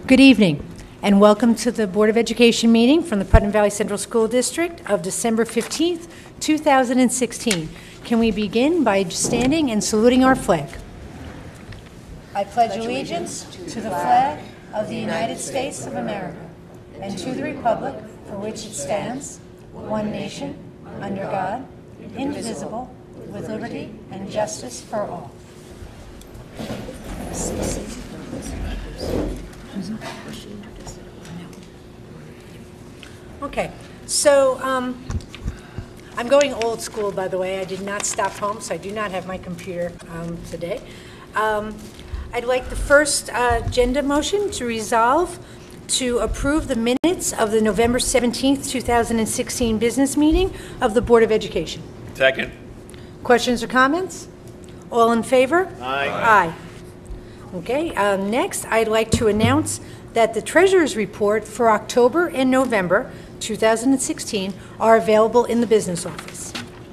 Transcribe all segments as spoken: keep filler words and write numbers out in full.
Good evening, and welcome to the Board of Education meeting from the Putnam Valley Central School District of December fifteenth, two thousand sixteen. Can we begin by standing and saluting our flag? I pledge allegiance to the flag of the United States of America and to the republic for which it stands, one nation, under God, indivisible, with liberty and justice for all. Okay, so um, I'm going old school, by the way. I did not stop home, so I do not have my computer um, today. Um, I'd like the first uh, agenda motion to resolve to approve the minutes of the November seventeenth, two thousand sixteen business meeting of the Board of Education. Second. Questions or comments? All in favor? Aye. Aye. Okay, um, next I'd like to announce that the Treasurer's report for October and November two thousand sixteen are available in the business office.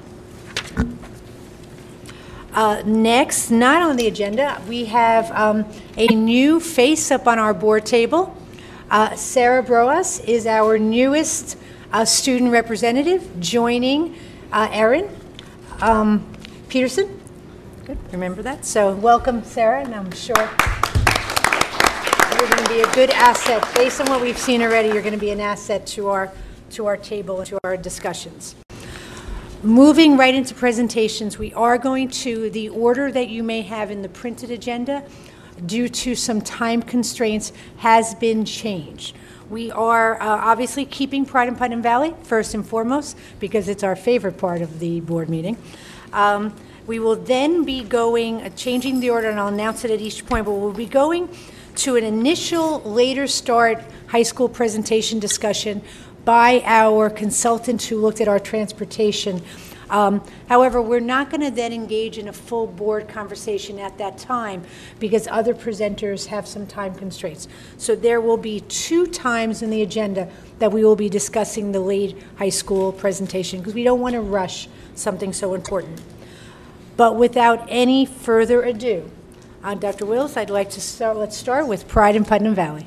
Uh, next, not on the agenda, we have um, a new face up on our board table. Uh, Sarah Broas is our newest uh, student representative, joining uh, Erin um, Peterson. Good, remember that. So welcome, Sarah, and I'm sure you're going to be a good asset. Based on what we've seen already, you're going to be an asset to our to our table and to our discussions. Moving right into presentations, we are going to the order that you may have in the printed agenda, due to some time constraints, has been changed. We are uh, obviously keeping Pride in Putnam Valley first and foremost because it's our favorite part of the board meeting. Um, we will then be going, uh, changing the order, and I'll announce it at each point, but we'll be going to an initial later start high school presentation discussion by our consultant who looked at our transportation. Um, however, we're not going to then engage in a full board conversation at that time because other presenters have some time constraints. So there will be two times in the agenda that we will be discussing the late high school presentation because we don't want to rush something so important. But without any further ado, uh, Doctor Wills, I'd like to start, let's start with Pride in Putnam Valley.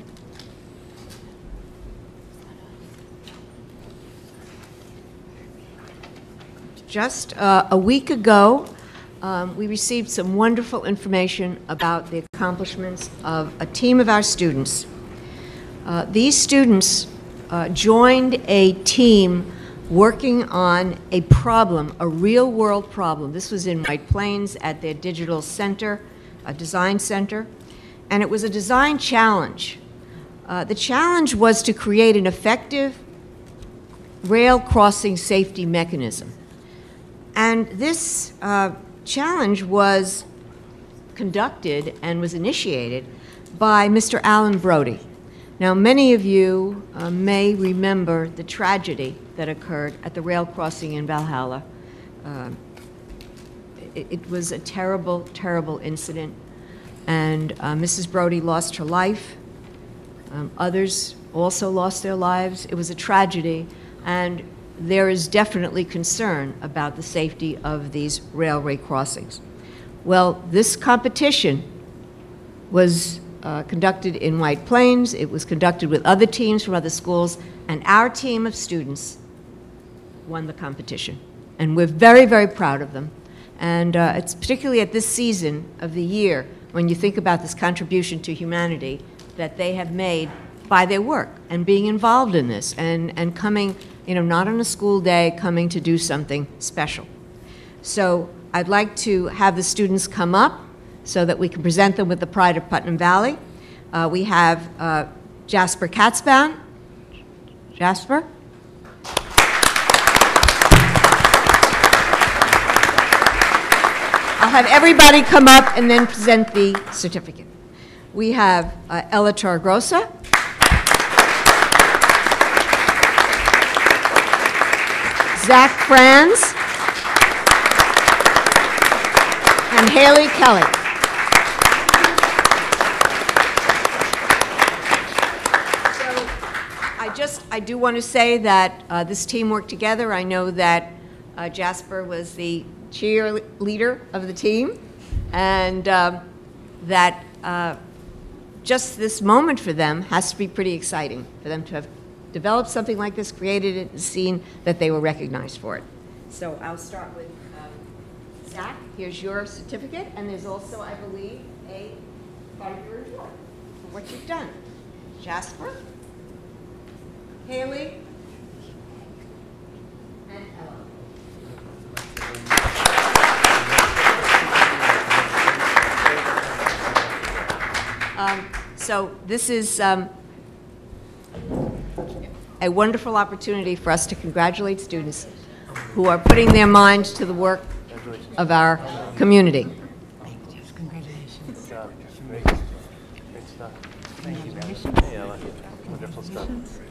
Just uh, a week ago, um, we received some wonderful information about the accomplishments of a team of our students. Uh, these students uh, joined a team working on a problem, a real-world problem. This was in White Plains at their digital center, a design center, and it was a design challenge. Uh, the challenge was to create an effective rail crossing safety mechanism. And this uh, challenge was conducted and was initiated by Mister Alan Brody. Now, many of you uh, may remember the tragedy that occurred at the rail crossing in Valhalla. Uh, it, it was a terrible, terrible incident, and uh, Missus Brody lost her life. Um, others also lost their lives. It was a tragedy, and there is definitely concern about the safety of these railway crossings. Well, this competition was uh, conducted in White Plains. It was conducted with other teams from other schools, and our team of students won the competition. And we're very, very proud of them. And uh, it's particularly at this season of the year, when you think about this contribution to humanity that they have made by their work and being involved in this and, and coming, you know, not on a school day, coming to do something special. So I'd like to have the students come up so that we can present them with the Pride of Putnam Valley. Uh, we have uh, Jasper Katzban. Jasper? I'll have everybody come up and then present the certificate. We have uh, Ella Torgrosa. Zach Franz, and Haley Kelly. So I just, I do want to say that uh, this team worked together. I know that uh, Jasper was the cheerleader of the team, and um, that uh, just this moment for them has to be pretty exciting, for them to have developed something like this, created it, and seen that they were recognized for it. So I'll start with um, Zach. Here's your certificate, and there's also, I believe, a part of your report for what you've done. Jasper, Haley, and Ella. Um, so this is um, a wonderful opportunity for us to congratulate students who are putting their minds to the work of our community. Congratulations. Good job. Great. Great stuff. Thank you, man. Hey, Ella. Wonderful stuff.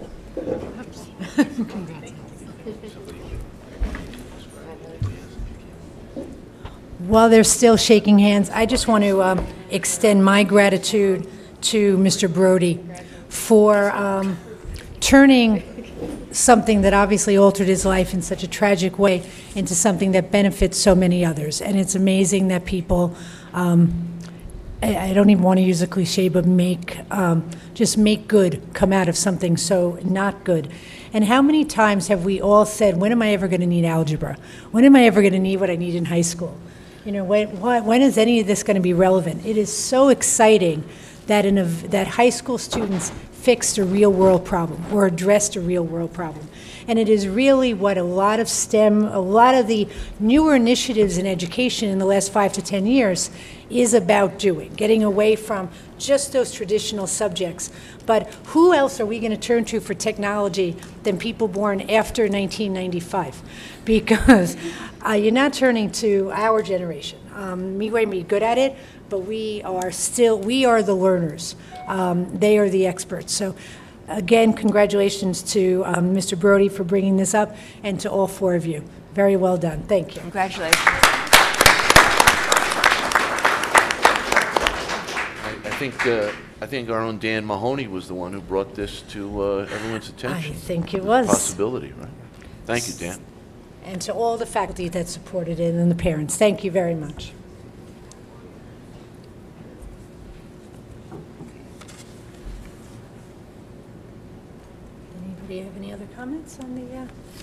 While they're still shaking hands, I just want to um, extend my gratitude to Mister Brody for um, turning something that obviously altered his life in such a tragic way into something that benefits so many others. And it's amazing that people, um, I, I don't even want to use a cliche, but make, um, just make good come out of something so not good. And how many times have we all said, when am I ever going to need algebra? When am I ever going to need what I need in high school? You know, when, when is any of this going to be relevant? It is so exciting that, in a, that high school students fixed a real world problem or addressed a real world problem. And it is really what a lot of STEM, a lot of the newer initiatives in education in the last five to ten years is about doing, getting away from just those traditional subjects. But who else are we going to turn to for technology than people born after nineteen ninety-five? Because uh, you're not turning to our generation. Um, we might be good at it, but we are still, we are the learners. Um, they are the experts. So again, congratulations to um, Mister Brody for bringing this up, and to all four of you. Very well done. Thank you. Congratulations. I, I think uh, I think our own Dan Mahoney was the one who brought this to uh, everyone's I attention. think it was. Possibility, right? Thank you, Dan. And to all the faculty that supported it and the parents. Thank you very much. Anybody have any other comments on the, uh,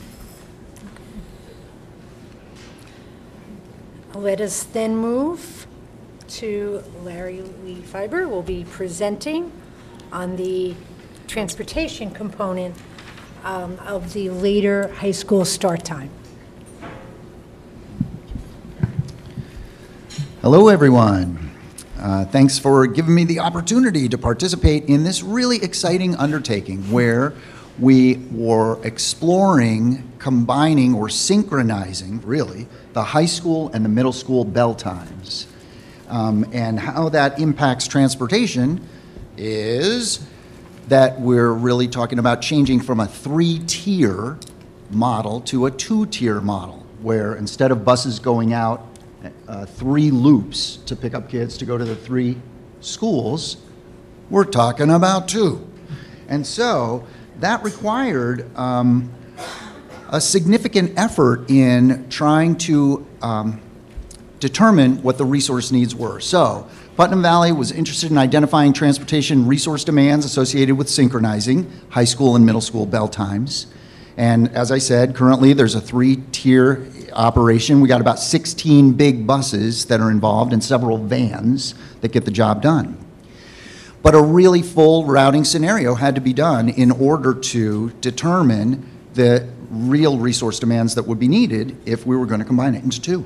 okay. Let us then move to Larry Lee Fiber, who will be presenting on the transportation component um, of the later high school start time. Hello, everyone. Uh, thanks for giving me the opportunity to participate in this really exciting undertaking where we were exploring, combining, or synchronizing, really, the high school and the middle school bell times. Um, and how that impacts transportation is that we're really talking about changing from a three-tier model to a two-tier model, where instead of buses going out uh, three loops to pick up kids to go to the three schools, we're talking about two. And so that required um, a significant effort in trying to um, determine what the resource needs were. So Putnam Valley was interested in identifying transportation resource demands associated with synchronizing high school and middle school bell times. And as I said, currently there's a three-tier operation. We got about sixteen big buses that are involved and several vans that get the job done. But a really full routing scenario had to be done in order to determine the real resource demands that would be needed if we were going to combine it into two.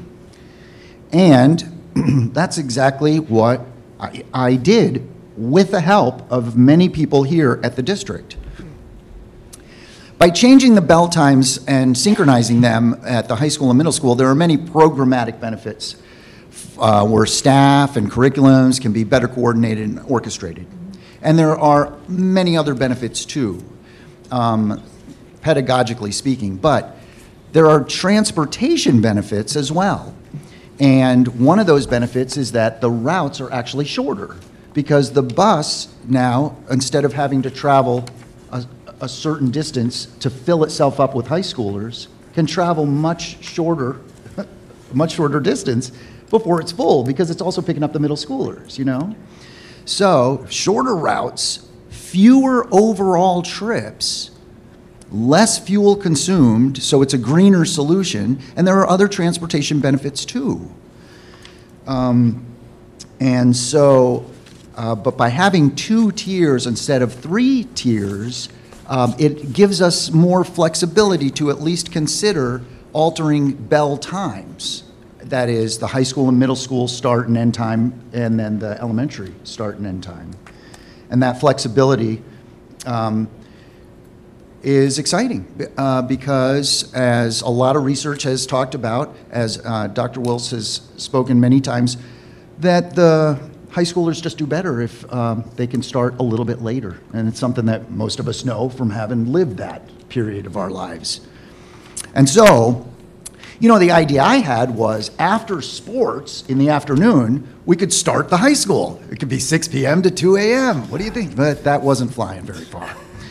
And that's exactly what I, I did with the help of many people here at the district. By changing the bell times and synchronizing them at the high school and middle school, there are many programmatic benefits uh, where staff and curriculums can be better coordinated and orchestrated. And there are many other benefits too, um, pedagogically speaking, but there are transportation benefits as well. And one of those benefits is that the routes are actually shorter, because the bus now, instead of having to travel a, a certain distance to fill itself up with high schoolers, can travel much shorter, much shorter distance before it's full, because it's also picking up the middle schoolers, you know? So shorter routes, fewer overall trips, less fuel consumed, so it's a greener solution, and there are other transportation benefits too. Um, and so, uh, but by having two tiers instead of three tiers, um, it gives us more flexibility to at least consider altering bell times. That is, the high school and middle school start and end time, and then the elementary start and end time. And that flexibility um, is exciting uh, because, as a lot of research has talked about, as uh, Doctor Wills has spoken many times, that the high schoolers just do better if um, they can start a little bit later. And it's something that most of us know from having lived that period of our lives. And so, you know, the idea I had was after sports in the afternoon, we could start the high school. It could be six p m to two a m What do you think? But that wasn't flying very far.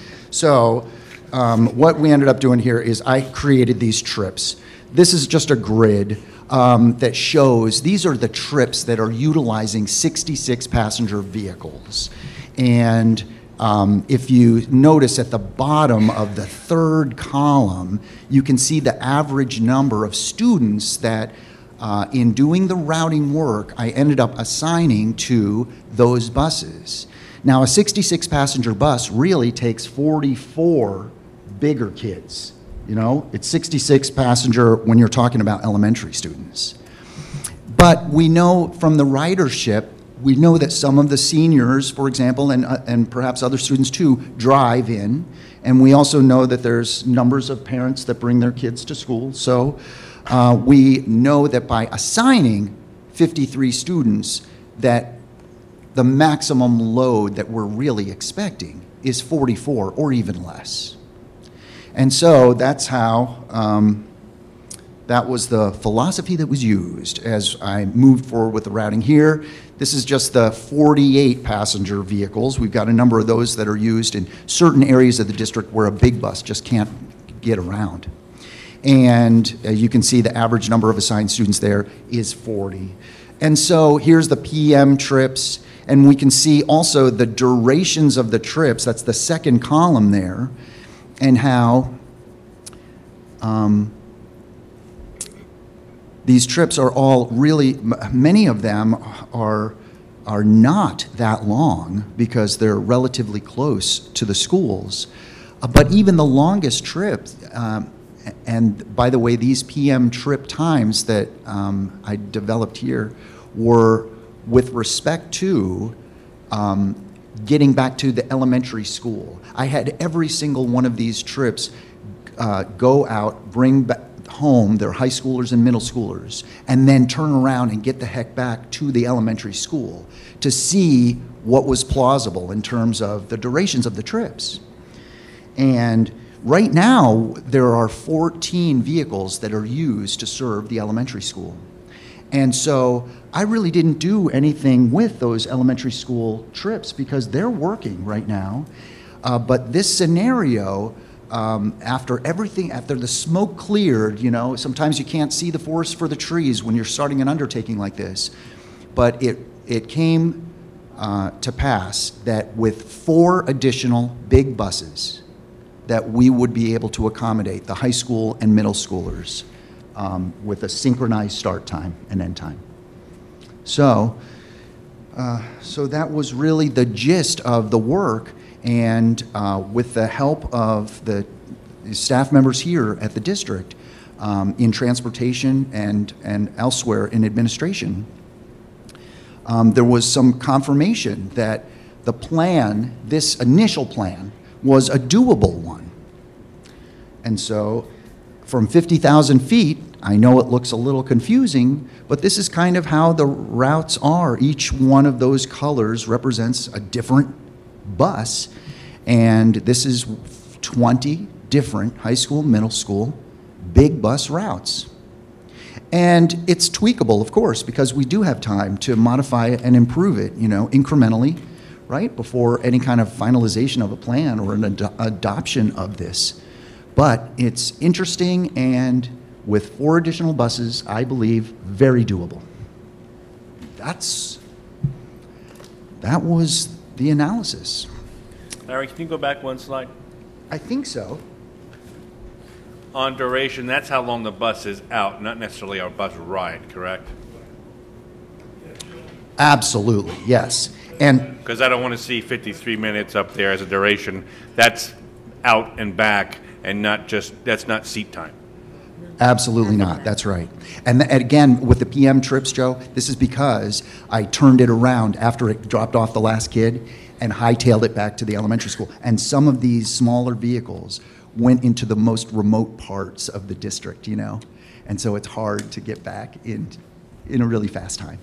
So um, what we ended up doing here is I created these trips. This is just a grid um, that shows these are the trips that are utilizing sixty-six passenger vehicles. And Um, if you notice at the bottom of the third column, you can see the average number of students that uh, in doing the routing work, I ended up assigning to those buses. Now, a sixty-six passenger bus really takes forty-four bigger kids. You know, it's sixty-six passenger when you're talking about elementary students. But we know from the ridership, we know that some of the seniors, for example, and, uh, and perhaps other students too, drive in. And we also know that there's numbers of parents that bring their kids to school. So uh, we know that by assigning fifty-three students, that the maximum load that we're really expecting is forty-four or even less. And so that's how, um, that was the philosophy that was used as I moved forward with the routing here. This is just the forty-eight passenger vehicles. We've got a number of those that are used in certain areas of the district where a big bus just can't get around. And uh, you can see the average number of assigned students there is forty. And so here's the P M trips, and we can see also the durations of the trips. That's the second column there, and how um, these trips are all really, many of them are, are not that long because they're relatively close to the schools. Uh, but even the longest trip, um, and by the way, these P M trip times that um, I developed here were with respect to um, getting back to the elementary school. I had every single one of these trips uh, go out, bring back home their high schoolers and middle schoolers, and then turn around and get the heck back to the elementary school to see what was plausible in terms of the durations of the trips. And right now, there are fourteen vehicles that are used to serve the elementary school. And so I really didn't do anything with those elementary school trips because they're working right now. Uh, but this scenario, Um, after everything, after the smoke cleared, you know, sometimes you can't see the forest for the trees when you're starting an undertaking like this, but it, it came uh, to pass that with four additional big buses that we would be able to accommodate the high school and middle schoolers um, with a synchronized start time and end time. So, uh, so that was really the gist of the work. And uh, with the help of the staff members here at the district um, in transportation and, and elsewhere in administration, um, there was some confirmation that the plan, this initial plan, was a doable one. And so from fifty thousand feet, I know it looks a little confusing, but this is kind of how the routes are. Each one of those colors represents a different bus, and this is twenty different high school, middle school, big bus routes. And it's tweakable, of course, because we do have time to modify it and improve it, you know, incrementally, right, before any kind of finalization of a plan or an ad adoption of this. But it's interesting, and with four additional buses, I believe very doable. That's that was the analysis. Larry, can you go back one slide? I think so. On duration, that's how long the bus is out, not necessarily our bus ride, correct? Absolutely, yes. And Because I don't want to see fifty-three minutes up there as a duration. That's out and back, and not just, that's not seat time. absolutely not, that's right. And th- and again, with the P M trips, Joe, this is because I turned it around after it dropped off the last kid and hightailed it back to the elementary school. And some of these smaller vehicles went into the most remote parts of the district, you know? And so it's hard to get back in, in a really fast time.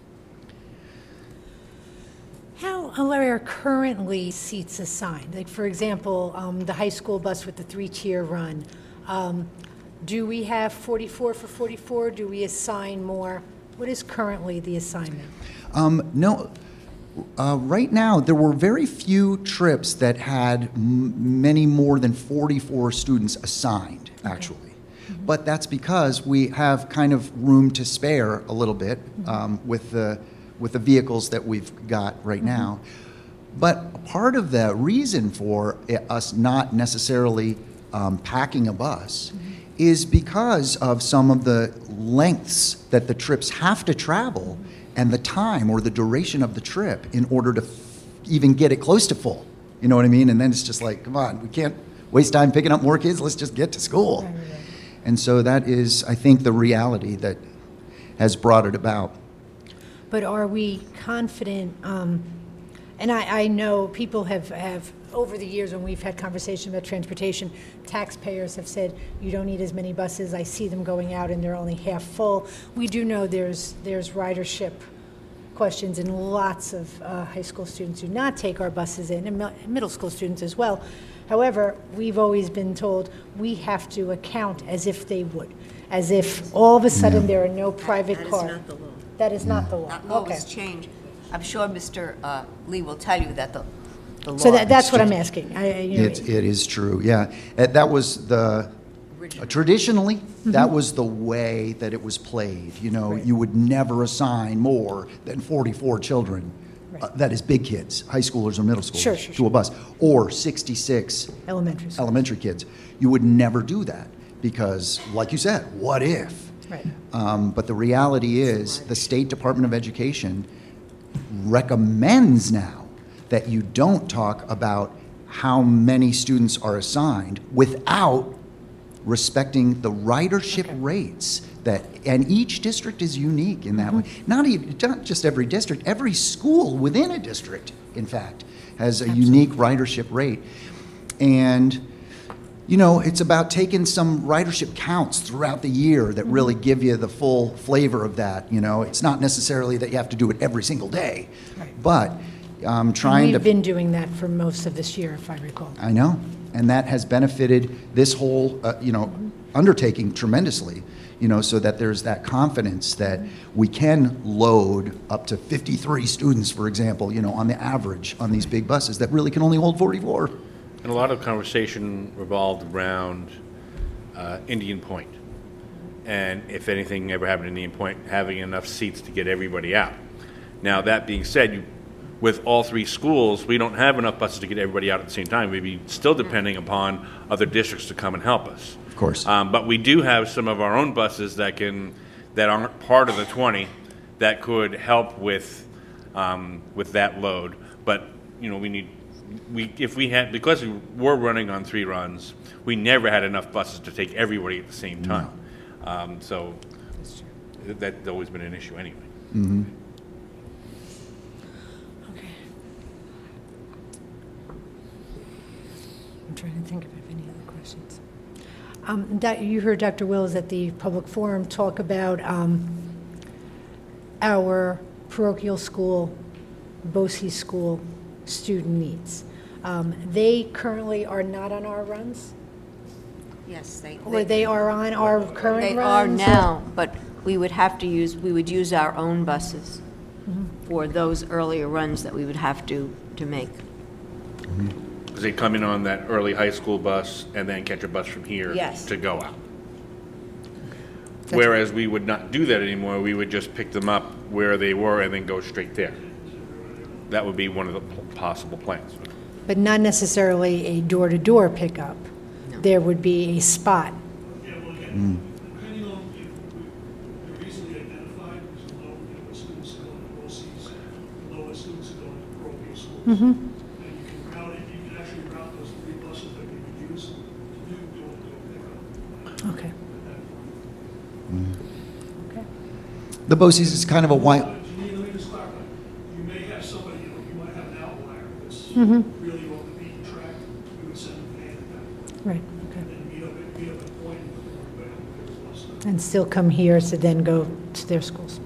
How, uh, Larry, are currently seats assigned? Like, for example, um, the high school bus with the three-tier run. Um, do we have forty-four for forty-four? Do we assign more? What is currently the assignment? Um, no, uh, right now, there were very few trips that had m- many more than forty-four students assigned, actually. But that's because we have kind of room to spare a little bit um, with the with the vehicles that we've got right now. But part of the reason for it, us not necessarily um, packing a bus is because of some of the lengths that the trips have to travel and the time or the duration of the trip in order to f- even get it close to full. You know what I mean? And then it's just like, come on, we can't waste time picking up more kids. Let's just get to school. And so that is, I think, the reality that has brought it about. But are we confident, um, and I, I know people have, have, over the years when we've had conversations about transportation, taxpayers have said, you don't need as many buses. I see them going out and they're only half full. We do know there's, there's ridership questions, and lots of uh, high school students do not take our buses in, and mi- middle school students as well. However, we've always been told we have to account as if they would, as if all of a sudden there are no private That is cars. not the law. That is not the law. That law Okay. was changed. I'm sure Mister uh, Lee will tell you that the, the law. So that, that's what I'm asking. I, you know, It, it is true, yeah. Uh, That was the, uh, traditionally, that was the way that it was played. You know, Right. you would never assign more than forty-four children, uh, Right. that is big kids, high schoolers or middle schoolers, Sure, sure, to a bus, or sixty-six Elementary school. elementary kids. You would never do that because, like you said, what if? Right. Um, But the reality is, the State Department of Education recommends now that you don't talk about how many students are assigned without respecting the ridership rates that, and each district is unique in that way. Not even, not just every district, every school within a district, in fact, has a unique ridership rate. And you know, it's about taking some ridership counts throughout the year that really give you the full flavor of that, you know? It's not necessarily that you have to do it every single day, but um, trying to... We've been doing that for most of this year, if I recall. I know, and that has benefited this whole, uh, you know, undertaking tremendously, you know, so that there's that confidence that we can load up to fifty-three students, for example, you know, on the average on these big buses that really can only hold forty-four. And a lot of conversation revolved around uh, Indian Point. And if anything ever happened in Indian Point, having enough seats to get everybody out. Now, that being said, you, with all three schools, we don't have enough buses to get everybody out at the same time. We'd be still depending upon other districts to come and help us. Of course. Um, but we do have some of our own buses that can, that aren't part of the twenty, that could help with, um, with that load. But, you know, we need, we, if we had, because we were running on three runs, we never had enough buses to take everybody at the same time. Um, so that's always been an issue anyway. Mm-hmm. Okay. I'm trying to think if I have any other questions. Um, Doc- You heard Doctor Wills at the public forum talk about um, our parochial school, BOCES school student needs. Um, They currently are not on our runs? Yes, they. Or they are on our current runs? They are or- now, but we would have to use, we would use our own buses for those earlier runs that we would have to, to make. Because they come in on that early high school bus and then catch a bus from here Yes. to go out. Whereas we would not do that anymore, we would just pick them up where they were and then go straight there. that would be one of the p- possible plans. But not necessarily a door-to-door pickup. There would be a spot. Yeah, well, again, depending on if we- they're easily identified, there's a low, you know, what students are going to O Cs, low what students are going to parochial schools. And you can route it, you can actually route those three buses that we would use to do door-to-door pickup. Okay. Okay. The B O C E S is kind of a wild, But Janine, let me just clarify. You may have somebody, you know, you might have an outlier that's really off the beaten track. We would send them a handicap. Right, okay. And then meet up at, meet up at Point with everybody on the bus stop. And still come here to then go to their schools.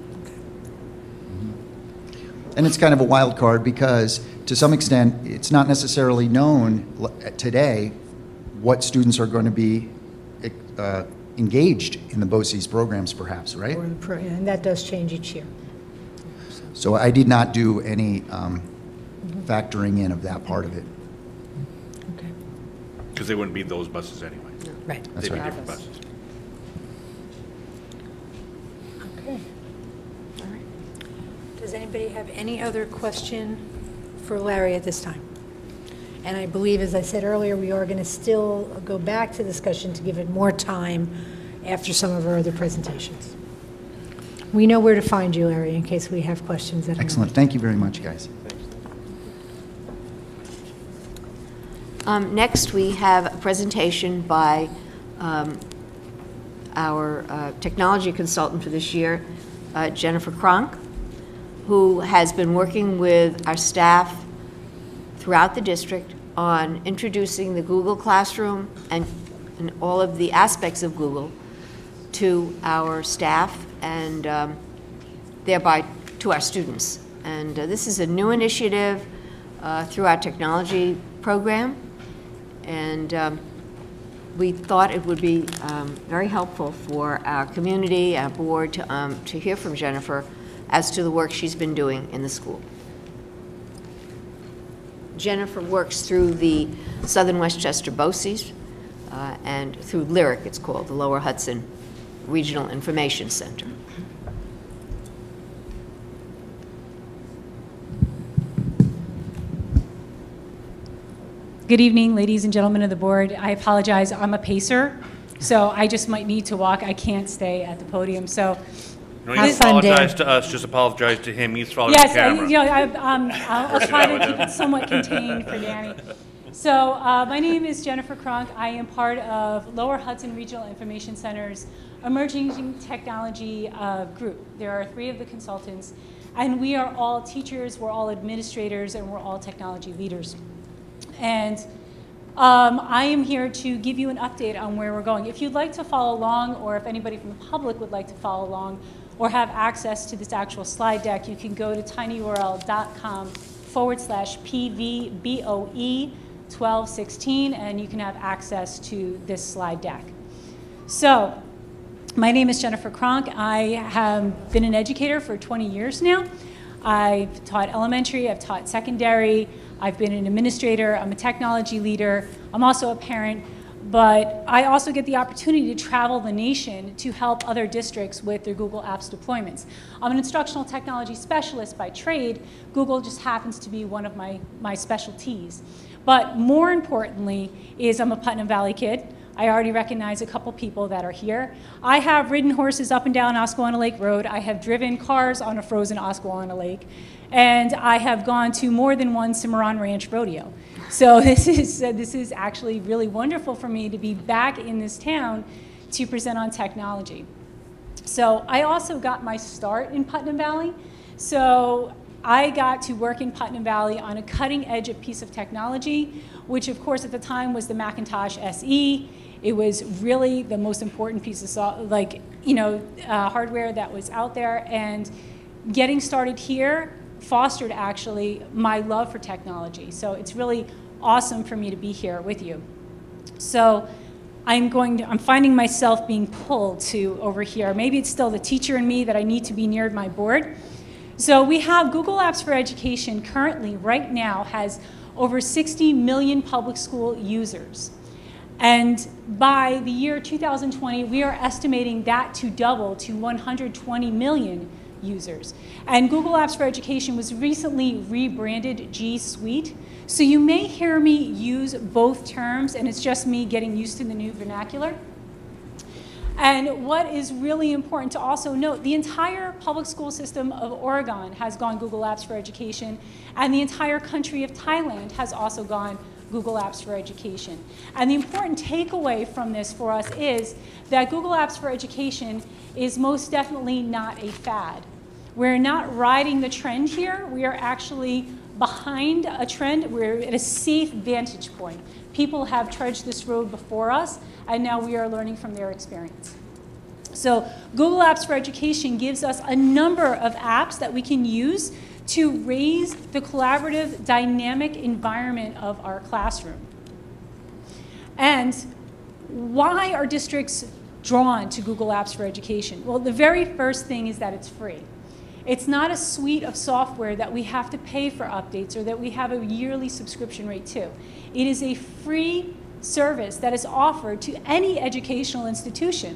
and it's kind of a wild card because to some extent, it's not necessarily known l- today what students are going to be uh, engaged in the B O C E S programs perhaps, right? Or the pro- And that does change each year. So I did not do any um, factoring in of that part of it. Okay. Because they wouldn't be those buses anyway. Right. That's They'd be right. different buses. Okay. All right. Does anybody have any other question for Larry at this time? And I believe, as I said earlier, we are going to still go back to discussion to give it more time after some of our other presentations. We know where to find you, Larry, in case we have questions at all. Excellent. Thank you very much, guys. Um, Next, we have a presentation by um, our uh, technology consultant for this year, uh, Jennifer Kronk, who has been working with our staff throughout the district on introducing the Google Classroom and, and all of the aspects of Google to our staff and um, thereby to our students. And uh, this is a new initiative uh, through our technology program. And um, we thought it would be um, very helpful for our community, our board, to, um, to hear from Jennifer as to the work she's been doing in the school. Jennifer works through the Southern Westchester B O C E S uh, and through LYRIC, it's called, the Lower Hudson Regional Information Center. Good evening, ladies and gentlemen of the board. I apologize, I'm a pacer, so I just might need to walk. I can't stay at the podium, so. You don't Have need to fun, Dan. apologize to us, just apologize to him. He's following the Yes, I- camera. you know, I, um, I'll I'll try to keep it somewhat contained for Danny. So, uh, my name is Jennifer Kronk. I am part of Lower Hudson Regional Information Center's Emerging Technology uh, Group. There are three of the consultants, and we are all teachers, we're all administrators, and we're all technology leaders. And um, I am here to give you an update on where we're going. If you'd like to follow along, or if anybody from the public would like to follow along, or have access to this actual slide deck, you can go to tinyurl.com forward slash PVBOE twelve sixteen, and you can have access to this slide deck. So, my name is Jennifer Kronk. I have been an educator for twenty years now. I've taught elementary, I've taught secondary, I've been an administrator, I'm a technology leader, I'm also a parent, but I also get the opportunity to travel the nation to help other districts with their Google Apps deployments. I'm an instructional technology specialist by trade. Google just happens to be one of my, my specialties. But more importantly is I'm a Putnam Valley kid. I already recognize a couple people that are here. I have ridden horses up and down Oscoana Lake Road. I have driven cars on a frozen Oscoana Lake. And I have gone to more than one Cimarron Ranch rodeo. So this is, uh, this is actually really wonderful for me to be back in this town to present on technology. So I also got my start in Putnam Valley. So I got to work in Putnam Valley on a cutting edge piece of technology, which of course at the time was the Macintosh S E. It was really the most important piece of so like, you know, uh, hardware that was out there. And getting started here fostered actually my love for technology. So it's really awesome for me to be here with you. So I'm going to, I'm finding myself being pulled to over here. Maybe it's still the teacher in me that I need to be near my board. So we have Google Apps for Education currently, right now, has over sixty million public school users. And by the year two thousand twenty, we are estimating that to double to one hundred twenty million users. And Google Apps for Education was recently rebranded G Suite. So you may hear me use both terms, and it's just me getting used to the new vernacular. And what is really important to also note, the entire public school system of Oregon has gone Google Apps for Education, and the entire country of Thailand has also gone Google Apps for Education. And the important takeaway from this for us is that Google Apps for Education is most definitely not a fad. We're not riding the trend here. We are actually behind a trend. We're at a safe vantage point. People have trudged this road before us, and now we are learning from their experience. So Google Apps for Education gives us a number of apps that we can use to raise the collaborative, dynamic environment of our classroom. And why are districts drawn to Google Apps for Education? Well, the very first thing is that it's free. It's not a suite of software that we have to pay for updates or that we have a yearly subscription rate to. It is a free service that is offered to any educational institution.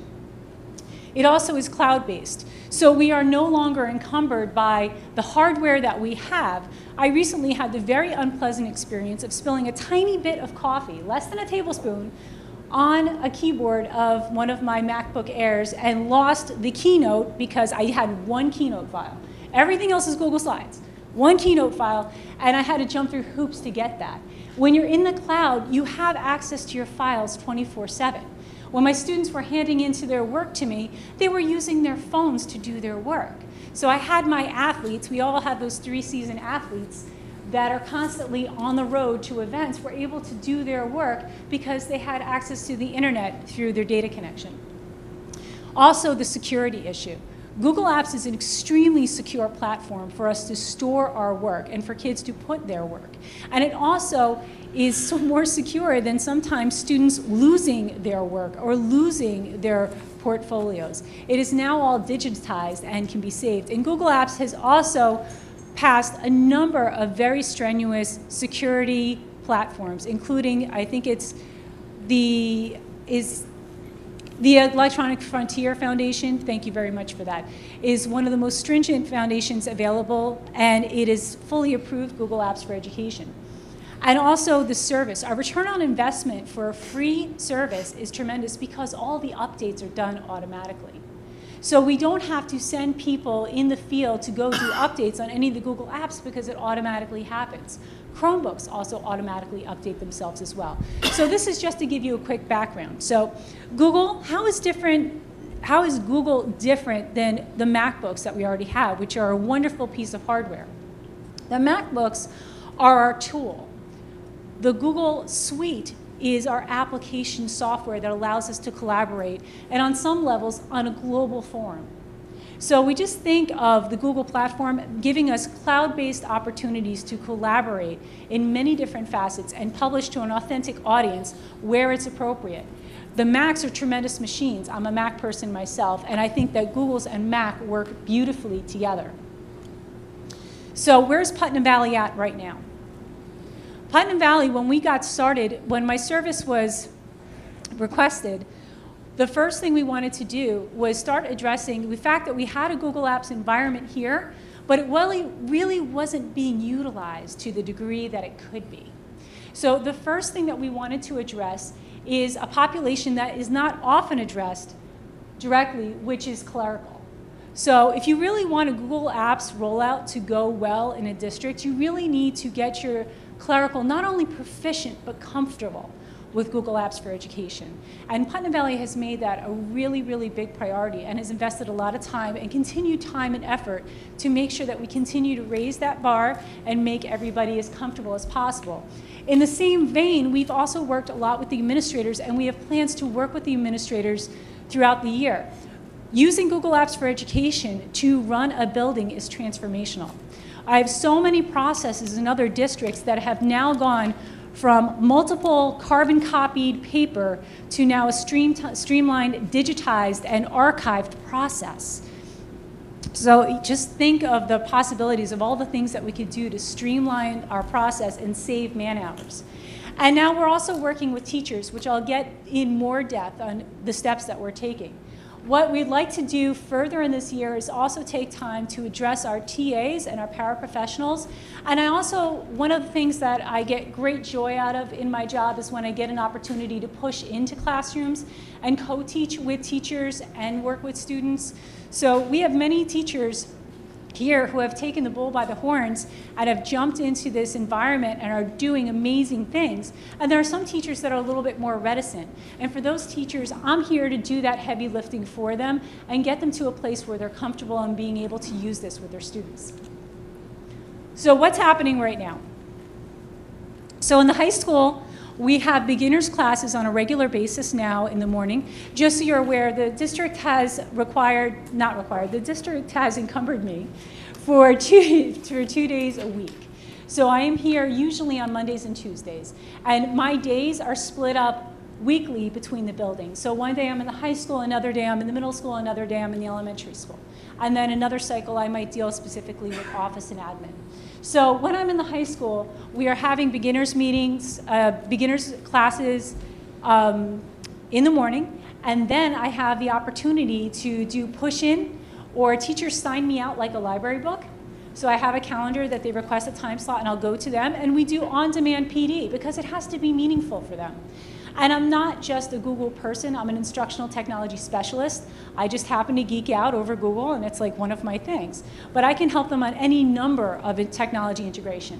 It also is cloud-based, so we are no longer encumbered by the hardware that we have. I recently had the very unpleasant experience of spilling a tiny bit of coffee, less than a tablespoon, on a keyboard of one of my MacBook Airs and lost the Keynote because I had one Keynote file. Everything else is Google Slides, one Keynote file, and I had to jump through hoops to get that. When you're in the cloud, you have access to your files twenty-four seven. When my students were handing into their work to me, they were using their phones to do their work. So I had my athletes, we all have those three-season athletes that are constantly on the road to events, were able to do their work because they had access to the internet through their data connection. Also, the security issue. Google Apps is an extremely secure platform for us to store our work and for kids to put their work. And it also is so more secure than sometimes students losing their work or losing their portfolios. It is now all digitized and can be saved. And Google Apps has also passed a number of very strenuous security platforms, including, I think it's the, is the Electronic Frontier Foundation, thank you very much for that, is one of the most stringent foundations available, and it is fully approved Google Apps for Education. And also the service. Our return on investment for a free service is tremendous because all the updates are done automatically. So we don't have to send people in the field to go do updates on any of the Google apps because it automatically happens. Chromebooks also automatically update themselves as well. So this is just to give you a quick background. So Google, how is different, how is Google different than the MacBooks that we already have, which are a wonderful piece of hardware? The MacBooks are our tool. The Google Suite is our application software that allows us to collaborate, and on some levels, on a global forum. So we just think of the Google platform giving us cloud-based opportunities to collaborate in many different facets and publish to an authentic audience where it's appropriate. The Macs are tremendous machines. I'm a Mac person myself, and I think that Google's and Mac work beautifully together. So where's Putnam Valley at right now? Putnam Valley, when we got started, when my service was requested, the first thing we wanted to do was start addressing the fact that we had a Google Apps environment here, but it really, really wasn't being utilized to the degree that it could be. So the first thing that we wanted to address is a population that is not often addressed directly, which is clerical. So if you really want a Google Apps rollout to go well in a district, you really need to get your clerical not only proficient, but comfortable with Google Apps for Education. And Putnam Valley has made that a really, really big priority and has invested a lot of time and continued time and effort to make sure that we continue to raise that bar and make everybody as comfortable as possible. In the same vein, we've also worked a lot with the administrators, and we have plans to work with the administrators throughout the year. Using Google Apps for Education to run a building is transformational. I have so many processes in other districts that have now gone from multiple carbon copied paper to now a stream streamlined, digitized, and archived process. So just think of the possibilities of all the things that we could do to streamline our process and save man hours. And now we're also working with teachers, which I'll get in more depth on the steps that we're taking. What we'd like to do further in this year is also take time to address our T As and our paraprofessionals. And I also, one of the things that I get great joy out of in my job is when I get an opportunity to push into classrooms and co-teach with teachers and work with students. So we have many teachers here who have taken the bull by the horns and have jumped into this environment and are doing amazing things. And there are some teachers that are a little bit more reticent. And for those teachers, I'm here to do that heavy lifting for them and get them to a place where they're comfortable in being able to use this with their students. So what's happening right now? So in the high school, we have beginners classes on a regular basis now in the morning. Just so you're aware, the district has required, not required, the district has encumbered me for two, for two days a week. So I am here usually on Mondays and Tuesdays. And my days are split up weekly between the buildings. So one day I'm in the high school, another day I'm in the middle school, another day I'm in the elementary school. And then another cycle I might deal specifically with office and admin. So when I'm in the high school, we are having beginners meetings, uh, beginners classes um, in the morning, and then I have the opportunity to do push-in, or teachers sign me out like a library book. So I have a calendar that they request a time slot, and I'll go to them, and we do on-demand P D because it has to be meaningful for them. And I'm not just a Google person, I'm an instructional technology specialist. I just happen to geek out over Google, and it's like one of my things. But I can help them on any number of technology integration.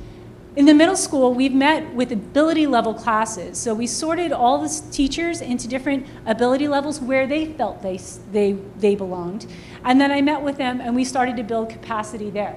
In the middle school, we've met with ability level classes. So we sorted all the teachers into different ability levels where they felt they, they, they belonged. And then I met with them, and we started to build capacity there.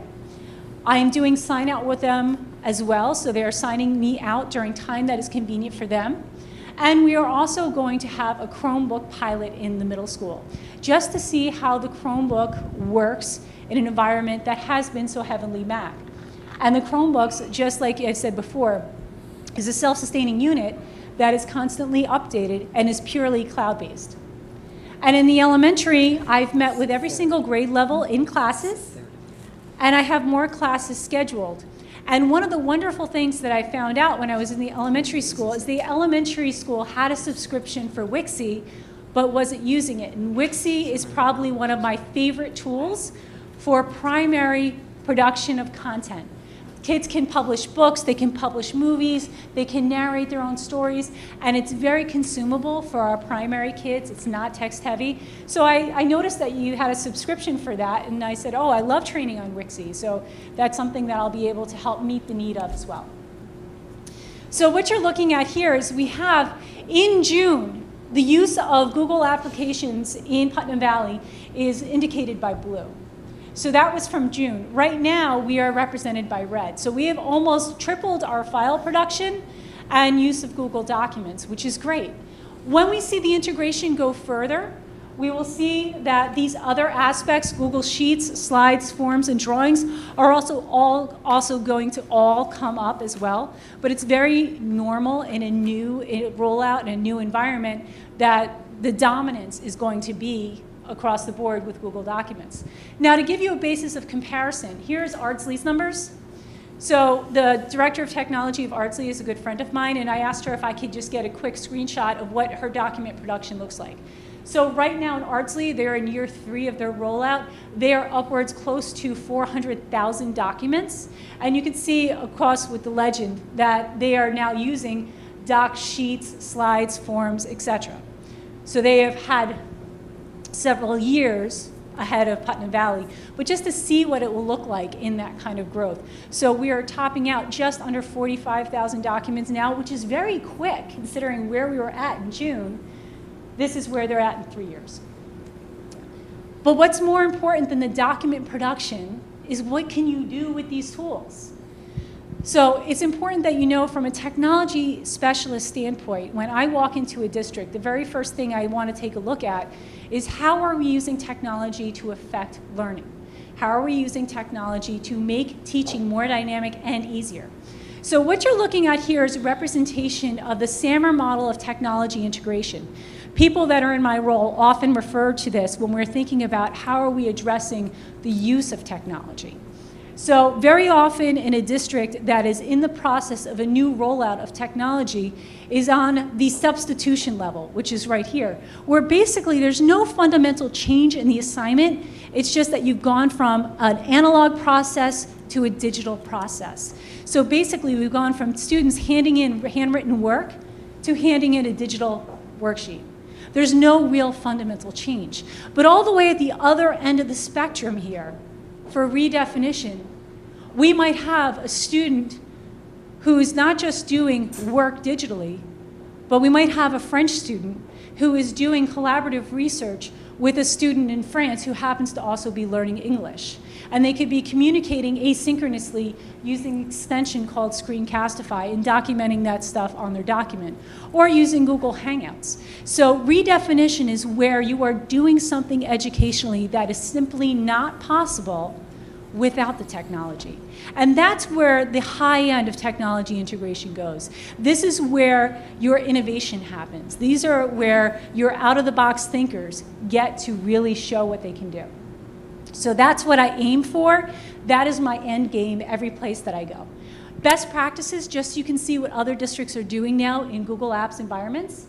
I am doing sign out with them as well, so they are signing me out during time that is convenient for them. And we are also going to have a Chromebook pilot in the middle school, just to see how the Chromebook works in an environment that has been so heavily Mac. And the Chromebooks, just like I said before, is a self-sustaining unit that is constantly updated and is purely cloud-based. And in the elementary, I've met with every single grade level in classes, and I have more classes scheduled. And one of the wonderful things that I found out when I was in the elementary school is the elementary school had a subscription for Wixie, but wasn't using it. And Wixie is probably one of my favorite tools for primary production of content. Kids can publish books, they can publish movies, they can narrate their own stories, and it's very consumable for our primary kids. It's not text heavy. So I, I noticed that you had a subscription for that, and I said, oh, I love training on Wixie, so that's something that I'll be able to help meet the need of as well. So what you're looking at here is we have, in June, the use of Google applications in Putnam Valley is indicated by blue. So that was from June. Right now, we are represented by red. So we have almost tripled our file production and use of Google Documents, which is great. When we see the integration go further, we will see that these other aspects, Google Sheets, slides, forms, and drawings, are also all also going to all come up as well. But it's very normal in a new rollout, in a new environment, that the dominance is going to be across the board with Google Documents. Now, to give you a basis of comparison, here's Ardsley's numbers. So the director of technology of Ardsley is a good friend of mine, and I asked her if I could just get a quick screenshot of what her document production looks like. So right now in Ardsley, they're in year three of their rollout. They are upwards close to four hundred thousand documents. And you can see across with the legend that they are now using doc sheets, slides, forms, et cetera. So they have had several years ahead of Putnam Valley, but just to see what it will look like in that kind of growth. So we are topping out just under forty-five thousand documents now, which is very quick considering where we were at in June. This is where they're at in three years. But what's more important than the document production is what can you do with these tools? So it's important that you know from a technology specialist standpoint, when I walk into a district, the very first thing I want to take a look at is how are we using technology to affect learning? How are we using technology to make teaching more dynamic and easier? So what you're looking at here is a representation of the SAMR model of technology integration. People that are in my role often refer to this when we're thinking about how are we addressing the use of technology. So very often in a district that is in the process of a new rollout of technology is on the substitution level, which is right here, where basically there's no fundamental change in the assignment. It's just that you've gone from an analog process to a digital process. So basically we've gone from students handing in handwritten work to handing in a digital worksheet. There's no real fundamental change. But all the way at the other end of the spectrum here, for redefinition, we might have a student who is not just doing work digitally, but we might have a French student who is doing collaborative research with a student in France who happens to also be learning English. And they could be communicating asynchronously using an extension called Screencastify and documenting that stuff on their document, or using Google Hangouts. So redefinition is where you are doing something educationally that is simply not possible without the technology. And that's where the high end of technology integration goes. This is where your innovation happens. These are where your out-of-the-box thinkers get to really show what they can do. So that's what I aim for. That is my end game every place that I go. Best practices, just so you can see what other districts are doing now in Google Apps environments.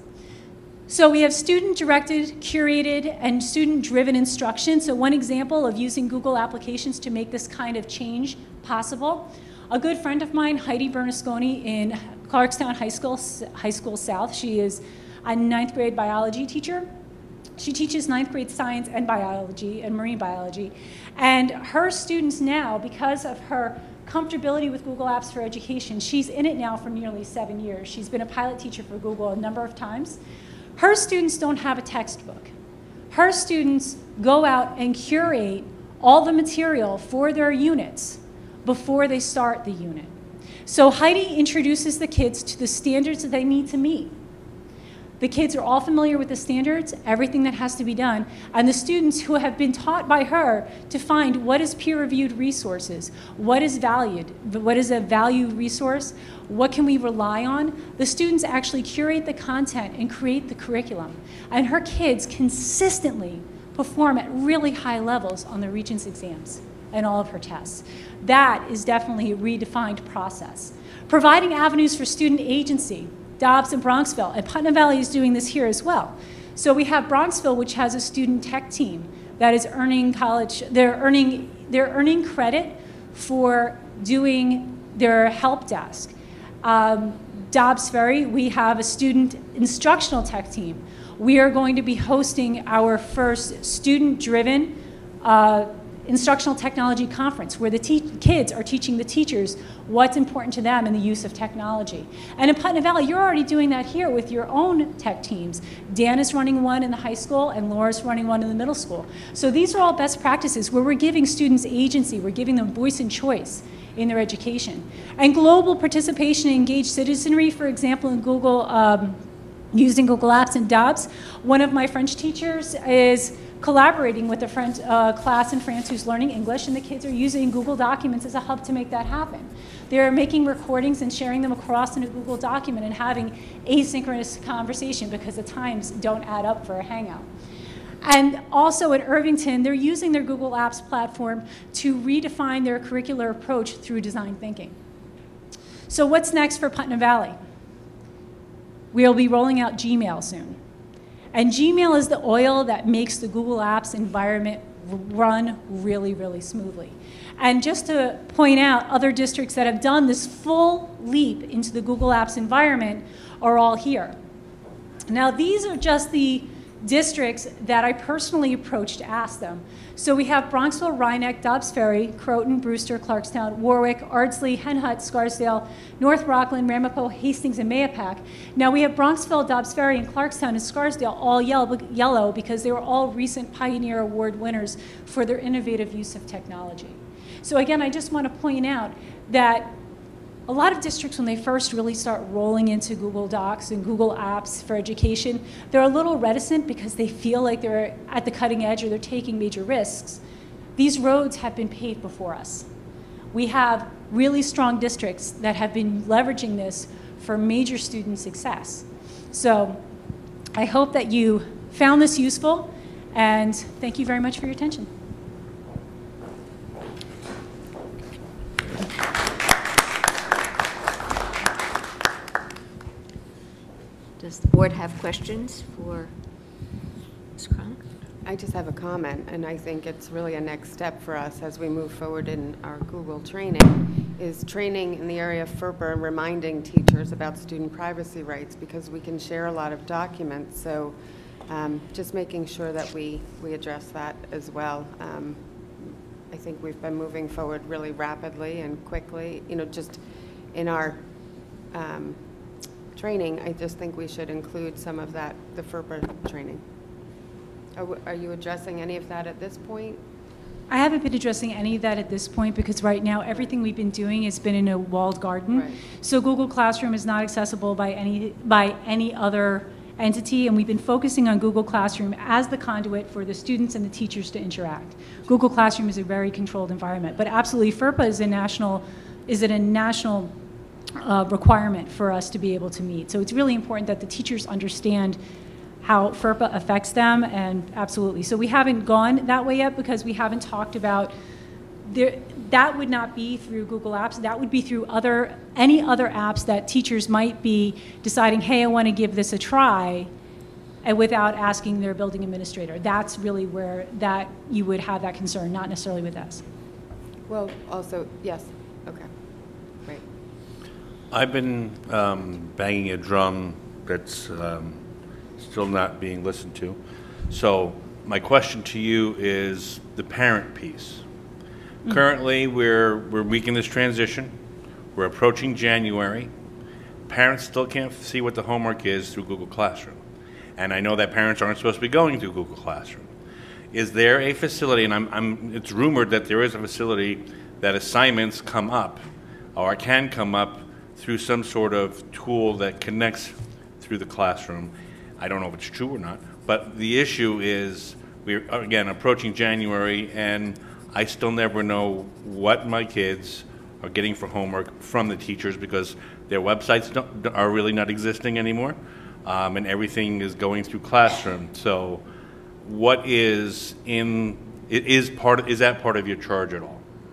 So we have student-directed, curated, and student-driven instruction. So one example of using Google applications to make this kind of change possible. A good friend of mine, Heidi Bernasconi in Clarkstown High School, High School South, she is a ninth grade biology teacher. She teaches ninth grade science and biology and marine biology. And her students now, because of her comfortability with Google Apps for Education, she's in it now for nearly seven years. She's been a pilot teacher for Google a number of times. Her students don't have a textbook. Her students go out and curate all the material for their units before they start the unit. So Heidi introduces the kids to the standards that they need to meet. The kids are all familiar with the standards, everything that has to be done, and the students who have been taught by her to find what is peer-reviewed resources, what is valued, what is a value resource, what can we rely on, the students actually curate the content and create the curriculum. And her kids consistently perform at really high levels on the Regents exams and all of her tests. That is definitely a redefined process. Providing avenues for student agency. Dobbs and Bronxville, and Putnam Valley is doing this here as well. So we have Bronxville, which has a student tech team that is earning college, they're earning, they're earning credit for doing their help desk. Um, Dobbs Ferry, we have a student instructional tech team. We are going to be hosting our first student-driven uh, instructional technology conference where the kids are teaching the teachers what's important to them in the use of technology. And in Putnam Valley, you're already doing that here with your own tech teams. Dan is running one in the high school and Laura's running one in the middle school. So these are all best practices where we're giving students agency, we're giving them voice and choice in their education. And global participation and engaged citizenry, for example, in Google, um, using Google Apps and Dobbs. One of my French teachers is collaborating with a French uh, class in France who's learning English, and the kids are using Google Documents as a hub to make that happen. They're making recordings and sharing them across in a Google document and having asynchronous conversation because the times don't add up for a Hangout. And also at Irvington, they're using their Google Apps platform to redefine their curricular approach through design thinking. So what's next for Putnam Valley? We'll be rolling out Gmail soon. And Gmail is the oil that makes the Google Apps environment run really, really smoothly. And just to point out, other districts that have done this full leap into the Google Apps environment are all here. Now, these are just the districts that I personally approached to ask them. So we have Bronxville, Rhinebeck, Dobbs Ferry, Croton, Brewster, Clarkstown, Warwick, Ardsley, Henhut, Scarsdale, North Rockland, Ramapo, Hastings, and Mahopac. Now we have Bronxville, Dobbs Ferry, and Clarkstown and Scarsdale all yellow because they were all recent Pioneer Award winners for their innovative use of technology. So again, I just want to point out that a lot of districts, when they first really start rolling into Google Docs and Google Apps for Education, they're a little reticent because they feel like they're at the cutting edge or they're taking major risks. These roads have been paved before us. We have really strong districts that have been leveraging this for major student success. So I hope that you found this useful, and thank you very much for your attention. board have questions for Miz Cronk? I just have a comment, and I think it's really a next step for us as we move forward in our Google training, is training in the area of FERPA and reminding teachers about student privacy rights, because we can share a lot of documents. So um, just making sure that we, we address that as well. Um, I think we've been moving forward really rapidly and quickly, you know, just in our um, training. I just think we should include some of that, the FERPA training. Are, are you addressing any of that at this point? I haven't been addressing any of that at this point because right now everything we've been doing has been in a walled garden. Right. So Google Classroom is not accessible by any by any other entity, and we've been focusing on Google Classroom as the conduit for the students and the teachers to interact. Google Classroom is a very controlled environment, but absolutely FERPA is a national is it a national uh, requirement for us to be able to meet. So it's really important that the teachers understand how FERPA affects them, and absolutely. So we haven't gone that way yet because we haven't talked about, there, that would not be through Google Apps, that would be through other, any other apps that teachers might be deciding, hey, I want to give this a try, and without asking their building administrator. That's really where that you would have that concern, not necessarily with us. Well, also, yes, okay, great. I've been um, banging a drum that's um, still not being listened to. So my question to you is the parent piece. Mm-hmm. Currently, we're, we're making this transition. We're approaching January. Parents still can't see what the homework is through Google Classroom. And I know that parents aren't supposed to be going through Google Classroom. Is there a facility, and I'm, I'm, it's rumored that there is a facility that assignments come up or can come up through some sort of tool that connects through the classroom. I don't know if it's true or not, but the issue is we're, again, approaching January, and I still never know what my kids are getting for homework from the teachers because their websites don't, are really not existing anymore, um, and everything is going through Classroom. So what is in, it is part, is that part of your charge at all?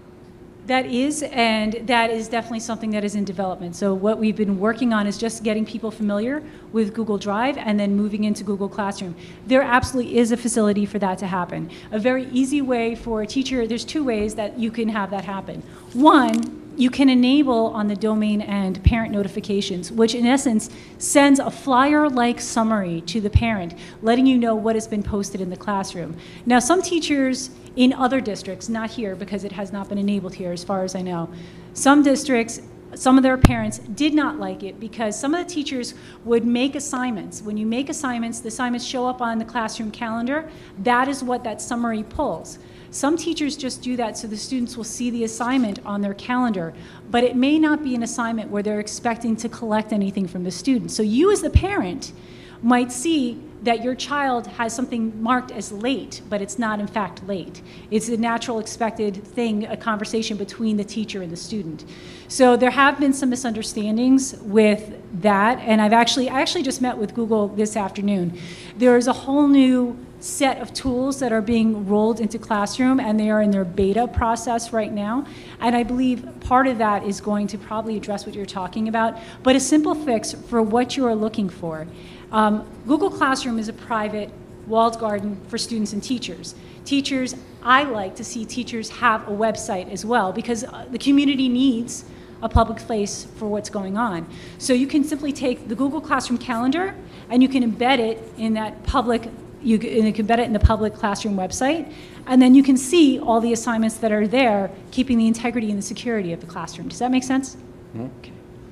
That is, and that is definitely something that is in development. So what we've been working on is just getting people familiar with Google Drive and then moving into Google Classroom. There absolutely is a facility for that to happen. A very easy way for a teacher, there's two ways that you can have that happen. One, you can enable on the domain end parent notifications, which in essence sends a flyer-like summary to the parent, letting you know what has been posted in the classroom. Now, some teachers in other districts, not here because it has not been enabled here as far as I know, some districts, some of their parents did not like it because some of the teachers would make assignments. When you make assignments, the assignments show up on the classroom calendar. That is what that summary pulls. Some teachers just do that so the students will see the assignment on their calendar, but it may not be an assignment where they're expecting to collect anything from the student. So you as the parent might see that your child has something marked as late, but it's not in fact late. It's a natural expected thing, a conversation between the teacher and the student. So there have been some misunderstandings with that, and I've actually, I actually just met with Google this afternoon. There is a whole new set of tools that are being rolled into Classroom, and they are in their beta process right now. And I believe part of that is going to probably address what you're talking about, but a simple fix for what you are looking for. Um, Google Classroom is a private walled garden for students and teachers. Teachers, I like to see teachers have a website as well because the community needs a public place for what's going on. So you can simply take the Google Classroom calendar and you can embed it in that public, you can embed it in the public Classroom website, and then you can see all the assignments that are there, keeping the integrity and the security of the classroom. Does that make sense? Mm-hmm. Okay.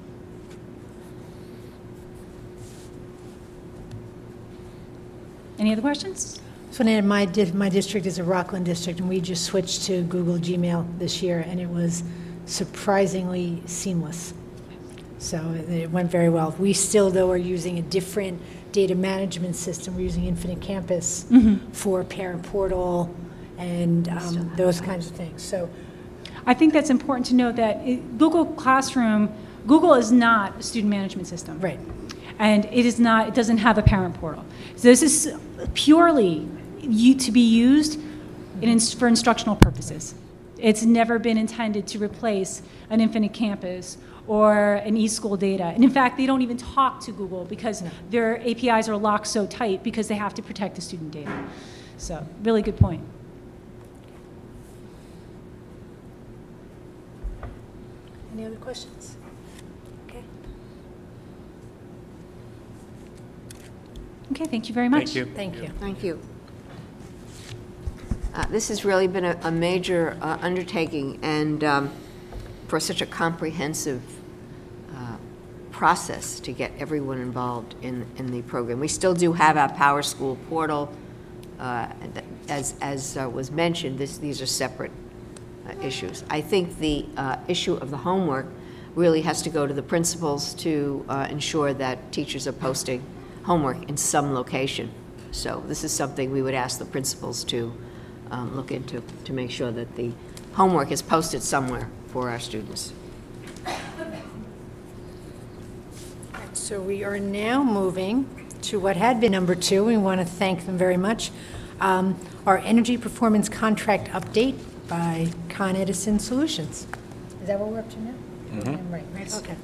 Any other questions? So Nana, my, di my district is a Rockland district, and we just switched to Google Gmail this year, and it was surprisingly seamless. So it went very well. We still, though, are using a different data management system. We're using Infinite Campus mm-hmm. for Parent Portal and um, those kinds of things. So I think that's important to note that it, Google Classroom, Google is not a student management system. Right. And it is not, it doesn't have a parent portal. So this is purely to be used in, for instructional purposes. It's never been intended to replace an Infinite Campus or an eSchool data. And in fact, they don't even talk to Google because their A P Is are locked so tight because they have to protect the student data. So, really good point. Any other questions? Okay. Okay, thank you very much. Thank you. Thank you. Thank you. Uh, This has really been a, a major uh, undertaking, and um, for such a comprehensive uh, process to get everyone involved in, in the program. We still do have our Power School portal. Uh, and as as uh, was mentioned, this, these are separate uh, issues. I think the uh, issue of the homework really has to go to the principals to uh, ensure that teachers are posting homework in some location. So this is something we would ask the principals to um, look into, to make sure that the homework is posted somewhere for our students. So we are now moving to what had been number two. We want to thank them very much. Um, our energy performance contract update by Con Edison Solutions. Is that what we're up to now? Mm-hmm. Right, right, okay.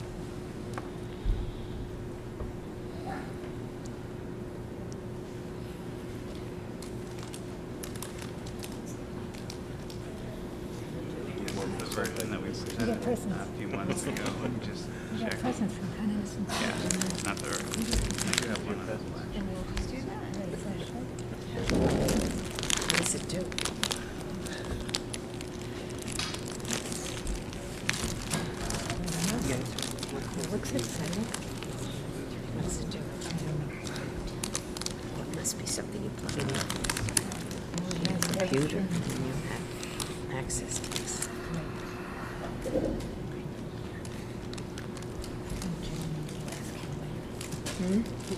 Version that we presented got presents. a few months ago. Let me just We got check. presents from Con Edison Yeah, Solutions. not the. I do have one of those. What does it do? It looks exciting. What does it do? I don't know. It must be something you plug in your Oh, it has computer, everything. and you have access to this. Hmm?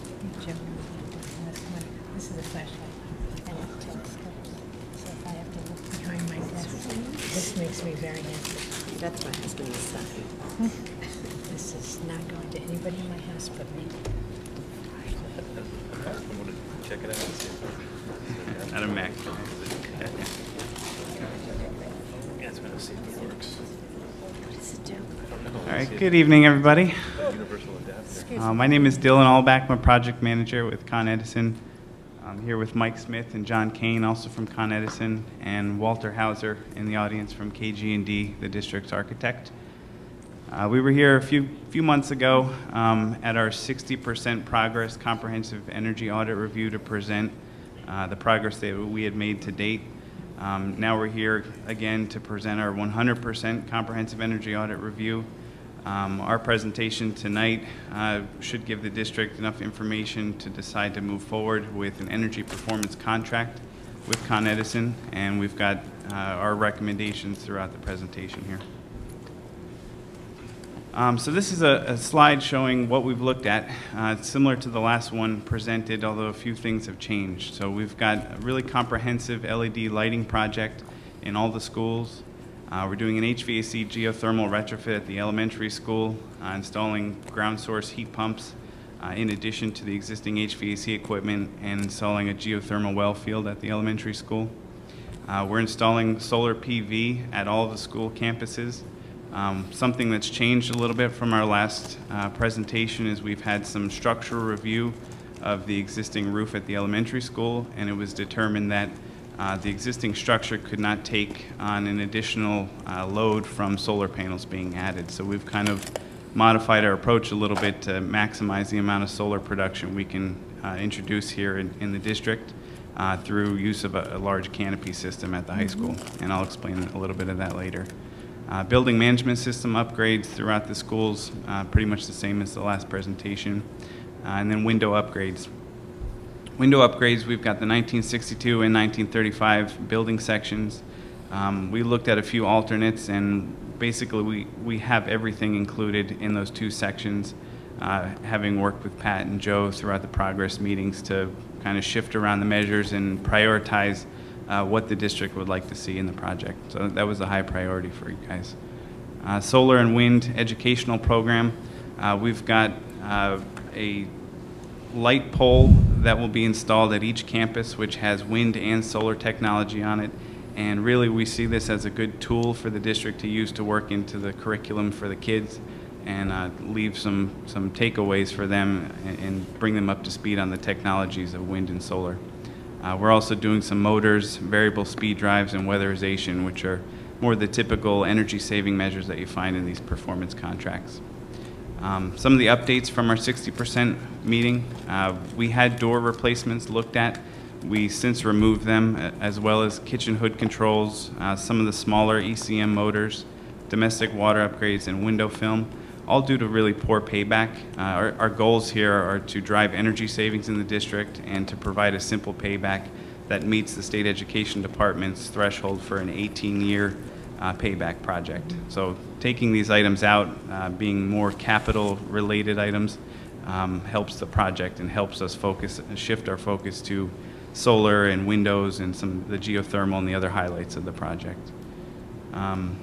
This is a flashlight and a telescope. So if I have to look behind my desk, this makes me very happy. That's my husband and son. This is not going to anybody in my house but me. I'm gonna check it out and see if not a Mac. Yeah, it's gonna see if it works. What does it do? All right, good evening, everybody. Universal adapter. Excuse Uh, me. my name is Dylan Allback. I'm a project manager with Con Edison. I'm here with Mike Smith and John Kane, also from Con Edison, and Walter Hauser in the audience from K G and D, the district's architect. Uh, we were here a few few months ago um, at our sixty percent progress comprehensive energy audit review to present uh, the progress that we had made to date. Um, now we're here again to present our one hundred percent comprehensive energy audit review. Um, our presentation tonight uh, should give the district enough information to decide to move forward with an energy performance contract with Con Edison, and we've got uh, our recommendations throughout the presentation here. Um, so this is a, a slide showing what we've looked at. Uh, it's similar to the last one presented, although a few things have changed. So we've got a really comprehensive L E D lighting project in all the schools. Uh, we're doing an H V A C geothermal retrofit at the elementary school, uh, installing ground source heat pumps uh, in addition to the existing H V A C equipment, and installing a geothermal well field at the elementary school. Uh, we're installing solar P V at all the school campuses. Um, something that's changed a little bit from our last uh, presentation is we've had some structural review of the existing roof at the elementary school, and it was determined that uh, the existing structure could not take on an additional uh, load from solar panels being added. So we've kind of modified our approach a little bit to maximize the amount of solar production we can uh, introduce here in, in the district uh, through use of a, a large canopy system at the high school, and I'll explain a little bit of that later. Uh, building management system upgrades throughout the schools, uh, pretty much the same as the last presentation. Uh, and then window upgrades. Window upgrades, we've got the nineteen sixty-two and nineteen thirty-five building sections. Um, we looked at a few alternates, and basically we, we have everything included in those two sections, uh, having worked with Pat and Joe throughout the progress meetings to kind of shift around the measures and prioritize Uh, what the district would like to see in the project. So that was a high priority for you guys. Uh, solar and wind educational program. Uh, we've got uh, a light pole that will be installed at each campus, which has wind and solar technology on it. And really, we see this as a good tool for the district to use to work into the curriculum for the kids and uh, leave some, some takeaways for them and, and bring them up to speed on the technologies of wind and solar. Uh, we're also doing some motors, variable speed drives, and weatherization, which are more the typical energy saving measures that you find in these performance contracts. Um, some of the updates from our sixty percent meeting, uh, we had door replacements looked at. We since removed them, as well as kitchen hood controls, uh, some of the smaller E C M motors, domestic water upgrades, and window film, all due to really poor payback. Uh, our, our goals here are to drive energy savings in the district and to provide a simple payback that meets the state education department's threshold for an eighteen year uh, payback project. So taking these items out, uh, being more capital related items, um, helps the project and helps us focus, shift our focus to solar and windows and some of the geothermal and the other highlights of the project. Um,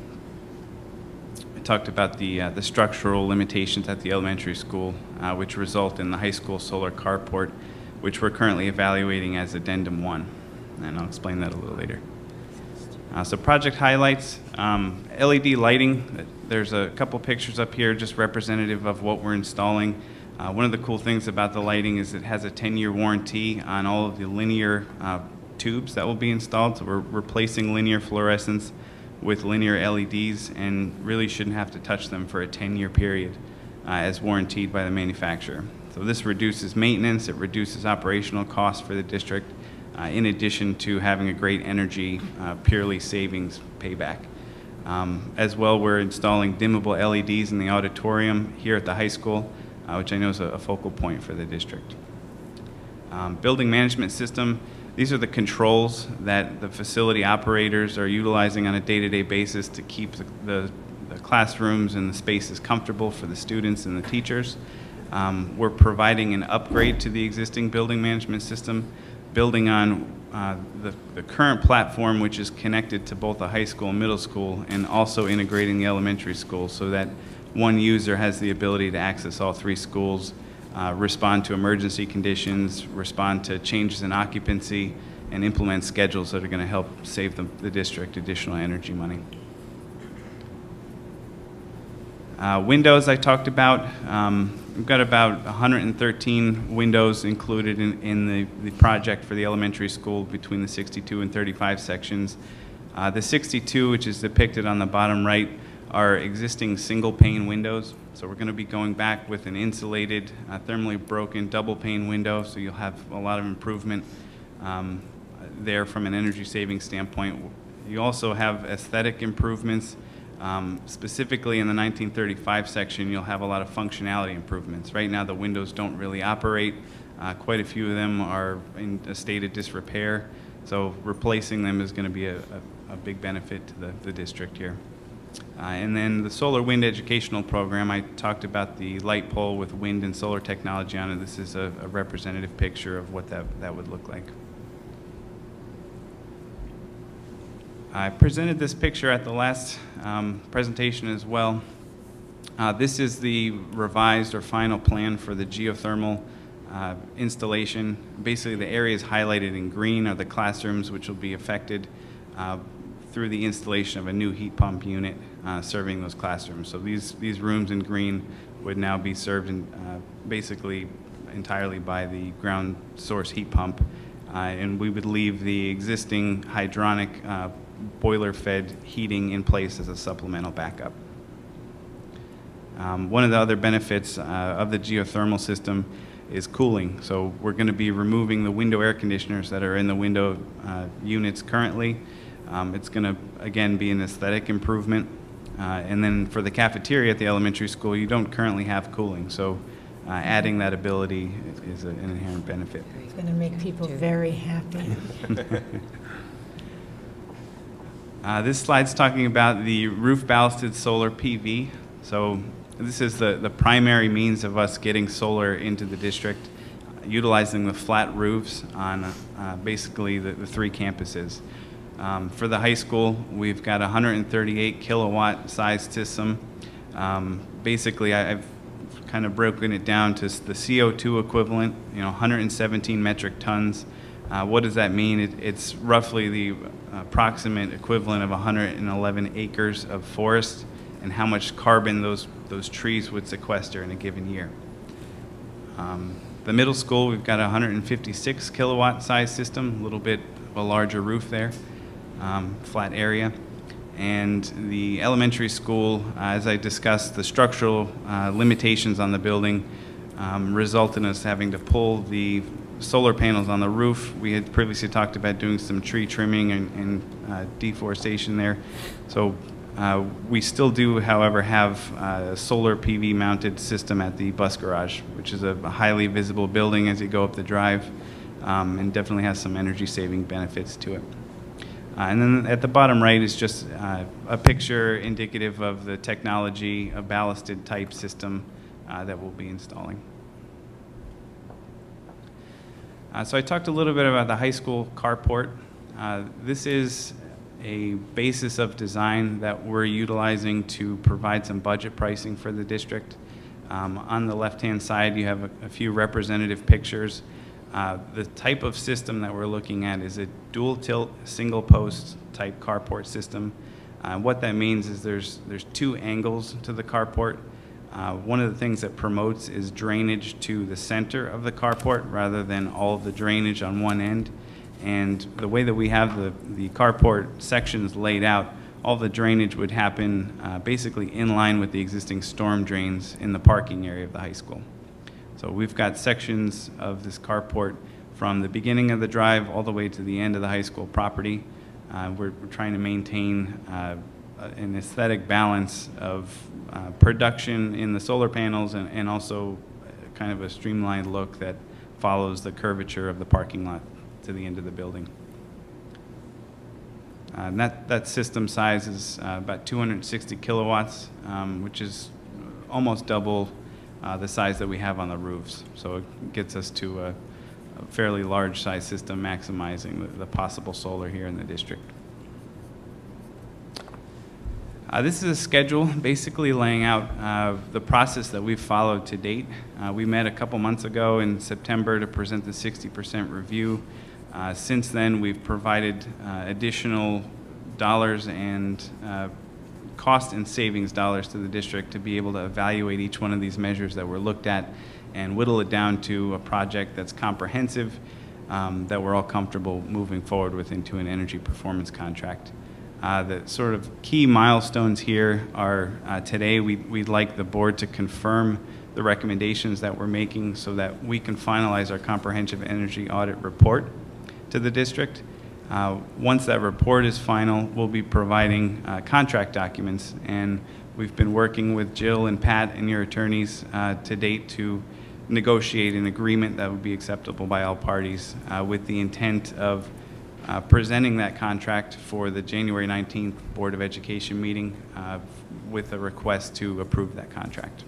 I talked about the, uh, the structural limitations at the elementary school, uh, which result in the high school solar carport, which we're currently evaluating as addendum one, and I'll explain that a little later. Uh, so project highlights, um, L E D lighting, there's a couple pictures up here just representative of what we're installing. Uh, one of the cool things about the lighting is it has a ten year warranty on all of the linear uh, tubes that will be installed. So we're replacing linear fluorescents with linear L E Ds and really shouldn't have to touch them for a ten year period uh, as warranted by the manufacturer. So this reduces maintenance, it reduces operational costs for the district, uh, in addition to having a great energy uh, purely savings payback. Um, as well, we're installing dimmable L E Ds in the auditorium here at the high school, Uh, which I know is a, a focal point for the district. Um, building management system, these are the controls that the facility operators are utilizing on a day-to-day basis to keep the, the, the classrooms and the spaces comfortable for the students and the teachers. Um, we're providing an upgrade to the existing building management system, building on uh, the, the current platform, which is connected to both the high school and middle school, and also integrating the elementary school so that one user has the ability to access all three schools, uh, respond to emergency conditions, respond to changes in occupancy, and implement schedules that are going to help save the, the district additional energy money. Uh, windows I talked about. Um, we've got about one hundred thirteen windows included in, in the, the project for the elementary school between the sixty-two and thirty-five sections. Uh, the sixty-two, which is depicted on the bottom right, are existing single pane windows. So we're going to be going back with an insulated, uh, thermally broken double pane window, so you'll have a lot of improvement um, there from an energy saving standpoint. You also have aesthetic improvements. Um, specifically in the nineteen thirty-five section, you'll have a lot of functionality improvements. Right now the windows don't really operate. Uh, quite a few of them are in a state of disrepair, so replacing them is going to be a, a, a big benefit to the, the district here. Uh, and then the solar wind educational program, I talked about the light pole with wind and solar technology on it. This is a, a representative picture of what that, that would look like. I presented this picture at the last um, presentation as well. Uh, this is the revised or final plan for the geothermal uh, installation. Basically, the areas highlighted in green are the classrooms which will be affected uh, through the installation of a new heat pump unit uh, serving those classrooms. So these, these rooms in green would now be served in, uh, basically entirely by the ground source heat pump. Uh, and we would leave the existing hydronic uh, boiler-fed heating in place as a supplemental backup. Um, one of the other benefits uh, of the geothermal system is cooling. So we're going to be removing the window air conditioners that are in the window uh, units currently. Um, it's going to, again, be an aesthetic improvement. Uh, and then for the cafeteria at the elementary school, you don't currently have cooling. So uh, adding that ability is, is a, an inherent benefit. It's going to make people very happy. uh, this slide's talking about the roof ballasted solar P V. So this is the, the primary means of us getting solar into the district, uh, utilizing the flat roofs on uh, basically the, the three campuses. Um, for the high school, we've got a one hundred thirty-eight kilowatt size system. Um, basically, I, I've kind of broken it down to the C O two equivalent, you know, one hundred seventeen metric tons. Uh, what does that mean? It, it's roughly the approximate equivalent of one hundred eleven acres of forest and how much carbon those, those trees would sequester in a given year. Um, the middle school, we've got a one hundred fifty-six kilowatt size system, a little bit of a larger roof there, um, flat area. And the elementary school, uh, as I discussed, the structural uh, limitations on the building um, result in us having to pull the solar panels on the roof. We had previously talked about doing some tree trimming and, and uh, deforestation there. So uh, we still do, however, have uh, a solar P V mounted system at the bus garage, which is a highly visible building as you go up the drive, um, and definitely has some energy saving benefits to it. Uh, and then at the bottom right is just uh, a picture indicative of the technology, a ballasted type system uh, that we'll be installing. Uh, so I talked a little bit about the high school carport. Uh, this is a basis of design that we're utilizing to provide some budget pricing for the district. Um, on the left-hand side, you have a, a few representative pictures. Uh, the type of system that we're looking at is a dual tilt, single post type carport system. Uh, what that means is there's, there's two angles to the carport. Uh, one of the things that promotes is drainage to the center of the carport rather than all of the drainage on one end. And the way that we have the, the carport sections laid out, all the drainage would happen uh, basically in line with the existing storm drains in the parking area of the high school. So we've got sections of this carport from the beginning of the drive all the way to the end of the high school property. Uh, we're, we're trying to maintain uh, an aesthetic balance of uh, production in the solar panels and, and also kind of a streamlined look that follows the curvature of the parking lot to the end of the building. Uh, and that, that system size is uh, about two hundred sixty kilowatts, um, which is almost double uh, the size that we have on the roofs. So it gets us to a, a fairly large size system, maximizing the, the possible solar here in the district. Uh, this is a schedule basically laying out uh, the process that we've followed to date. Uh, we met a couple months ago in September to present the sixty percent review. Uh, since then, we've provided uh, additional dollars and uh, cost and savings dollars to the district to be able to evaluate each one of these measures that were looked at and whittle it down to a project that's comprehensive, um, that we're all comfortable moving forward with into an energy performance contract. Uh, the sort of key milestones here are uh, today we, we'd like the board to confirm the recommendations that we're making so that we can finalize our comprehensive energy audit report to the district. Uh, once that report is final, we'll be providing uh, contract documents, and we've been working with Jill and Pat and your attorneys uh, to date to negotiate an agreement that would be acceptable by all parties uh, with the intent of Uh, presenting that contract for the January nineteenth Board of Education meeting uh, with a request to approve that contract.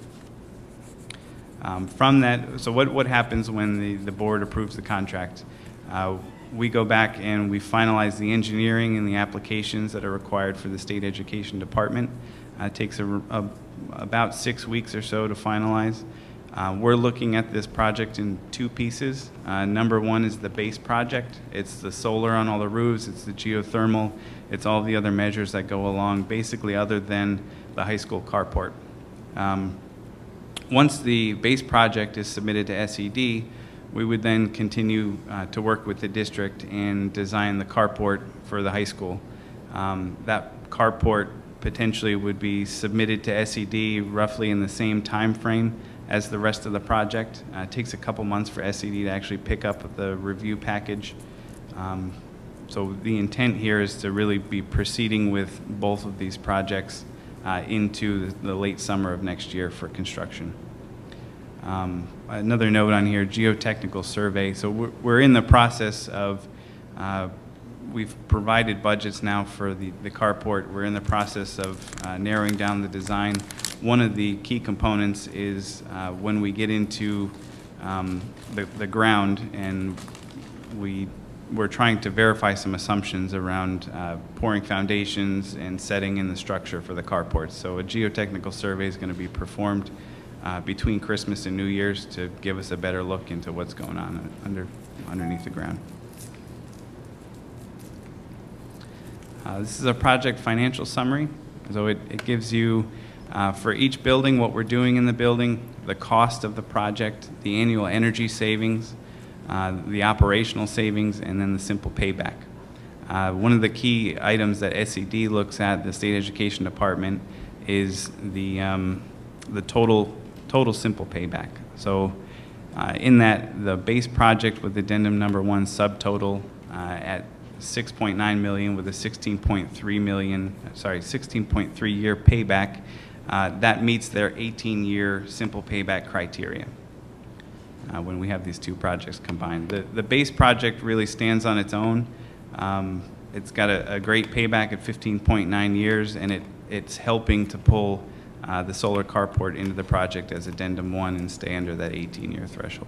Um, from that, so what, what happens when the, the board approves the contract? Uh, we go back and we finalize the engineering and the applications that are required for the State Education Department. Uh, it takes a, a, about six weeks or so to finalize. Uh, we're looking at this project in two pieces. Uh, number one is the base project. It's the solar on all the roofs, it's the geothermal, it's all the other measures that go along, basically other than the high school carport. Um, once the base project is submitted to S E D, we would then continue uh, to work with the district and design the carport for the high school. Um, that carport potentially would be submitted to S E D roughly in the same time frame as the rest of the project. Uh, it takes a couple months for S E D to actually pick up the review package. Um, so the intent here is to really be proceeding with both of these projects uh, into the, the late summer of next year for construction. Um, another note on here, geotechnical survey. So we're, we're in the process of, uh, we've provided budgets now for the, the carport. We're in the process of uh, narrowing down the design. One of the key components is uh, when we get into um, the, the ground and we, we're trying to verify some assumptions around uh, pouring foundations and setting in the structure for the carports. So a geotechnical survey is going to be performed uh, between Christmas and New Year's to give us a better look into what's going on under, underneath the ground. Uh, This is a project financial summary, so it, it gives you, uh, for each building, what we're doing in the building, the cost of the project, the annual energy savings, uh, the operational savings, and then the simple payback. Uh, One of the key items that S E D looks at, the State Education Department, is the, um, the total, total simple payback. So uh, in that, the base project with addendum number one subtotal uh, at six point nine million with a sixteen point three million, sorry, sixteen point three year payback, uh, that meets their eighteen year simple payback criteria uh, when we have these two projects combined. The, the base project really stands on its own. Um, it's got a, a great payback at fifteen point nine years, and it, it's helping to pull uh, the solar carport into the project as addendum one and stay under that eighteen year threshold.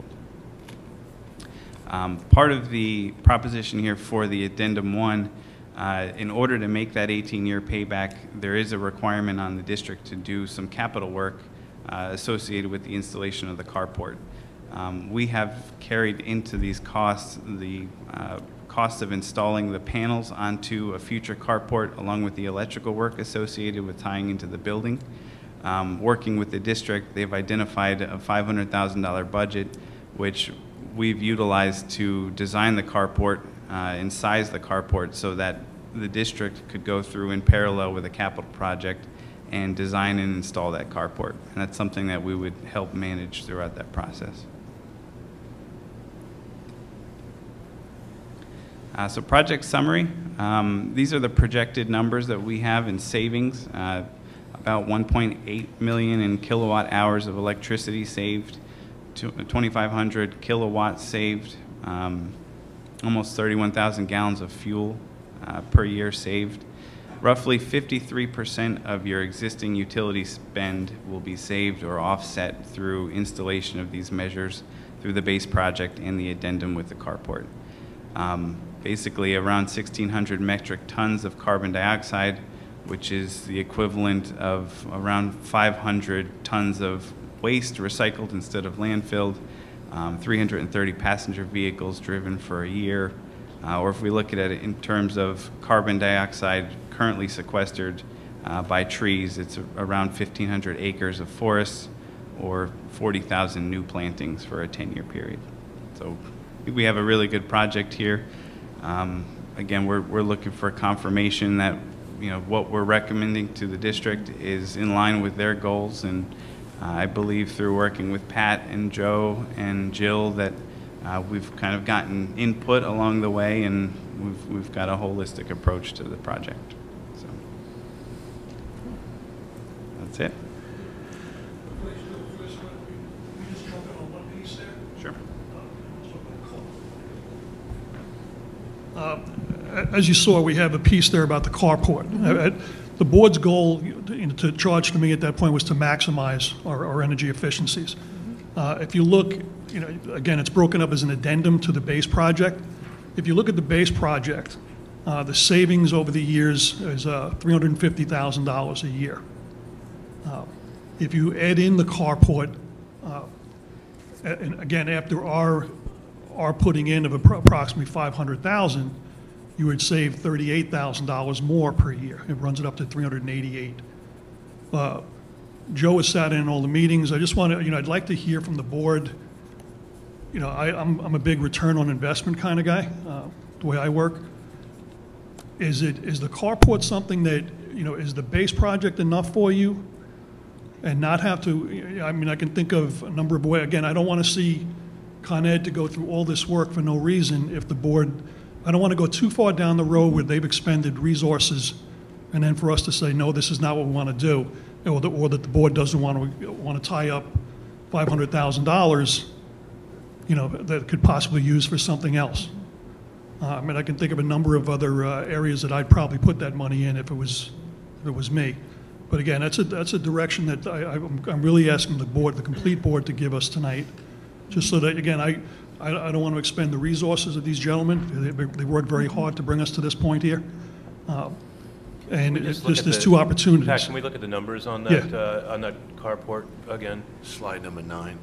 Um, part of the proposition here for the addendum one, uh, in order to make that eighteen year payback, there is a requirement on the district to do some capital work uh, associated with the installation of the carport. Um, we have carried into these costs the uh, cost of installing the panels onto a future carport, along with the electrical work associated with tying into the building. Um, working with the district, they've identified a five hundred thousand dollar budget, which we've utilized to design the carport uh, and size the carport so that the district could go through in parallel with a capital project and design and install that carport. And that's something that we would help manage throughout that process. Uh, so project summary, um, these are the projected numbers that we have in savings, uh, about one point eight million in kilowatt hours of electricity saved, twenty-five hundred kilowatts saved, um, almost thirty-one thousand gallons of fuel uh, per year saved. Roughly fifty-three percent of your existing utility spend will be saved or offset through installation of these measures through the base project and the addendum with the carport. Um, basically around sixteen hundred metric tons of carbon dioxide, which is the equivalent of around five hundred tons of waste recycled instead of landfilled, um, three hundred thirty passenger vehicles driven for a year, uh, or if we look at it in terms of carbon dioxide currently sequestered uh, by trees, it's around fifteen hundred acres of forests or forty thousand new plantings for a ten year period. So we have a really good project here. Um, again, we're, we're looking for confirmation that you know what we're recommending to the district is in line with their goals, and Uh, I believe through working with Pat and Joe and Jill that uh, we've kind of gotten input along the way, and we've, we've got a holistic approach to the project. So that's it. Sure. Uh, As you saw, we have a piece there about the carport. Uh, The board's goal, you know, to charge to me at that point, was to maximize our, our energy efficiencies. Uh, if you look, you know, again, it's broken up as an addendum to the base project. If you look at the base project, uh, the savings over the years is uh, three hundred fifty thousand dollars a year. Uh, if you add in the carport, uh, and again, after our, our putting in of approximately five hundred thousand dollars, you would save thirty-eight thousand dollars more per year. It runs it up to three hundred eighty-eight. Uh, Joe has sat in all the meetings. I just want to, you know, I'd like to hear from the board. You know, I, I'm, I'm a big return on investment kind of guy, uh, the way I work. Is it, is the carport something that, you know, is the base project enough for you and not have to, I mean, I can think of a number of ways. Again, I don't want to see Con Ed to go through all this work for no reason if the board, I don't want to go too far down the road where they've expended resources and then for us to say, no, this is not what we want to do, or, the, or that the board doesn't want to want to tie up five hundred thousand dollars, you know, that could possibly use for something else. Uh, I mean, I can think of a number of other uh, areas that I'd probably put that money in if it was, if it was me. But again, that's a, that's a direction that I, I'm, I'm really asking the board, the complete board, to give us tonight, just so that, again, I, I, I don't want to expend the resources of these gentlemen. They, they worked very hard to bring us to this point here. Uh, and it's just, there's two opportunities. Pat, can we look at the numbers on that, Yeah. uh, on that carport again? Slide number nine.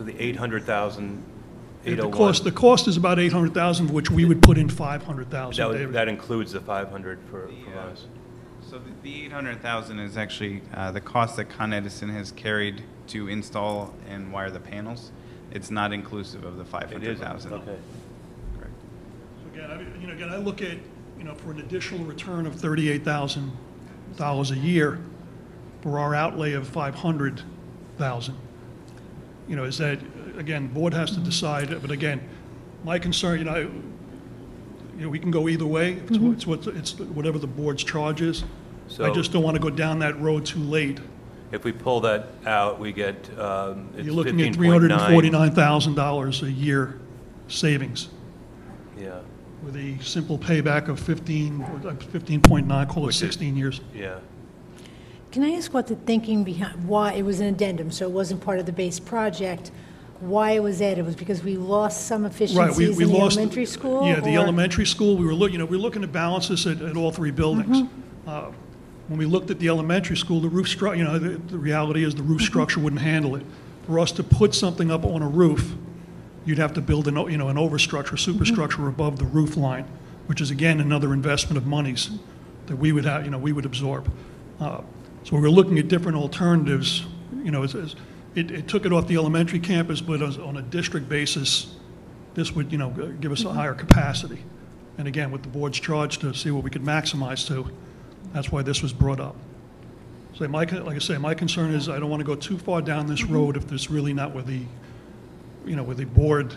So the eight hundred thousand, The eight oh one. cost, the cost is about eight hundred thousand, of which we would put in five hundred thousand, That, would- David. that includes the five hundred for, from Yeah. us. So the- the eight hundred thousand is actually uh, the cost that Con Edison has carried to install and wire the panels. It's not inclusive of the five It hundred is, thousand. okay. Correct. So again, I, mean, you know, again, I look at, you know, for an additional return of thirty-eight thousand dollars a year for our outlay of five hundred thousand. You know, is that, again, board has to decide, but again, my concern, you know, I- you know, we can go either way. It's, what- it's what, it's whatever the board's charge is. I So- just don't want to go down that road too late. If we pull that out, we get, um, it's You're looking at fifteen three point hundred and nine. forty-nine thousand dollars a year savings Yeah, with a simple payback of fifteen, fifteen point nine, call it Which is- sixteen years. yeah. Can I ask what the thinking behind, why, it was an addendum, so it wasn't part of the base project, why it was added? Was because we lost some Right, we, efficiencies we in the lost. elementary school? Yeah, the or- elementary school, we were looking, you know, we were looking to balance this at, at all three buildings. Mm-hmm. Uh, When we looked at the elementary school, the roof stru, you know, the, the reality is the roof Mm-hmm. structure wouldn't handle it. For us to put something up on a roof, you'd have to build an, o- you know, an overstructure, superstructure above the roof line, which is again, another investment of monies that we would have, you know, we would absorb. Uh, So we were looking at different alternatives, you know, as, as, it, it took it off the elementary campus, but as, on a district basis, this would, you know, g- give us a higher capacity. And again, with the board's charge to see what we could maximize to, that's why this was brought up. So my, con- like I say, my concern is I don't want to go too far down this road if there's really not where the, you know, where the board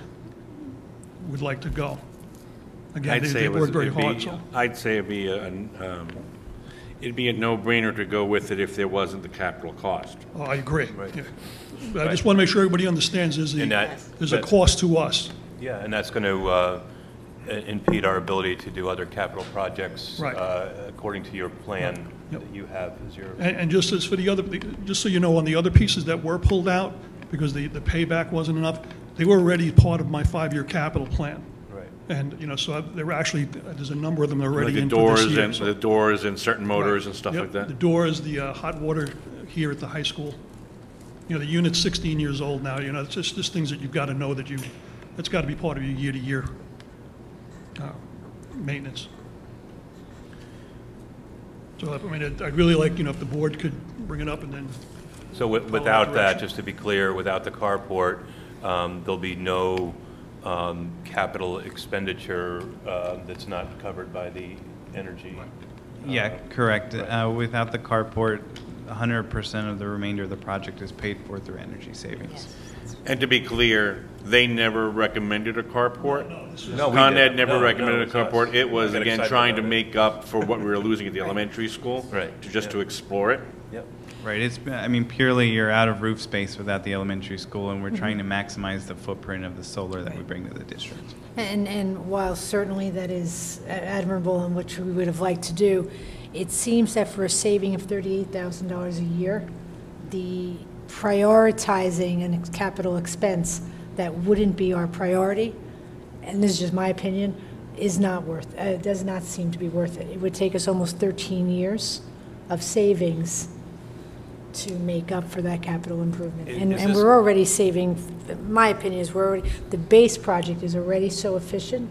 would like to go. Again, I'd they, say they it was, worked very it'd hard, be, so. I'd say it'd be, a- an, um, it'd be a no-brainer to go with it if there wasn't the capital cost. Oh, I agree. Right. Yeah. But I just want to make sure everybody understands there's And a, that- there's a that- cost to us. Yeah, and that's going to uh, impede our ability to do other capital projects Right. uh, according to your plan Yep. that you have as your. And, and just as for the other, just so you know, on the other pieces that were pulled out, because the, the payback wasn't enough, they were already part of my five-year capital plan. Right. And, you know, so I- there were actually, there's a number of them that are Like already the in for this doors year. and, so- the doors and certain motors Right. and stuff Yep, like that. The doors, the uh, hot water here at the high school. You know, the unit's sixteen years old now, you know, it's just, just things that you've got to know that you, that's got to be part of your year-to-year uh, maintenance. So, I mean, I'd- I'd really like, you know, if the board could bring it up and then, So wi- Follow without that, direction. just to be clear, without the carport, um, there'll be no um, capital expenditure uh, that's not covered by the energy. Yeah, uh, correct. right. Uh, Without the carport, one hundred percent of the remainder of the project is paid for through energy savings. And to be clear, they never recommended a carport. No, we Con did. Ed never No, no, recommended a it was us. carport. It was, I got again, excited trying to about it. make up for what we were losing at the elementary school. Right. To just to Yeah. explore it. Yep. Right, it's, I mean, purely you're out of roof space without the elementary school, and we're trying to maximize the footprint of the solar that we bring to the district. And, and while certainly that is admirable and which we would have liked to do, it seems that for a saving of thirty-eight thousand dollars a year, the prioritizing an ex- capital expense that wouldn't be our priority, and this is just my opinion, is not worth, uh, does not seem to be worth it. It would take us almost thirteen years of savings to make up for that capital improvement. Is- And, is and this- we're already saving, my opinion is we're already, the base project is already so efficient.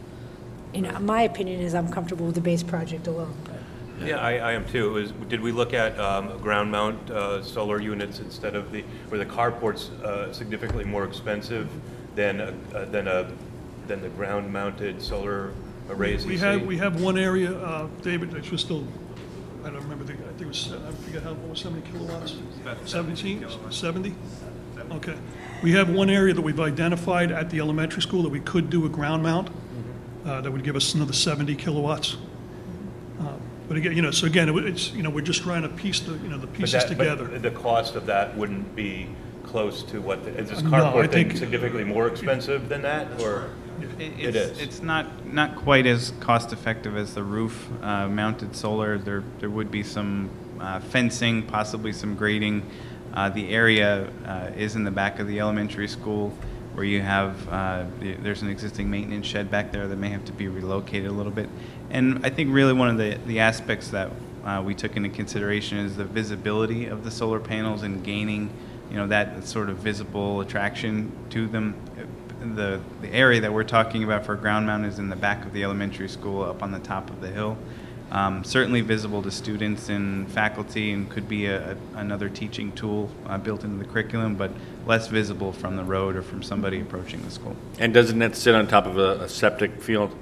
You know, my opinion is I'm comfortable with the base project alone. but- Yeah, I, I am too. It was, did we look at um, ground mount uh, solar units instead of the, where the carport's uh, significantly more expensive than, a- uh, than a, than the ground mounted solar arrays we you have, see? we have one area, uh, David, which was still, I don't remember, the I think it was, I forget how, what was seventy kilowatts? seventeen, seventy? Okay. We have one area that we've identified at the elementary school that we could do a ground mount, uh, that would give us another seventy kilowatts. Uh, But again, you know, so again, it would- it's, you know, we're just trying to piece the, you know, the But pieces that- but together. the cost of that wouldn't be close to what, the- is this No, I carport thing think- significantly more expensive than that, or? It It's- is. It's not, not quite as cost-effective as the roof-mounted solar. There, there would be some uh, fencing, possibly some grading. Uh, The area uh, is in the back of the elementary school where you have, uh, the- there's an existing maintenance shed back there that may have to be relocated a little bit. And I think really one of the, the aspects that uh, we took into consideration is the visibility of the solar panels and gaining you know, that sort of visible attraction to them. The, the area that we're talking about for ground mount is in the back of the elementary school up on the top of the hill. Um, certainly visible to students and faculty, and could be a, a, another teaching tool uh, built into the curriculum, but less visible from the road or from somebody approaching the school. And doesn't that sit on top of a, a septic field?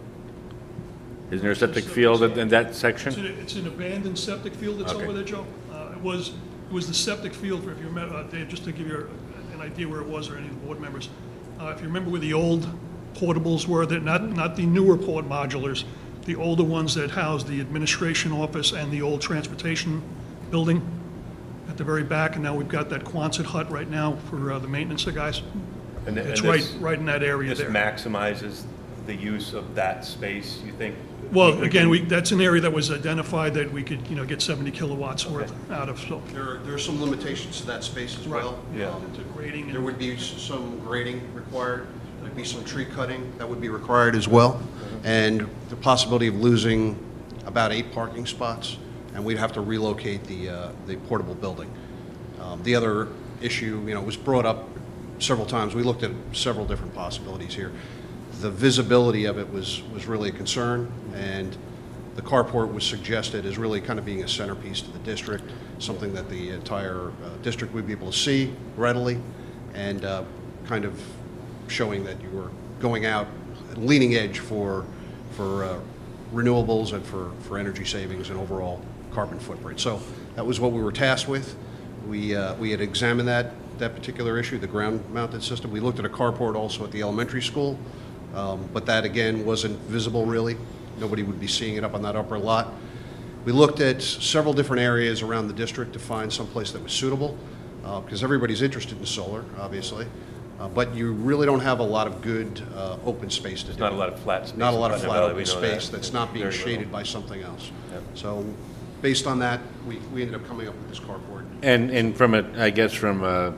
Isn't there a septic field in, in that It's section? an, it's an abandoned septic field that's Okay. over there, Joe. Uh, It was, it was the septic field, for if you remember, uh, Dave, just to give you an idea where it was, or any of the board members. Uh, If you remember where the old portables were, they're not, not the newer port modulars, the older ones that housed the administration office and the old transportation building at the very back, and now we've got that Quonset hut right now for uh, the maintenance guys. And th- It's and right, this- right in that area This there. maximizes the use of that space, you think? Well, again, we, that's an area that was identified that we could, you know, get seventy kilowatts worth out of, so. There are, there are some limitations to that space as Right. well. Yeah. Um, To grading and- There would be s- some grading required, there'd be some tree cutting that would be required as well, and the possibility of losing about eight parking spots, and we'd have to relocate the, uh, the portable building. Um, The other issue, you know, was brought up several times, we looked at several different possibilities here. The visibility of it was, was really a concern, and the carport was suggested as really kind of being a centerpiece to the district, something that the entire uh, district would be able to see readily, and uh, kind of showing that you were going out, leading edge for, for uh, renewables and for, for energy savings and overall carbon footprint. So that was what we were tasked with. We, uh, we had examined that, that particular issue, the ground-mounted system. We looked at a carport also at the elementary school, um, but that, again, wasn't visible really. Nobody would be seeing it up on that upper lot. We looked at several different areas around the district to find some place that was suitable, uh, because everybody's interested in solar, obviously, uh, but you really don't have a lot of good uh, open space to do. Not a lot of flat space. Not a lot of in flat Putnam Valley, open we know space that. that's not being Very little. shaded by something else. Yep. So based on that, we, we ended up coming up with this carport. And, and from a, I guess from a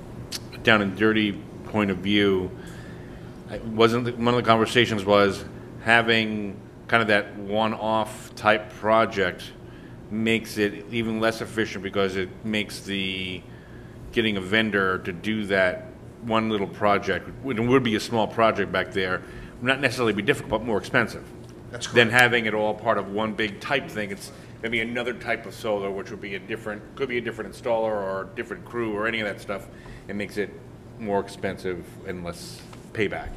down and dirty point of view, I wasn't, the- one of the conversations was having kind of that one-off type project makes it even less efficient because it makes the, getting a vendor to do that one little project, it would be a small project back there, not necessarily be difficult, but more expensive. That's Than correct. having it all part of one big type thing. It's maybe another type of solar, which would be a different, could be a different installer or a different crew or any of that stuff. It makes it more expensive and less payback.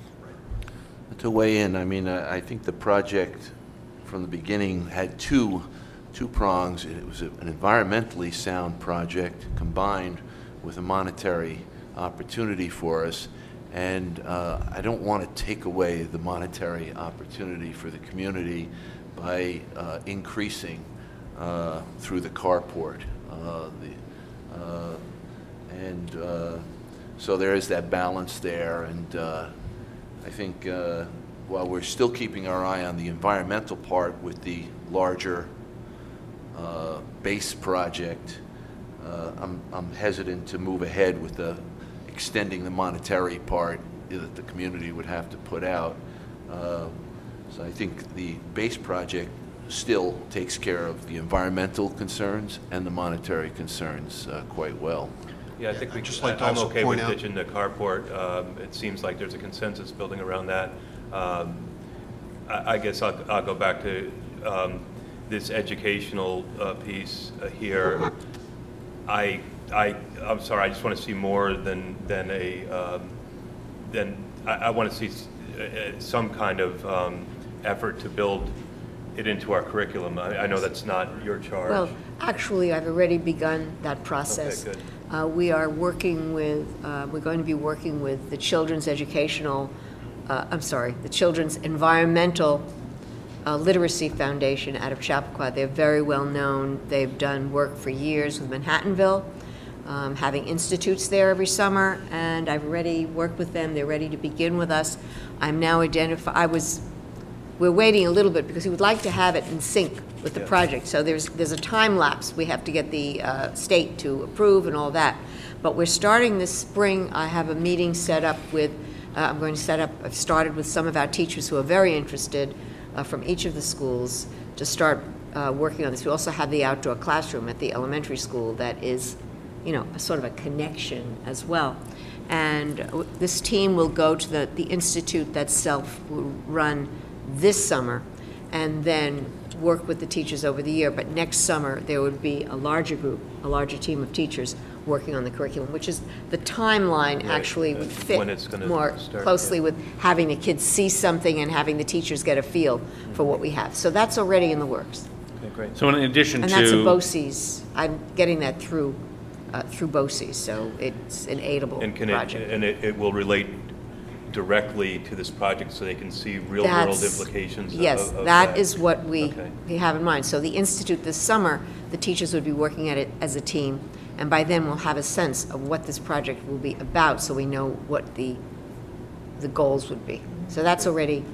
To weigh in, I mean, I I think the project from the beginning had two, two prongs. It was a- an environmentally sound project combined with a monetary opportunity for us. And uh, I don't want to take away the monetary opportunity for the community by uh, increasing uh, through the carport. Uh, the, uh, and uh, so there is that balance there. And uh, I think uh, while we're still keeping our eye on the environmental part with the larger uh, base project, uh, I'm, I'm hesitant to move ahead with the extending the monetary part that the community would have to put out. Uh, so I think the base project still takes care of the environmental concerns and the monetary concerns uh, quite well. Yeah, I think I'd we, just I- like to I'm also okay with point out- ditching the carport. Um, It seems like there's a consensus building around that. Um, I I guess I'll I'll go back to um, this educational uh, piece uh, here. I, I, I'm sorry, I just want to see more than, than a, um, than, I, I want to see s- uh, some kind of um, effort to build it into our curriculum. I, I know that's not your charge. Well, actually, I've already begun that process. Okay, good. Uh, We are working with, uh, we're going to be working with the Children's Educational, uh, I'm sorry, the Children's Environmental uh, Literacy Foundation out of Chappaqua. They're very well known. They've done work for years with Manhattanville, um, having institutes there every summer, and I've already worked with them. They're ready to begin with us. I'm now identify. I was. We're waiting a little bit because we would like to have it in sync with the Yeah. project. So there's there's a time lapse. We have to get the uh, state to approve and all that. But we're starting this spring. I have a meeting set up with. Uh, I'm going to set up. I've started with some of our teachers who are very interested uh, from each of the schools to start uh, working on this. We also have the outdoor classroom at the elementary school that is you know, a sort of a connection as well. And uh, this team will go to the, the institute that's self-run this summer, and then work with the teachers over the year. But next summer, there would be a larger group, a larger team of teachers working on the curriculum, which is the timeline Right. actually would fit When it's gonna more start, closely yeah. with having the kids see something and having the teachers get a feel for what we have. So that's already in the works. Okay, great. So in addition And that's a to, BOCES. I'm getting that through, uh, through BOCES, so it's an aidable And can it, project. and it, it will relate directly to this project so they can see real-world That's- implications of, Yes, of that is what we, Okay. we have in mind. So the Institute this summer, the teachers would be working at it as a team, and by then we'll have a sense of what this project will be about, so we know what the, the goals would be. So that's already,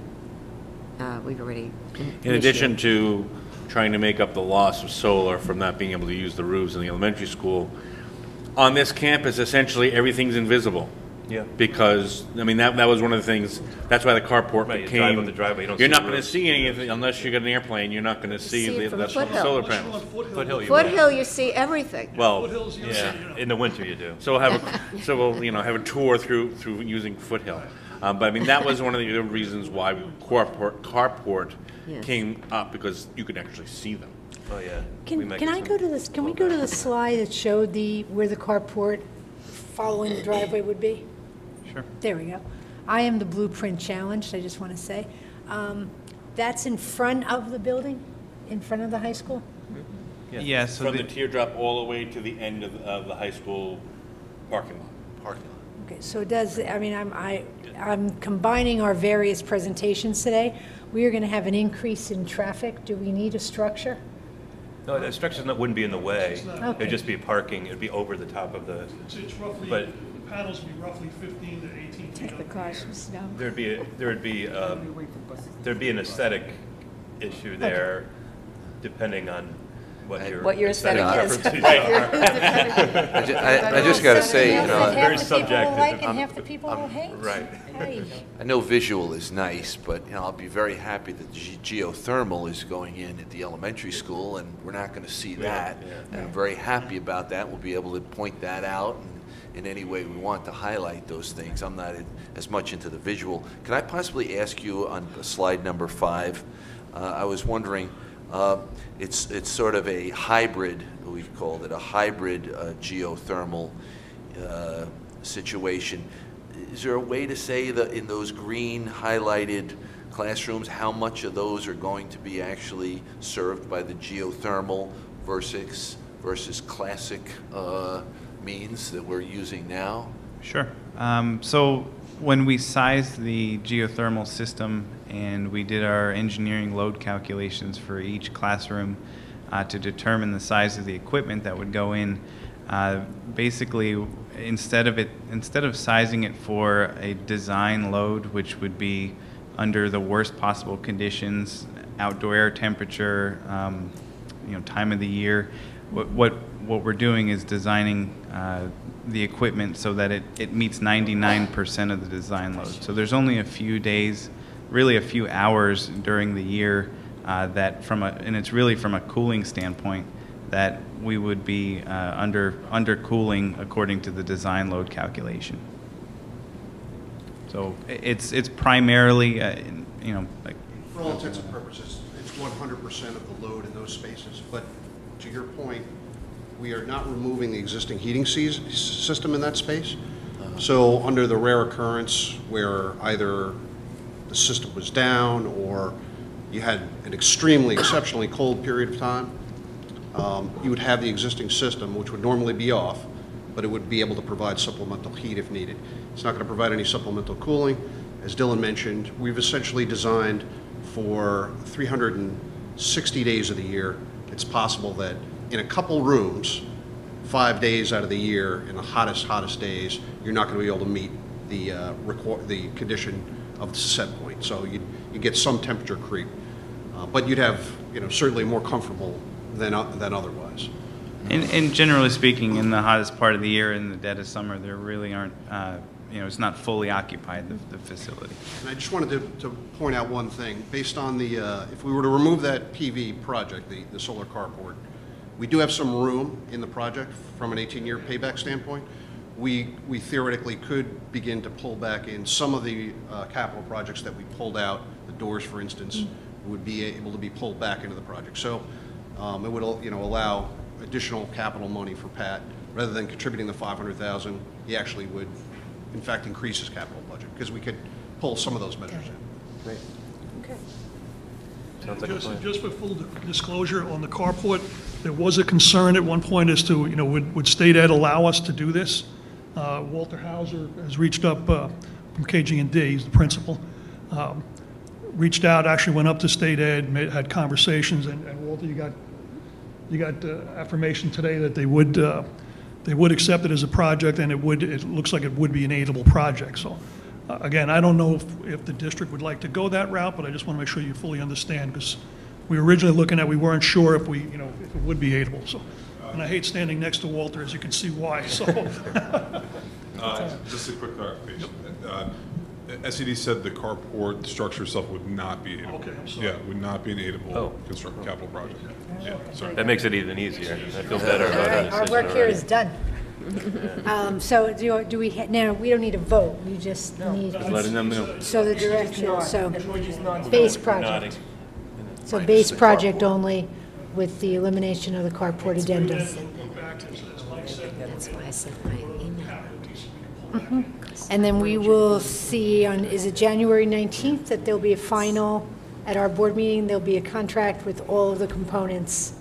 uh, we've already in addition to trying to make up the loss of solar from not being able to use the roofs in the elementary school, on this campus, essentially everything's invisible. Yeah. Because, I mean, that, that was one of the things, that's why the carport Right, you became. drive up the driveway, you don't You're see not the gonna roofs. see anything unless you get an airplane, you're not gonna see See it the, from the Foothill. solar Unless you're on panels. Foothill. Foothill, you will. Foothill, you see everything. Well, Foothills, you don't Yeah, see, you know. in the winter you do. so we'll have, a, so we'll, you know, have a tour through, through using Foothill. Um, but I mean, that was one of the reasons why carport, carport Yes. came up, because you could actually see them. Oh, yeah. We Can, might can get I some go to this, can we go to the slide that showed the, where the carport following the driveway would be? Sure. There we go. I am the blueprint challenged, I just want to say. Um, That's in front of the building, in front of the high school? Yeah, so From the- the teardrop all the way to the end of, of the high school parking lot. Parking lot. Okay, so it does, I mean, I'm, I, I'm combining our various presentations today. We are going to have an increase in traffic. Do we need a structure? No, the structure wouldn't be in the way. Okay. It'd just be parking, it'd be over the top of the, It's, it's roughly, But- the panels would be roughly fifteen to eighteen feet Take the up. cars from snow. there'd be, a- there'd be, um, there'd be an aesthetic issue there, depending on what your. What your aesthetic is. preferences are. I ju- I I just got to say, you know, Very Half the people will subjective. like and I'm- half the people will hate. Right. Hey. I know visual is nice, but, you know, I'll be very happy that ge- geothermal is going in at the elementary school, and we're not going to see that. yeah. And I'm very happy about that. We'll be able to point that out in, in any way we want to highlight those things. I'm not in- as much into the visual. Can I possibly ask you on slide number five? Uh, I was wondering, uh, it's, it's sort of a hybrid, we've called it, a hybrid uh, geothermal uh, situation. Is there a way to say that in those green highlighted classrooms, how much of those are going to be actually served by the geothermal versus, versus classic uh, means that we're using now? Sure. Um, so when we sized the geothermal system and we did our engineering load calculations for each classroom uh, to determine the size of the equipment that would go in, uh, basically instead of it instead of sizing it for a design load, which would be under the worst possible conditions, outdoor air temperature, um, you know, time of the year, what what, what we're doing is designing uh, the equipment so that it, it meets ninety-nine percent of the design load. So there's only a few days, really a few hours during the year uh, that from a, and it's really from a cooling standpoint, that we would be uh, under under cooling according to the design load calculation. So i- it's it's primarily, uh, you know, like, For all intents and purposes, it's one hundred percent of the load in those spaces. But to your point, we are not removing the existing heating seas- system in that space. So under the rare occurrence where either the system was down or you had an extremely exceptionally cold period of time, um, you would have the existing system, which would normally be off, but it would be able to provide supplemental heat if needed. It's not going to provide any supplemental cooling. As Dylan mentioned, we've essentially designed for three hundred sixty days of the year. It's possible that in a couple rooms, five days out of the year, in the hottest, hottest days, you're not going to be able to meet the uh, requ- the condition of the set point. So you you get some temperature creep, uh, but you'd have, you know, certainly more comfortable than uh, than otherwise. and, and generally speaking, in the hottest part of the year, in the dead of summer, there really aren't, uh, you know, it's not fully occupied, the, the facility. And I just wanted to, to point out one thing. Based on the, uh, if we were to remove that P V project, the, the solar carport, We do have some room in the project from an eighteen-year payback standpoint. We, we theoretically could begin to pull back in some of the uh, capital projects that we pulled out, the doors, for instance, would be able to be pulled back into the project. So um, it would, you know, allow additional capital money for Pat. Rather than contributing the five hundred thousand dollars, he actually would, in fact, increase his capital budget, because we could pull some of those measures in. Great. Okay. Sounds like a Just, plan. just for full disclosure, on the carport, there was a concern at one point as to, you know, would, would state ed allow us to do this? Uh, Walter Hauser has reached up uh, from K G and D, he's the principal, um, reached out, actually went up to state ed, made, had conversations, and, and Walter, you got, you got uh, affirmation today that they would, uh, they would accept it as a project, and it would, it looks like it would be an aidable project. So, uh, again, I don't know if, if the district would like to go that route, but I just want to make sure you fully understand, because we were originally looking at, we weren't sure if we, you know, if it would be aidable. So, and I hate standing next to Walter, as you can see why. So, uh, just a quick clarification. Uh, S E D said the carport structure itself would not be aidable. Okay, I'm sorry. Yeah, would not be an aidable Oh. construct capital project. Yeah, sorry. That makes it even easier. I feel better All about right, it. our work here is done. Um, So do, you- do we, ha- now, we don't need a vote, we just need. Just letting them know. So the direction, so base project. So base project only with the elimination of the carport addendum. That's why I said my email. And then we will see on, is it January nineteenth that there'll be a final, at our board meeting, there'll be a contract with all of the components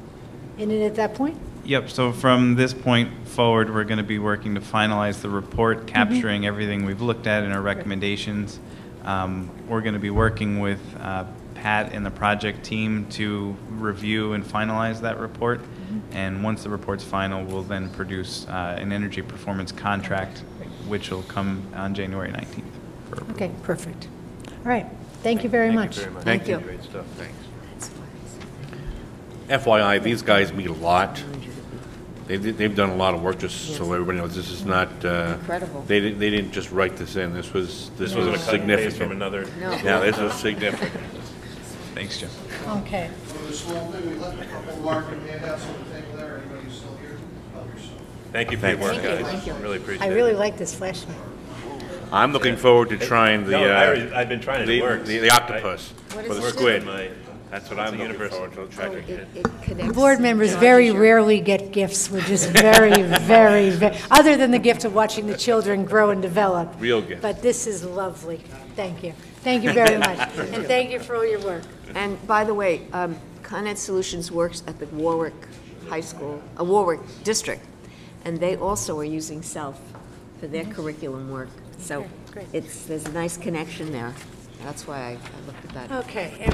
in it at that point? Yep, so from this point forward, we're going to be working to finalize the report, capturing everything we've looked at in our recommendations. Um, We're going to be working with uh, Pat and the project team to review and finalize that report. And once the report's final, we'll then produce uh, an energy performance contract, which will come on January nineteenth. for approval. Okay, perfect. All right, thank you very much. Thank you very much. Thank you. Great stuff. Thanks. That's why I said- F Y I, these guys meet a lot. They've, they've done a lot of work, just so everybody knows, this is not, uh... Incredible. They didn't, they didn't just write this in, this was, this Wasn't was a cut and paste from significant. another. No. Yeah, this was significant. Thanks, Jim. Okay. For the small thing, we left a couple of marking handouts on the table there. Anybody who's still here, help yourself. Thank you for your work, Thank you. guys. Thank you. Really appreciate I it. really like this flash mob. I'm looking forward to trying the, No, I uh... already- I've been trying it, it the- works. The, the octopus, What or is the it? squid. My- That's what I'm It's a looking universal. forward to Oh, checking. it, it connects. Board members very rarely get gifts, which is very, very, very, other than the gift of watching the children grow and develop. Real gift. But this is lovely. Thank you. Thank you very much. And thank you for all your work. And by the way, um, Con Ed Solutions works at the Warwick High School, uh, Warwick District, and they also are using Self for their curriculum work. So Okay, great. it's, there's a nice connection there. That's why I, I looked at that. Okay, and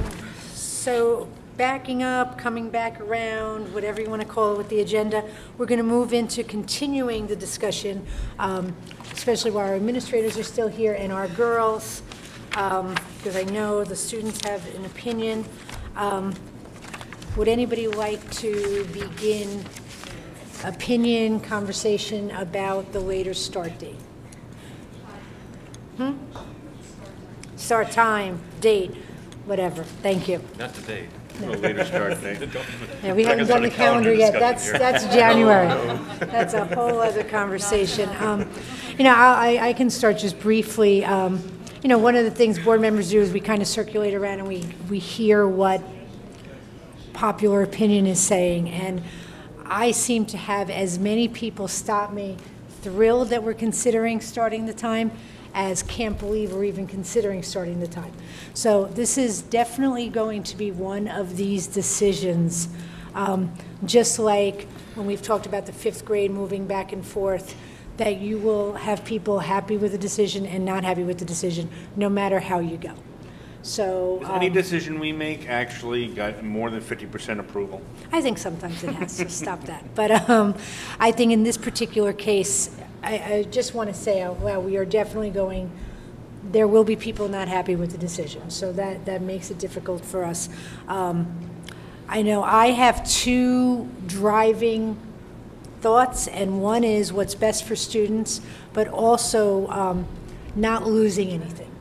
so backing up, coming back around, whatever you want to call it with the agenda, we're going to move into continuing the discussion, um, especially while our administrators are still here and our girls, because I know the students have an opinion. Um, Would anybody like to begin opinion conversation about the later start date? Hmm? Start time, date, whatever. Thank you. Not today. A later start date. Yeah, we haven't Second done the sort of calendar calendar yet. discussion That's, here. that's January. That's a whole other conversation. Um, You know, I, I can start just briefly. Um, You know, one of the things board members do is we kind of circulate around and we, we hear what popular opinion is saying. And I seem to have as many people stop me thrilled that we're considering starting the time as can't believe we're even considering starting the time. So this is definitely going to be one of these decisions, um, just like when we've talked about the fifth grade moving back and forth, that you will have people happy with the decision and not happy with the decision, no matter how you go. So Has any um, decision we make actually got more than fifty percent approval? I think sometimes it has to stop that. But um, I think in this particular case, I, I just want to say out loud, we are definitely going, there will be people not happy with the decision. So that, that makes it difficult for us. Um, I know I have two driving thoughts, and one is what's best for students, but also um, not losing anything.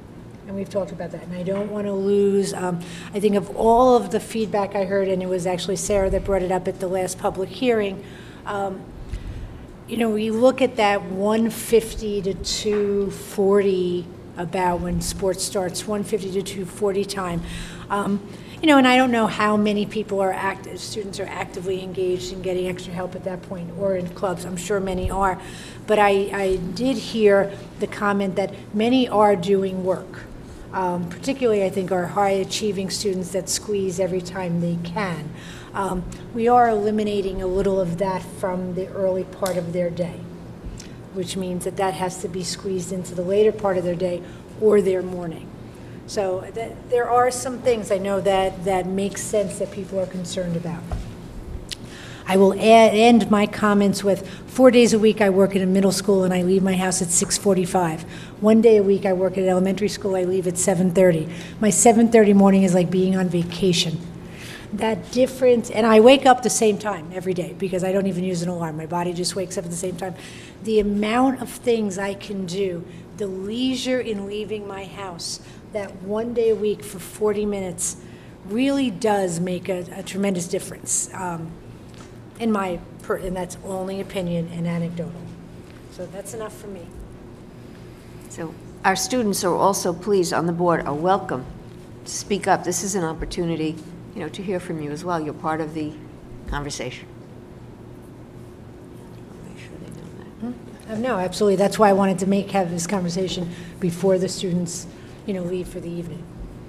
And we've talked about that, and I don't want to lose, um, I think of all of the feedback I heard, and it was actually Sarah that brought it up at the last public hearing, um, you know, we look at that one fifty to two forty about when sports starts, one fifty to two forty time. Um, you know, and I don't know how many people are active, students are actively engaged in getting extra help at that point, or in clubs. I'm sure many are. But I, I did hear the comment that many are doing work. Um, particularly, I think, our high-achieving students that squeeze every time they can. Um, we are eliminating a little of that from the early part of their day, which means that that has to be squeezed into the later part of their day or their morning. So th there are some things I know that, that make sense that people are concerned about. I will add, end my comments with four days a week I work at a middle school and I leave my house at six forty-five. One day a week I work at an elementary school, I leave at seven thirty. My seven thirty morning is like being on vacation. That difference, and I wake up the same time every day because I don't even use an alarm. My body just wakes up at the same time. The amount of things I can do, the leisure in leaving my house, that one day a week for forty minutes really does make a, a tremendous difference. Um, in my, per and that's only opinion and anecdotal. So that's enough for me. So our students are also, please, on the board, are welcome to speak up. This is an opportunity, you know, to hear from you as well. You're part of the conversation. I'll make sure they know that. Hmm? No, absolutely. That's why I wanted to make, have this conversation before the students, you know, leave for the evening.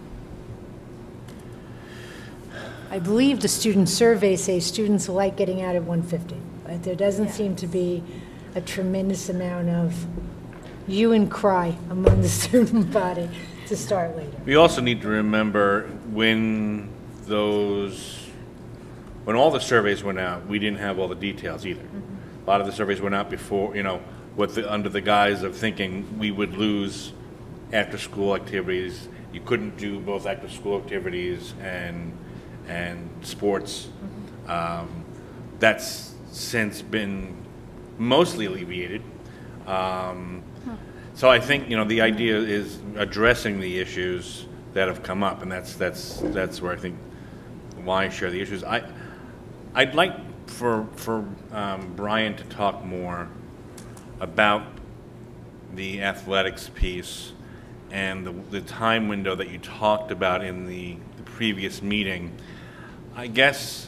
I believe the student surveys say students like getting out at one fifty, but there doesn't yeah. seem to be a tremendous amount of hue and cry among the student body to start later. We also need to remember when those, when all the surveys went out, we didn't have all the details either. Mm-hmm. A lot of the surveys went out before, you know, with the, under the guise of thinking we would lose after-school activities. You couldn't do both after-school activities and and sports. Mm-hmm. um, that's since been mostly alleviated. Um, huh. So I think, you know, the idea is addressing the issues that have come up, and that's that's that's where I think why I share the issues. I I'd like for for um, Brian to talk more about the athletics piece and the, the time window that you talked about in the, the previous meeting. I guess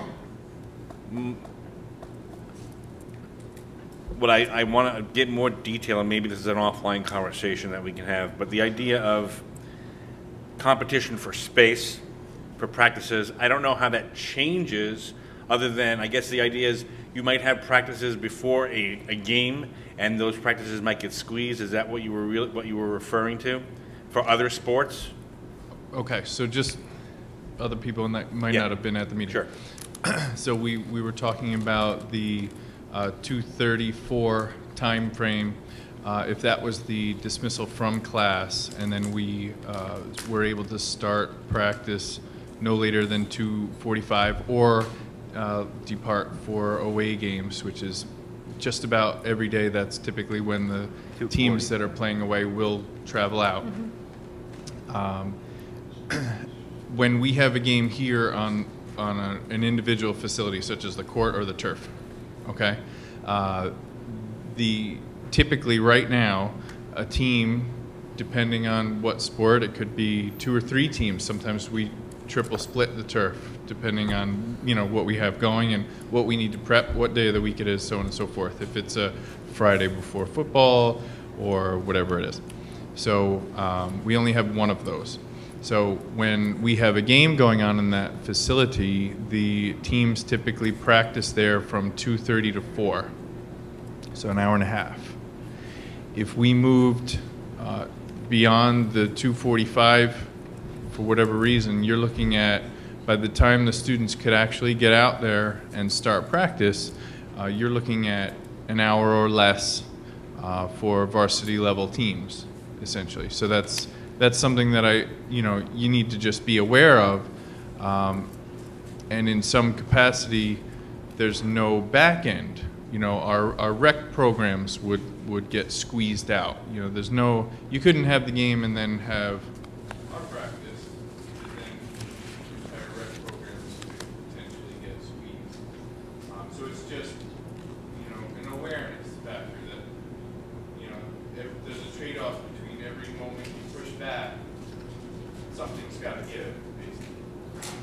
what I, I want to get more detail, and maybe this is an offline conversation that we can have, but the idea of competition for space, for practices, I don't know how that changes, other than I guess the idea is you might have practices before a, a game, and those practices might get squeezed. Is that what you were re what you were referring to for other sports? Okay, so just other people in that might yeah. not have been at the meeting. Sure. So we, we were talking about the uh, two thirty-four time frame, uh, if that was the dismissal from class, and then we uh, were able to start practice no later than two forty-five, or uh, depart for away games, which is just about every day. That's typically when the teams that are playing away will travel out. Mm-hmm. um, when we have a game here on, on a, an individual facility, such as the court or the turf, okay, uh, the typically right now, a team, depending on what sport, it could be two or three teams. Sometimes we triple split the turf, depending on, you know, what we have going and what we need to prep, what day of the week it is, so on and so forth. If it's a Friday before football or whatever it is. So um, we only have one of those. So when we have a game going on in that facility, the teams typically practice there from two thirty to four, so an hour and a half. If we moved uh, beyond the two forty-five, for whatever reason, you're looking at, by the time the students could actually get out there and start practice, uh, you're looking at an hour or less uh, for varsity level teams, essentially. So that's that's something that I, you know, you need to just be aware of. Um, and in some capacity, there's no back end. You know, our, our rec programs would would get squeezed out. You know, there's no, you couldn't have the game and then have our practice, and then entire rec programs could potentially get squeezed. Um, so it's just, you know, an awareness factor that, you know, if there's a trade-off between every moment you push back, something's got to give, basically.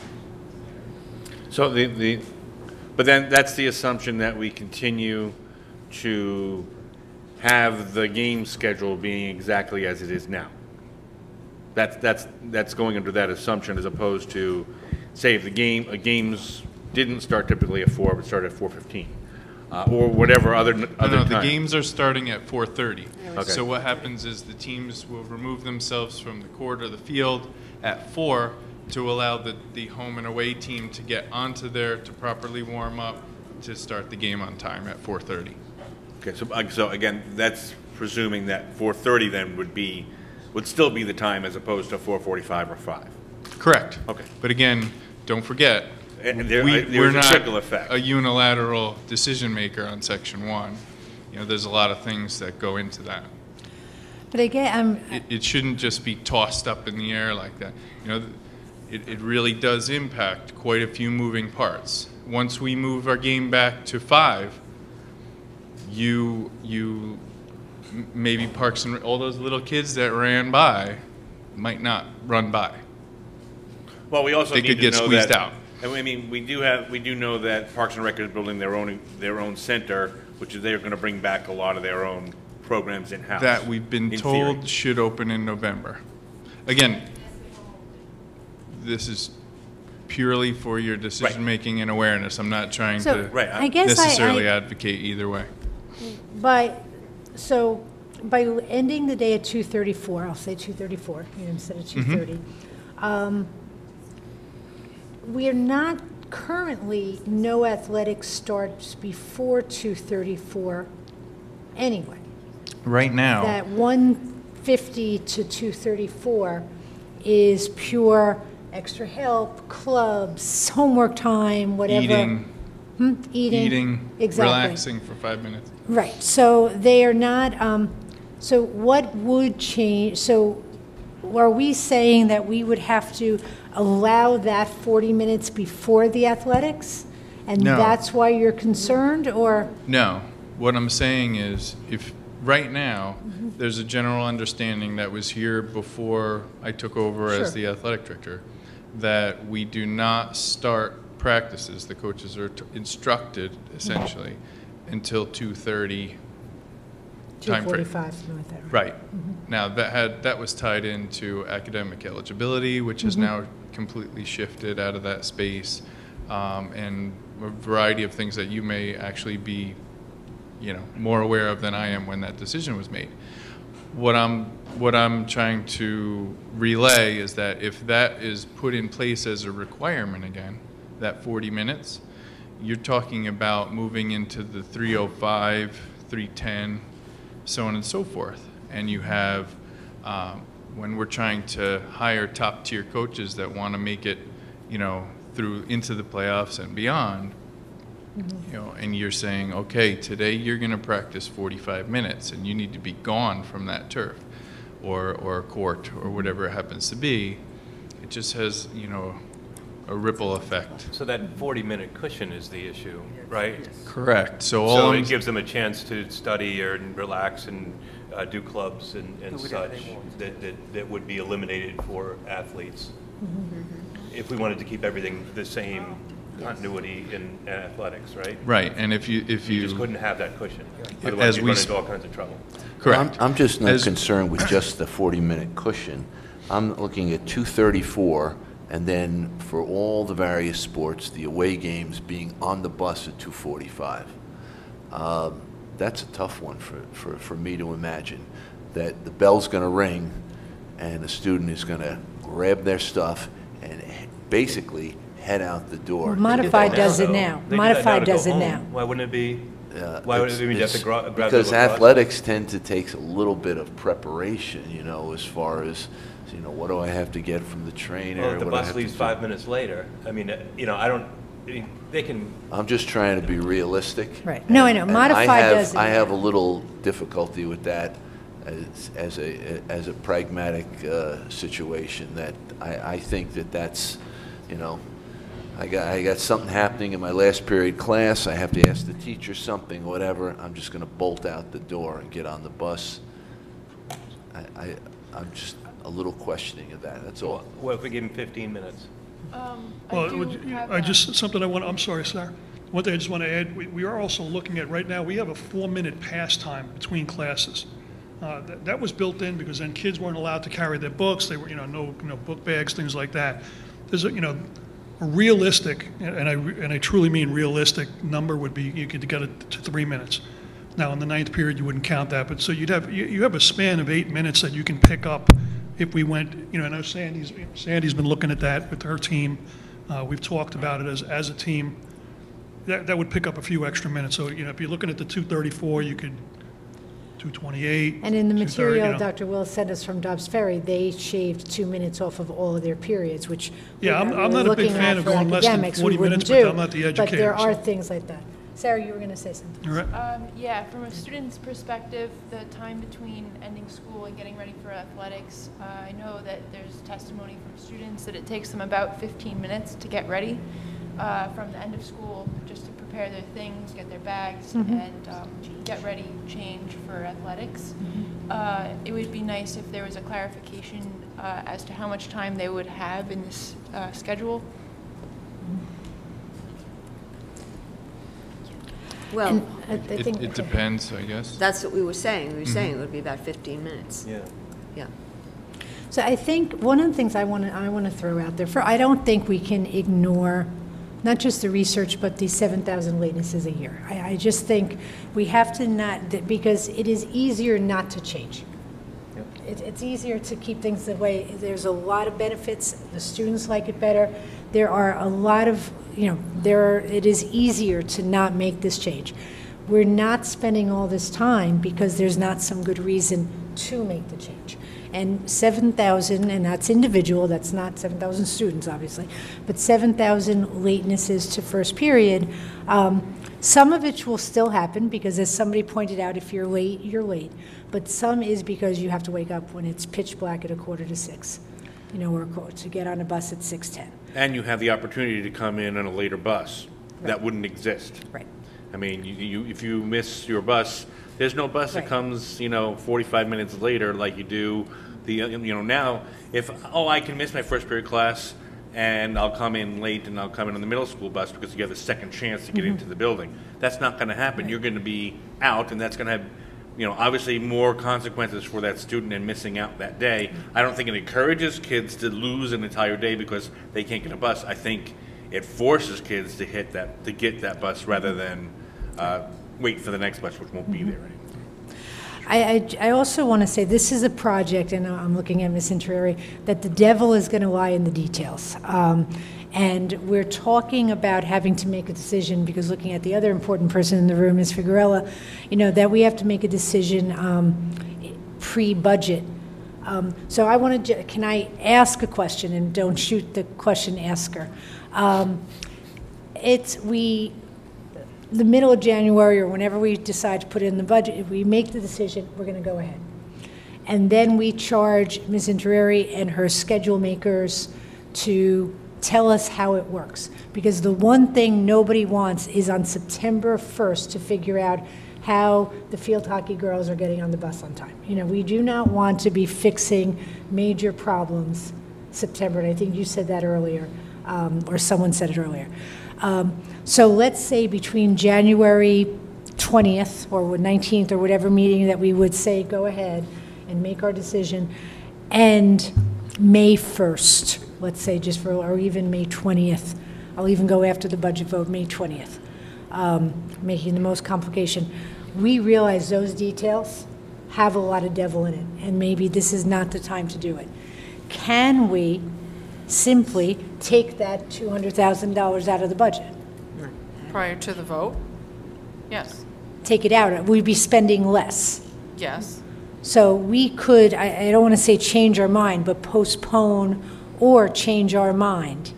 So the, the, but then that's the assumption that we continue to have the game schedule being exactly as it is now. That's, that's, that's going under that assumption as opposed to, say, if the game, a games didn't start typically at four, but started at four fifteen. Uh, or whatever other, other No, no, the time. games are starting at four thirty. Okay. So what happens is the teams will remove themselves from the court or the field at four to allow the, the home and away team to get onto there to properly warm up to start the game on time at four thirty. Okay, so, uh, so again, that's presuming that four thirty then would be, would still be the time as opposed to four forty-five or five. Correct. Okay. But again, don't forget, And there, we, I- we're there's a not trickle effect. a unilateral decision maker on section one. You know, there's a lot of things that go into that. But again, I'm, It, it shouldn't just be tossed up in the air like that. You know, it, it really does impact quite a few moving parts. Once we move our game back to five, you, you, m- maybe Parks and, all those little kids that ran by might not run by. Well, we also They need could to get know squeezed that- out. And I mean, we do have, we do know that Parks and Rec is building their own, their own center, which is they're going to bring back a lot of their own programs in-house. That we've been in told theory. should open in November. Again, this is purely for your decision-making and awareness. I'm not trying So, to Right, I- I guess I- necessarily I- advocate either way. by, so, by ending the day at two thirty-four, I'll say two thirty-four, you know, instead of two thirty, um, we are not currently, no athletics starts before two thirty-four anyway. Right now, That one fifty to two thirty-four is pure extra help, clubs, homework time, whatever. eating, Hmm? Eating. eating, Exactly. relaxing for five minutes. Right, so they are not, um, so what would change, so are we saying that we would have to allow that forty minutes before the athletics? And No. that's why you're concerned, or? No, what I'm saying is, if, right now, there's a general understanding that was here before I took over as Sure. the athletic director, that we do not start practices, the coaches are t- instructed, essentially, until two thirty Two timeframe. forty-five, something like that. Right. Now, that had, that was tied into academic eligibility, which has now completely shifted out of that space, um, and a variety of things that you may actually be, you know, more aware of than I am when that decision was made. What I'm, what I'm trying to relay is that if that is put in place as a requirement again, that forty minutes, you're talking about moving into the three oh five, three ten, so on and so forth. And you have, um, when we're trying to hire top-tier coaches that want to make it, you know, through into the playoffs and beyond, you know, and you're saying, okay, today you're going to practice forty-five minutes, and you need to be gone from that turf, or or court, or whatever it happens to be. It just has, you know, a ripple effect. So that forty-minute cushion is the issue, right? Correct. So all So I'm it gives them a chance to study or and relax and uh, do clubs and, and such that, that, that would be eliminated for athletes. If we wanted to keep everything the same continuity in athletics, right? right, and if you if You you just couldn't have that cushion. As Otherwise, you we run sp- into all kinds of trouble. correct. I'm, I'm just not As- concerned with just the forty-minute cushion. I'm looking at two thirty-four, and then for all the various sports, the away games being on the bus at two forty-five. Um, That's a tough one for, for, for me to imagine, that the bell's going to ring, and a student is going to grab their stuff and he- basically head out the door. Well, Modified does it though. now. They do that now Modified to go does it home. now. Why wouldn't it be? Uh, Why would it's- it be you have to it's- gra- grab the Because lacrosse? athletics tend to take a little bit of preparation, you know, as far as, you know, what do I have to get from the trainer? Well, if the what do I bus have to leaves do? five minutes later, I mean, uh, you know, I don't, they can. I'm just trying to be realistic. Right. No, I know. And- and Modified I have- doesn't- I have a little difficulty with that as, as a, as a pragmatic uh, situation, that I, I think that that's, you know, I got, I got something happening in my last period class, I have to ask the teacher something, whatever, I'm just gonna bolt out the door and get on the bus. I, I, I'm just a little questioning of that, that's all. Well, if we give them fifteen minutes. Um, I Well, do would you- have I a- just, something I want, I'm sorry, Sarah. One thing I just want to add, we, we are also looking at, right now, we have a four-minute pass time between classes. Uh, that, that was built in because then kids weren't allowed to carry their books, they were, you know, no, you know, book bags, things like that. There's a, you know, a realistic, and I, and I truly mean realistic number would be, you could get it to three minutes. Now, in the ninth period, you wouldn't count that, but so you'd have, you, you have a span of eight minutes that you can pick up if we went, you know, I know Sandy's, Sandy's been looking at that with her team. Uh, we've talked about it as, as a team. That, that would pick up a few extra minutes. So, you know, if you're looking at the two thirty-four, you could, two twenty-eight. And in the two thirty, you material know. Doctor Will sent us from Dobbs Ferry, they shaved two minutes off of all of their periods, which Yeah, I'm- we're I'm not a big looking fan at of for going less than academics, we forty wouldn't minutes, but do, I'm not the But there educator, are so. things like that. Sarah, you were going to say something. All right. Um, yeah, from a student's perspective, the time between ending school and getting ready for athletics, uh, I know that there's testimony from students that it takes them about fifteen minutes to get ready uh, from the end of school, just to prepare their things, get their bags, Mhm. and um, get ready, change for athletics. Uh, it would be nice if there was a clarification uh, as to how much time they would have in this uh, schedule. Well, And I- I It, think- it depends, I guess. that's what we were saying. We were saying it would be about fifteen minutes. Yeah. Yeah. So I think one of the things I want to, I want to throw out there, for, I don't think we can ignore not just the research, but the seven thousand latenesses a year. I, I just think we have to not, that- because it is easier not to change. It, it's easier to keep things the way, there's a lot of benefits, the students like it better. There are a lot of, you know, there are, it is easier to not make this change. We're not spending all this time because there's not some good reason to make the change. And seven thousand, and that's individual, that's not seven thousand students, obviously, but seven thousand latenesses to first period. Um, some of it will still happen because, as somebody pointed out, if you're late, you're late. But some is because you have to wake up when it's pitch black at a quarter to six, you know, or to get on a bus at six ten. And you have the opportunity to come in on a later bus. That Right. wouldn't exist. Right. I mean, you, you, if you miss your bus, there's no bus that Right. comes, you know, forty-five minutes later like you do the, uh, you know, now, if, oh, I can miss my first period class and I'll come in late and I'll come in on the middle school bus because you have a second chance to get Mm-hmm. into the building. That's not going to happen. You're going to be out, and that's going to have, you know, obviously more consequences for that student and missing out that day. I don't think it encourages kids to lose an entire day because they can't get a bus. I think it forces kids to hit that, to get that bus rather than uh, wait for the next bus, which won't be there anymore. I, I, I also want to say this is a project, and I'm looking at Miz Intereri, that the devil is going to lie in the details. Um, and we're talking about having to make a decision, because looking at the other important person in the room, Miz Figueroa, you know, that we have to make a decision um, pre-budget. Um, so I want to, can I ask a question, and don't shoot the question asker. Um, it's, we, the middle of January or whenever we decide to put it in the budget, if we make the decision, we're going to go ahead. And then we charge Miz Intereri and her schedule makers to tell us how it works. Because the one thing nobody wants is on September first to figure out how the field hockey girls are getting on the bus on time. You know, we do not want to be fixing major problems September, and I think you said that earlier, um, or someone said it earlier. Um, so let's say between January twentieth or nineteenth or whatever meeting that we would say go ahead and make our decision, and May first, let's say just for, or even May twentieth. I'll even go after the budget vote, May twentieth, um, making the most complication. We realize those details have a lot of devil in it, and maybe this is not the time to do it. Can we simply take that two hundred thousand dollars out of the budget? Prior to the vote? Yes. Take it out, we'd be spending less. Yes. So we could, I, I don't want to say change our mind, but postpone or change our mind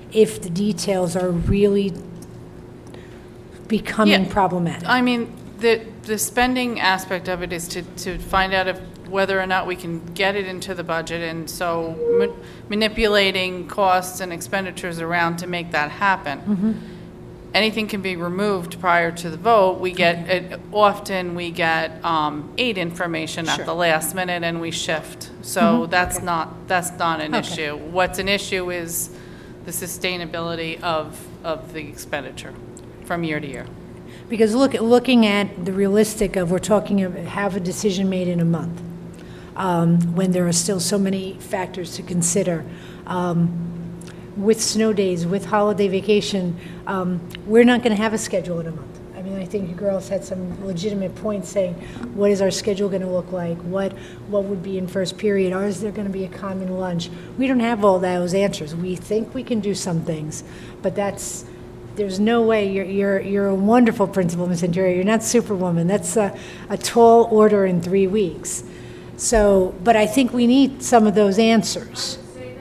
if the details are really becoming Yeah. problematic. I mean, the, the spending aspect of it is to, to find out if, whether or not we can get it into the budget, and so ma- manipulating costs and expenditures around to make that happen. Mm-hmm. Anything can be removed prior to the vote. We get, it, often we get um, aid information at Sure. the last minute and we shift. So Mhm. that's Okay. not, that's not an Okay. issue. What's an issue is the sustainability of, of the expenditure from year to year. Because look, looking at the realistic of, we're talking of, have a decision made in a month, um, when there are still so many factors to consider. Um, with snow days, with holiday vacation, um, we're not going to have a schedule in a month. I mean, I think you girls had some legitimate points saying, what is our schedule going to look like? What what would be in first period? Or is there going to be a common lunch? We don't have all those answers. We think we can do some things, but that's, there's no way. You're you're you're a wonderful principal, Miz Interior. You're not Superwoman. That's a, a tall order in three weeks. So, but I think we need some of those answers.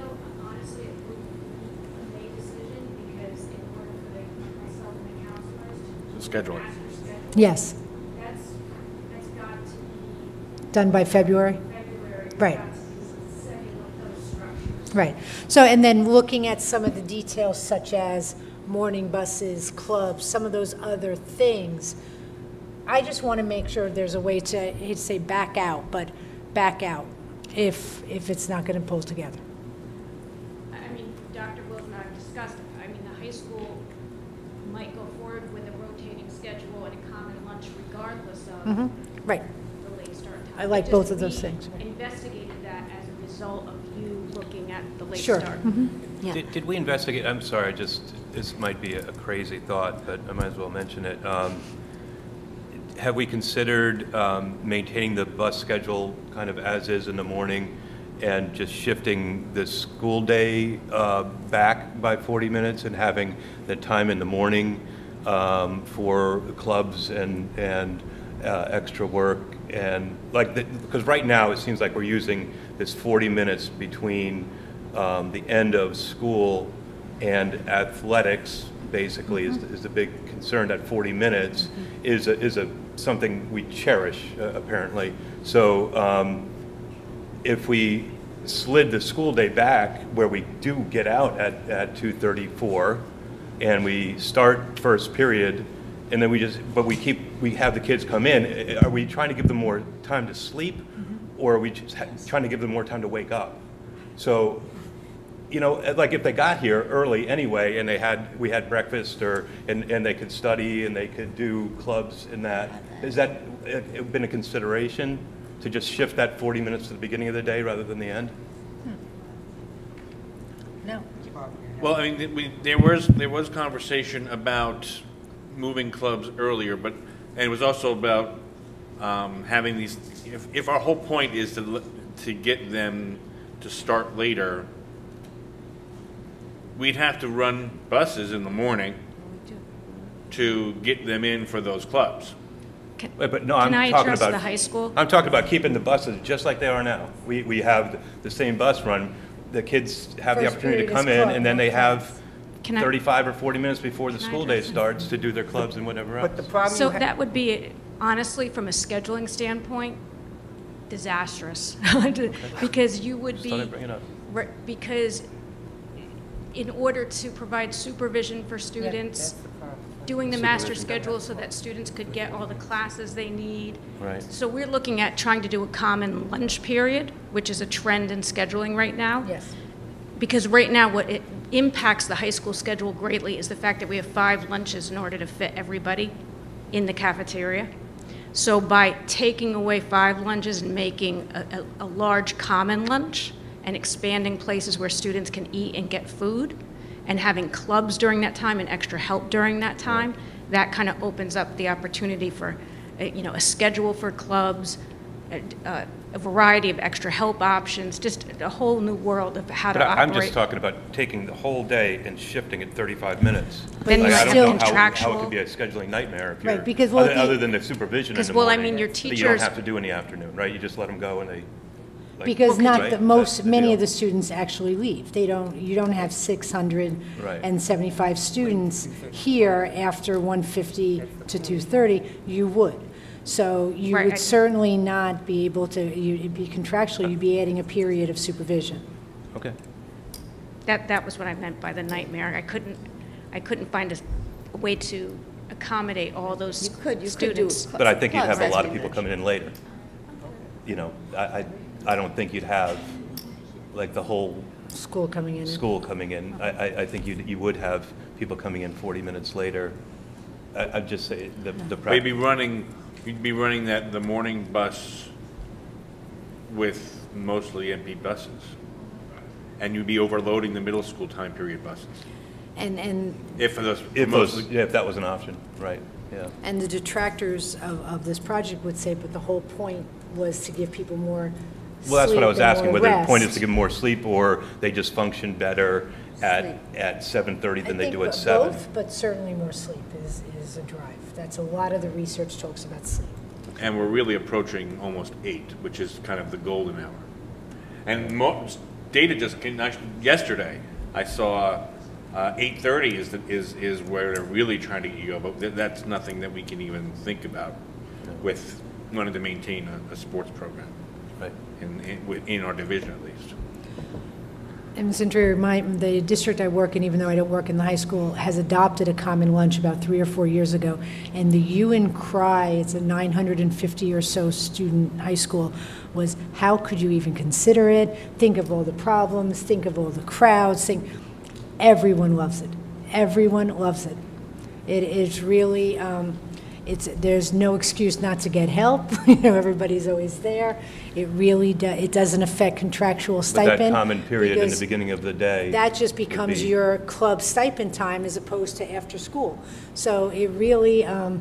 Scheduling. Yes. That's, that's got to be Done by February? February. Right. Got to be setting up those structures. Right. So, and then looking at some of the details such as morning buses, clubs, some of those other things, I just want to make sure there's a way to, I hate to say back out, but back out if, if it's not going to pull together. I mean, Doctor Wills and I have discussed, I mean, the high school might go forward with a rotating schedule and a common lunch regardless of Mhm. Right. the late start time. I like Just both of those we things. investigated that as a result of you looking at the late Sure. start. Mhm. Did, did we investigate, I'm sorry, just, this might be a crazy thought, but I might as well mention it. Um, have we considered um, maintaining the bus schedule kind of as is in the morning and just shifting the school day uh, back by forty minutes and having the time in the morning um, for clubs and, and uh, extra work? And like, the, because right now it seems like we're using this forty minutes between um, the end of school and athletics, basically, is, is the big concern. That forty minutes is a, is a something we cherish, uh, apparently. So um, if we slid the school day back where we do get out at, at two thirty-four and we start first period, and then we just, but we keep, we have the kids come in, are we trying to give them more time to sleep, or are we just ha- trying to give them more time to wake up? So, you know, like if they got here early anyway and they had, we had breakfast or, and, and they could study and they could do clubs and that, has that uh, been a consideration to just shift that forty minutes to the beginning of the day rather than the end? No. Well, I mean, th- we, there was, there was conversation about moving clubs earlier, but, and it was also about um, having these, if, if our whole point is to, l- to get them to start later, we'd have to run buses in the morning to get them in for those clubs. Wait, but no, I'm Can I talking address about the high school? I'm talking about keeping the buses just like they are now. We, we have the same bus run. The kids have the First opportunity to period is come in, club, and then they not have Can I- thirty-five or forty minutes before the Can I school day address it? starts to do their clubs and whatever else. But the problem So you ha- that would be, honestly, from a scheduling standpoint, disastrous. Because you would Just thought be, I'd bring it up. re- because in order to provide supervision for students, doing the master Supervision. schedule so that students could get all the classes they need. Right. So we're looking at trying to do a common lunch period, which is a trend in scheduling right now. Yes. Because right now, what it impacts the high school schedule greatly is the fact that we have five lunches in order to fit everybody in the cafeteria. So by taking away five lunches and making a, a, a large common lunch and expanding places where students can eat and get food, and having clubs during that time and extra help during that time, that kind of opens up the opportunity for, uh, you know, a schedule for clubs, a, uh, a variety of extra help options, just a whole new world of how But to I- I'm operate. just talking about taking the whole day and shifting it thirty-five minutes. Then Like, you I don't still know how- How it contractual- could be a scheduling nightmare if Right, you're, because, well, other the- other than the supervision in Because, the well, I morning. mean, your that You don't teachers- have to do in the afternoon, right? You just let them go and they, like- Because not right? the most, That's the many deal. of the students actually leave. They don't, you don't have six hundred seventy-five students here after one fifty to two thirty. You would. So you Right, I- would certainly not be able to, you'd be contractually, you'd be adding a period of supervision. Okay. That, that was what I meant by the nightmare. I couldn't, I couldn't find a, a way to accommodate all those You could, you could do. students. But I think you'd have a Clubs, lot as of we people mentioned. coming in later. You know, I, I, I don't think you'd have, like, the whole School coming in. school coming in. I, I, I think you, you would have people coming in forty minutes later. I, I'd just say the, the. prac- Maybe running, you'd be running that, the morning bus with mostly empty buses. And you'd be overloading the middle school time period buses. And, and, If those, If those, mostly, yeah, if that was an option, right, yeah. and the detractors of, of this project would say, but the whole point was to give people more Well, that's what I was sleep and asking, more whether the point is rest. to give them more sleep or they just function better at, at seven thirty than they do at seven. Both, but certainly more sleep is, is a drive. That's a lot of the research talks about sleep. and we're really approaching almost eight, which is kind of the golden hour. And most, data just came, actually, yesterday, I saw uh, eight thirty is, the- is, is where they're really trying to get you go, but th- that's nothing that we can even think about with wanting to maintain a, a sports program. Right. In, in, wi- in our division at least. And Miz Interior, my, the district I work in, even though I don't work in the high school, has adopted a common lunch about three or four years ago. And the hue and cry, it's a nine hundred fifty or so student high school, was how could you even consider it? Think of all the problems, think of all the crowds, think, everyone loves it. Everyone loves it. It is really, um, it's, there's no excuse not to get help. You know, everybody's always there. It really, do, it doesn't affect contractual But stipend. that common period in the because beginning of the day. that just would becomes be- your club stipend time as opposed to after school. So it really, um,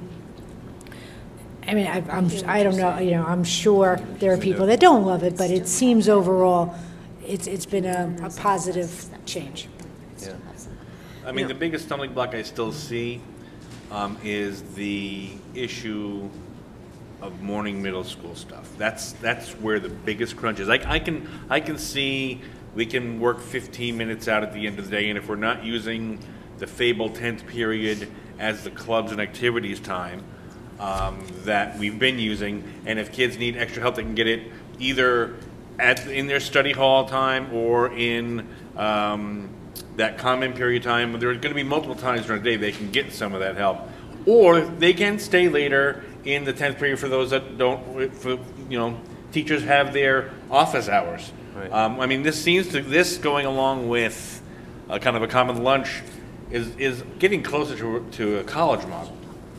I mean, I, I'm, I don't know, you know, I'm sure there are people that don't love it, but it seems overall, it's, it's been a, a positive change. Yeah. I mean, the biggest stumbling block I still see um, is the issue of morning middle school stuff. That's that's where the biggest crunch is. Like I can I can see we can work fifteen minutes out at the end of the day, and if we're not using the fabled tenth period as the clubs and activities time um, that we've been using, and if kids need extra help, they can get it either at in their study hall time or in um, that common period time. There's going to be multiple times during the day they can get some of that help, or they can stay later in the tenth period for those that don't. For, you know, teachers have their office hours. Right. Um, I mean, this seems to this going along with a kind of a common lunch is is getting closer to to a college model.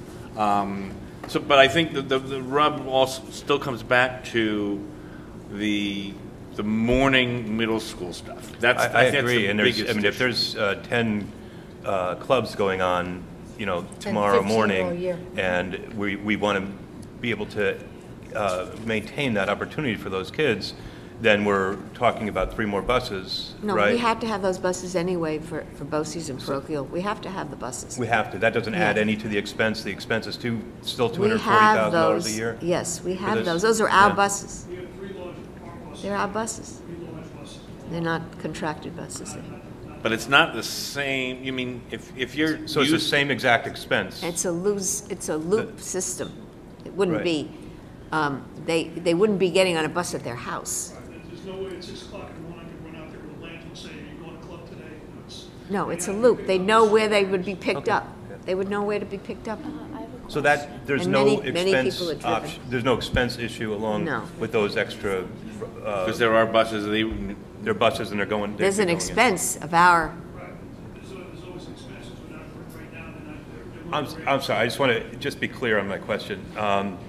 Um, so, but I think the, the the rub also still comes back to the the morning middle school stuff. That's I, I think that's agree, the and there's, I biggest mean, if issue. there's uh, ten uh, clubs going on, you know, ten, tomorrow fifteen all morning, year. and we, we want to be able to uh, maintain that opportunity for those kids, then we're talking about three more buses, No, right? we have to have those buses anyway for, for BOCES and parochial. We have to have the buses. We have to. That doesn't add Yeah. any to the expense. The expense is two, still two We hundred forty have thousand dollars a those. year? Yes, we for have this? those. Those are our Yeah. buses. We have three large our buses, They're our buses. three large buses. They're not contracted buses. But it's not the same. You mean if if you're So it's the used- same exact expense? It's a lose, it's a loop system. It wouldn't Right. be, um, they, they wouldn't be getting on a bus at their house. There's no way at six o'clock in the morning I could run out there with a lantern and say, are you going to club today? No, it's- No, it's a loop. They know where they would be picked up. They would know where to be picked up. So that, there's And no many- many expense people are driven. option, there's no expense issue along No. with those extra, uh, because there are buses they they're buses and they're going. they're There's an going in. expense of our, Right. There's, al- there's always expenses, but not for right now, they're not, they're, they're. I'm, I'm sorry, I just want to just be clear on my question. Um,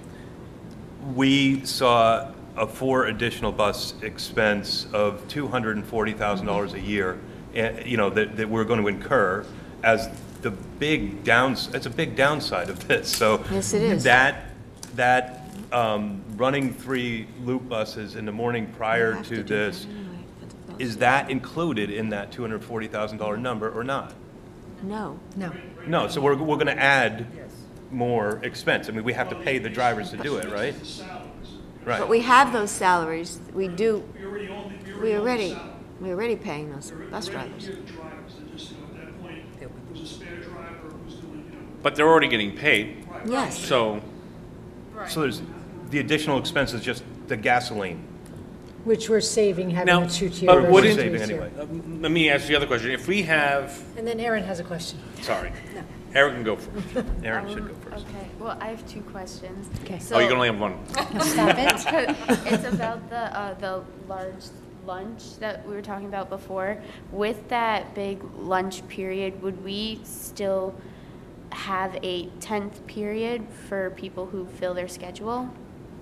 We saw a four additional bus expense of two hundred forty thousand dollars a year, eh, you know, that, that we're going to incur as the big downs, it's a big downside of this, so. Yes, it is. That, that, um, running three loop buses in the morning prior have to to do that this, anyway for the is that included in that two hundred forty thousand dollar number or not? no. No. No, so we're, we're gonna add more expense. I mean, we have to pay the drivers to do it, right? Right. But we have those salaries. We do, You're We already, we're already paying those bus They're already drivers. getting drivers, they're just, you know, at that point, who's a spare driver, who's doing, you know. But they're already getting paid. Yes. So, So there's, the additional expense is just the gasoline. Which we're saving having now, a two-tier but what versus is, Saving three-tier. anyway. uh, let me ask the other question. If we have, And then Erin has a question. sorry, Eric can go first. Aaron should go first. Okay, well, I have two questions. Okay. So, Oh, you can only have one. Stop it. It's about the, uh, the large lunch that we were talking about before. With that big lunch period, would we still have a tenth period for people who fill their schedule?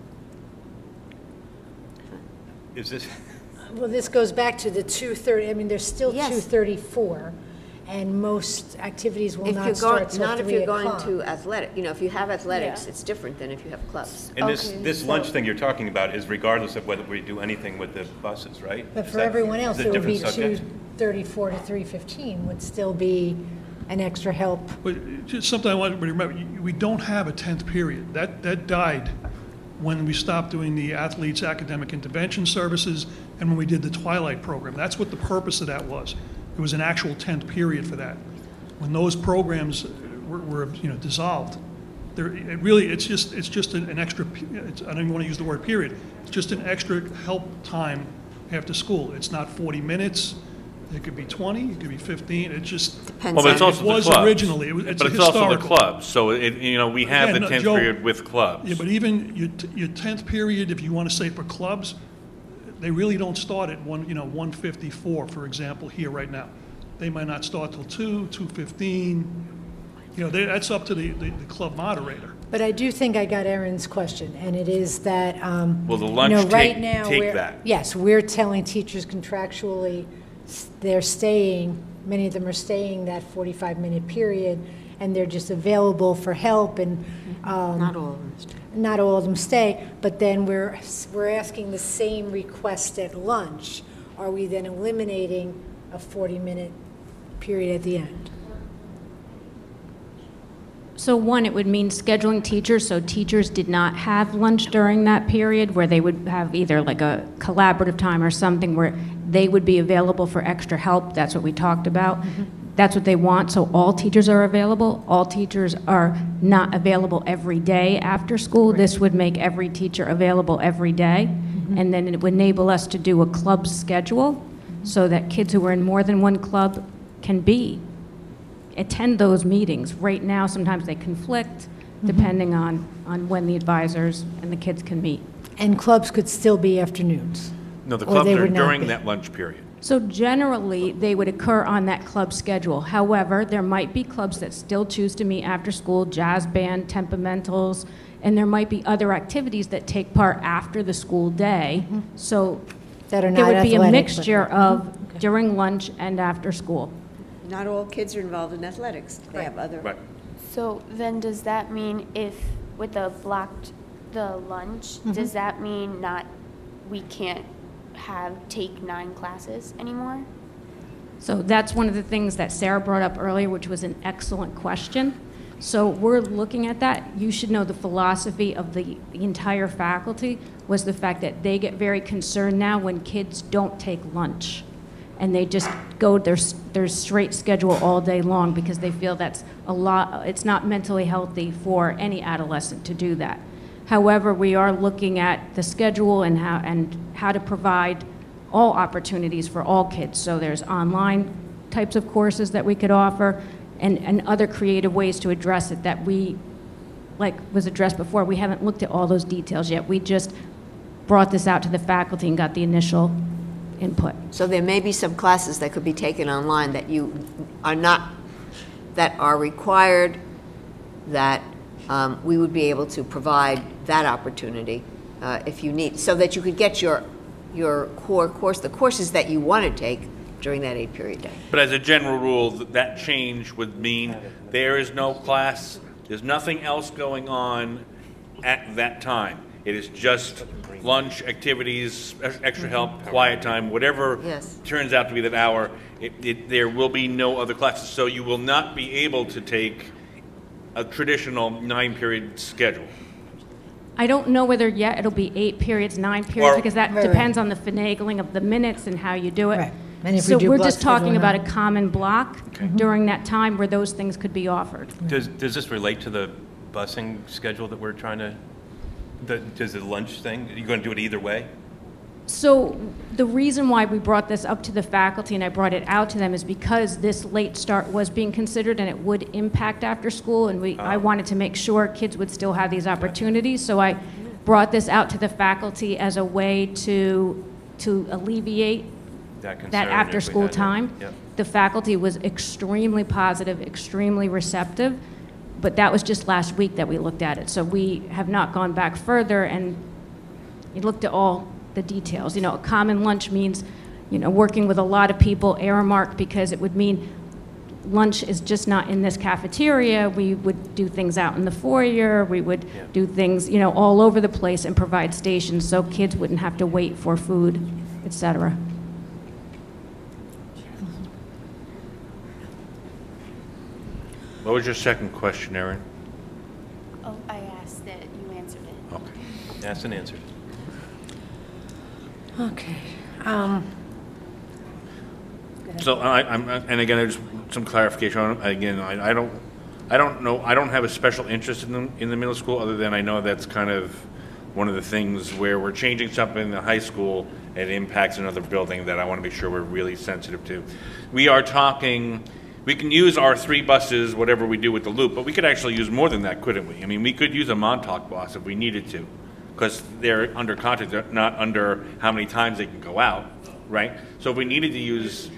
Is this, Well, this goes back to the two thirty, I mean, there's still Yes. two thirty-four, and most activities will If you're not start going, till not if three you're going o'clock. to athletic, you know, if you have athletics, Yeah. it's different than if you have clubs. and this, Okay, this so- lunch thing you're talking about is regardless of whether we do anything with the buses, right? But Is for that- everyone else, is it it a would be different two subject? thirty-four to three fifteen would still be an extra help. But just something I want everybody to remember, you- we don't have a tenth period. That, that died when we stopped doing the athletes' academic intervention services and when we did the Twilight program. That's what the purpose of that was. It was an actual tenth period for that. When those programs were, were, you know, dissolved, there, it really, it's just, it's just an an extra, pe- it's, I don't even want to use the word period. It's just an extra help time after school. It's not forty minutes. It could be twenty, it could be fifteen. It just, Depends Well, but it's on- also It the was clubs. originally. It was- it's But it's also the historical. clubs. So it, you know, we have Again, the no, tenth Joe- period with clubs. yeah, but even your, t- your tenth period, if you want to say for clubs, they really don't start at one, you know, one fifty-four, for example, here right now. They might not start till two, two fifteen. You know, they, that's up to the, the, the club moderator. But I do think I got Erin's question, and it is that, um, Will the you lunch know, take- right now, take we're- that? Yes, we're telling teachers contractually, s- they're staying, many of them are staying that forty-five minute period, and they're just available for help, and, um, Not all of them. not all of them stay, but then we're, we're asking the same request at lunch. Are we then eliminating a forty minute period at the end? So one, it would mean scheduling teachers, so teachers did not have lunch during that period, where they would have either like a collaborative time or something where they would be available for extra help. That's what we talked about. That's what they want, so all teachers are available. All teachers are not available every day after school. This would make every teacher available every day. And then it would enable us to do a club schedule so that kids who are in more than one club can be attend those meetings. Right now, sometimes they conflict, depending on, on when the advisors and the kids can meet. And clubs could still be afternoons? No, the Or clubs they are would not during be. that lunch period. So generally, they would occur on that club schedule. However, there might be clubs that still choose to meet after school, jazz band, temperamentals, and there might be other activities that take part after the school day. So That are there not would be a athletic, but- mixture of during lunch and after school. Not all kids are involved in athletics. They have other. Right. So then does that mean if, with the blocked, the lunch, does that mean not, we can't have, take nine classes anymore? So that's one of the things that Sarah brought up earlier, which was an excellent question. So we're looking at that. You should know the philosophy of the, the entire faculty was the fact that they get very concerned now when kids don't take lunch. And they just go their, their straight schedule all day long because they feel that's a lot, it's not mentally healthy for any adolescent to do that. However, we are looking at the schedule and how, and how to provide all opportunities for all kids. So there's online types of courses that we could offer and, and other creative ways to address it that we, like was addressed before, we haven't looked at all those details yet. We just brought this out to the faculty and got the initial input. So there may be some classes that could be taken online that you are not, that are required, that um, we would be able to provide that opportunity uh, if you need, so that you could get your, your core course, the courses that you want to take during that eight period day. But as a general rule, th- that change would mean there is no class, there's nothing else going on at that time. It is just lunch, activities, ex- extra help, quiet time, whatever Yes. turns out to be that hour. It, it, there will be no other classes, so you will not be able to take a traditional nine-period schedule. I don't know whether yet it'll be eight periods, nine periods, Or- because that Right, right. depends on the finagling of the minutes and how you do it. Right. And if we So do we're block just talking scheduling about a on- common block during that time where those things could be offered. Does, does this relate to the busing schedule that we're trying to, the, does the lunch thing, are you going to do it either way? So the reason why we brought this up to the faculty and I brought it out to them is because this late start was being considered and it would impact after school, and we, I wanted to make sure kids would still have these opportunities. So I brought this out to the faculty as a way to, to alleviate That concern that if we after-school had that. time. Yep. The faculty was extremely positive, extremely receptive, but that was just last week that we looked at it. So we have not gone back further and we looked at all the details. You know, a common lunch means, you know, working with a lot of people, Aramark, because it would mean lunch is just not in this cafeteria. We would do things out in the foyer. We would Yeah. do things, you know, all over the place and provide stations so kids wouldn't have to wait for food, et cetera. What was your second question, Erin? Oh, I asked that you answered it. Okay. Asked and answered. Okay. Um, So I, I'm, and again, there's some clarification on, again, I, I don't, I don't know, I don't have a special interest in the, in the middle school, other than I know that's kind of one of the things where we're changing something in the high school, and it impacts another building that I want to make sure we're really sensitive to. We are talking, we can use our three buses, whatever we do with the loop, but we could actually use more than that, couldn't we? I mean, we could use a Montauk bus if we needed to, because they're under contract, they're not under how many times they can go out, right? So if we needed to use,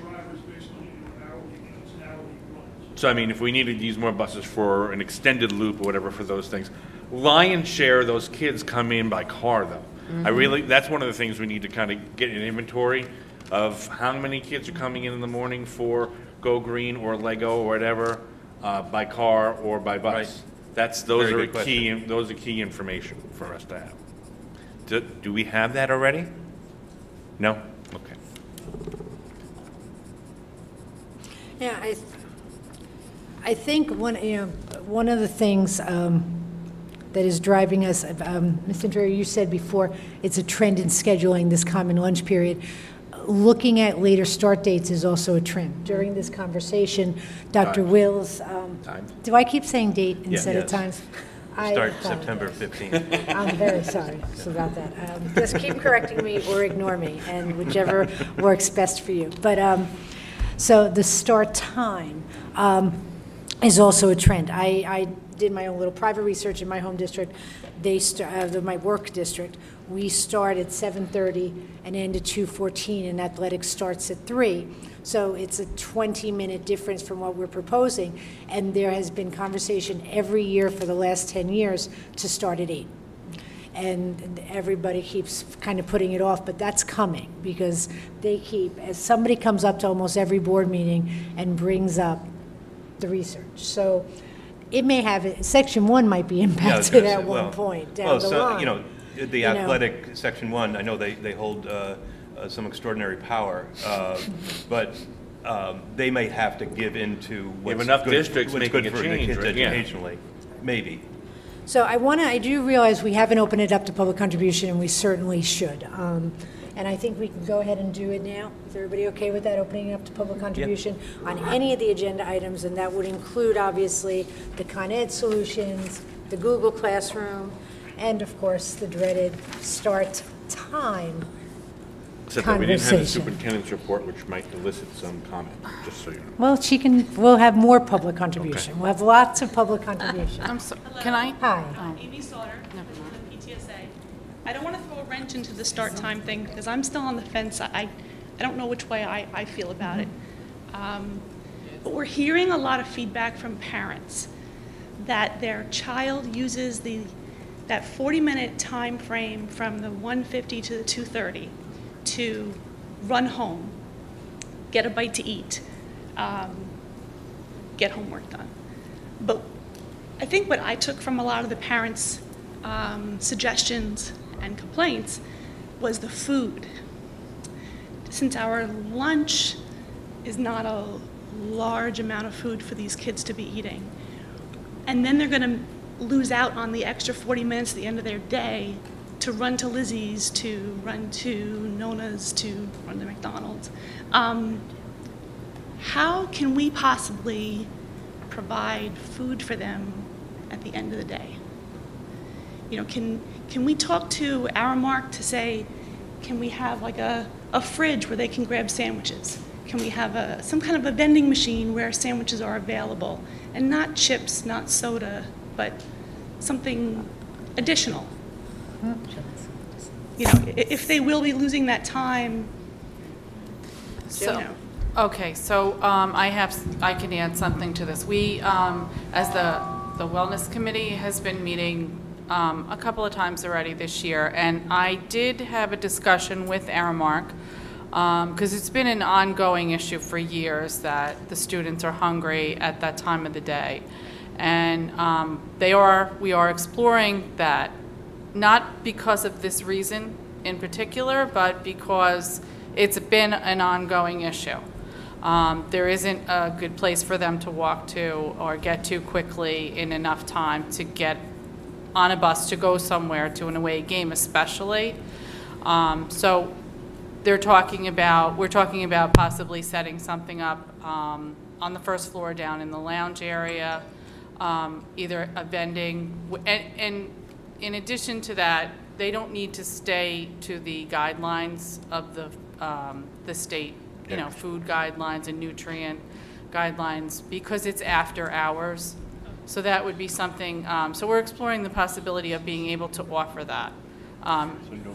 so I mean, if we needed to use more buses for an extended loop or whatever for those things, lion's share of those kids come in by car, though. I really, that's one of the things we need to kind of get an inventory of how many kids are coming in in the morning for Go Green or Lego or whatever, uh, by car or by bus. Right. That's, those Very are good key, those are key information for us to have. Do, do we have that already? No? Okay. Yeah, I, I think one, you know, one of the things um, that is driving us, um, Miz Interior, you said before, it's a trend in scheduling this common lunch period. Looking at later start dates is also a trend. During this conversation, Doctor Time. Wills, um, Time. do I keep saying date instead of Yes. times? I Start apologize. September fifteenth. I'm very sorry about that. Um, Just keep correcting me or ignore me, and whichever works best for you. But, um, so the start time um, is also a trend. I, I did my own little private research in my home district. They, st- uh, the- my work district, we start at seven thirty and end at two fourteen, and athletics starts at three. So it's a twenty-minute difference from what we're proposing, and there has been conversation every year for the last ten years to start at eight. And everybody keeps kind of putting it off, but that's coming, because they keep, as somebody comes up to almost every board meeting and brings up the research. So it may have, it- section one might be Yeah, I was impacted gonna at say, one well- point down well, the so, line. You know, the you know. athletic section one, I know they, they hold uh, uh, some extraordinary power, uh, but um, they may have to give in to what's enough good, districts what's making good a for change, the kids right? Yeah. educationally, maybe. So I want to, I do realize we haven't opened it up to public contribution, and we certainly should. Um, And I think we can go ahead and do it now. Is everybody okay with that, opening it up to public contribution on any of the agenda items? And that would include, obviously, the Con Ed solutions, the Google Classroom, and of course, the dreaded start time Except that we didn't have the conversation. superintendent's report, which might elicit some comment, just so you know. Well, she can, we'll have more public contribution. We'll have lots of public contribution. I'm so, can I? Hi. Oh. Amy Sauter, from the P T S A. I don't want to throw a wrench into the start time thing because I'm still on the fence. I, I don't know which way I, I feel about it. Um, but we're hearing a lot of feedback from parents that their child uses the, that forty minute time frame from the one fifty to the two thirty to run home, get a bite to eat, um, get homework done. But I think what I took from a lot of the parents' um, suggestions and complaints was the food. Since our lunch is not a large amount of food for these kids to be eating, and then they're going to lose out on the extra forty minutes at the end of their day to run to Lizzie's, to run to Nona's, to run to McDonald's. Um, how can we possibly provide food for them at the end of the day? You know, can, can we talk to Aramark to say, can we have like a, a fridge where they can grab sandwiches? Can we have a, some kind of a vending machine where sandwiches are available? And not chips, not soda, but something additional. You know, i- if they will be losing that time, you So, know. okay, so um, I have, I can add something to this. We, um, as the, the Wellness Committee has been meeting um, a couple of times already this year, and I did have a discussion with Aramark, because it's been an ongoing issue for years that the students are hungry at that time of the day. And um, they are, we are exploring that, not because of this reason in particular, but because it's been an ongoing issue. Um, there isn't a good place for them to walk to or get to quickly in enough time to get on a bus to go somewhere to an away game especially. Um, so they're talking about, we're talking about possibly setting something up um, on the first floor down in the lounge area, um, either a vending, w- and, and in addition to that, they don't need to stay to the guidelines of the, um, the state, you know, food guidelines and nutrient guidelines because it's after hours. So that would be something, um, so we're exploring the possibility of being able to offer that. Um,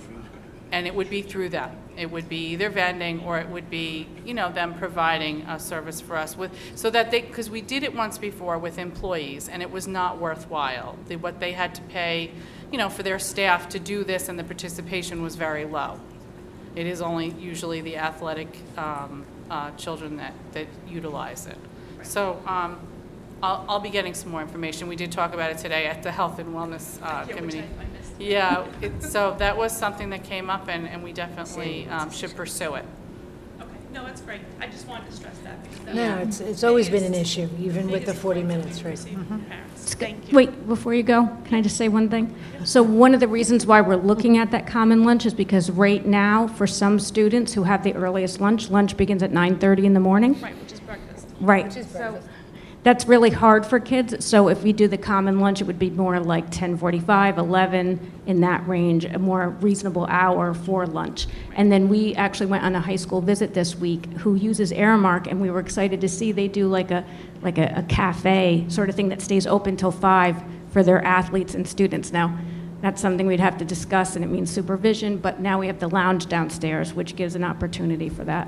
and it would be through them. It would be either vending or it would be, you know, them providing a service for us with, so that they, because we did it once before with employees and it was not worthwhile. The, what they had to pay, you know, for their staff to do this and the participation was very low. It is only usually the athletic um, uh, children that, that utilize it. So um, I'll, I'll be getting some more information. We did talk about it today at the Health and Wellness uh, Committee. Yeah, it, so that was something that came up, and, and we definitely um, should pursue it. Okay, no, that's great. I just wanted to stress that. Because that No, it's, it's always been an issue, even with the forty minutes, right? Mhm. Thank you. Wait, before you go, can I just say one thing? So one of the reasons why we're looking at that common lunch is because right now, for some students who have the earliest lunch, lunch begins at nine thirty in the morning. Right, which is breakfast. Right. So that's really hard for kids. So if we do the common lunch, it would be more like ten forty-five, eleven, in that range, a more reasonable hour for lunch. And then we actually went on a high school visit this week who uses Aramark, and we were excited to see they do like a like a, a cafe sort of thing that stays open till five for their athletes and students. Now, that's something we'd have to discuss, and it means supervision, but now we have the lounge downstairs, which gives an opportunity for that.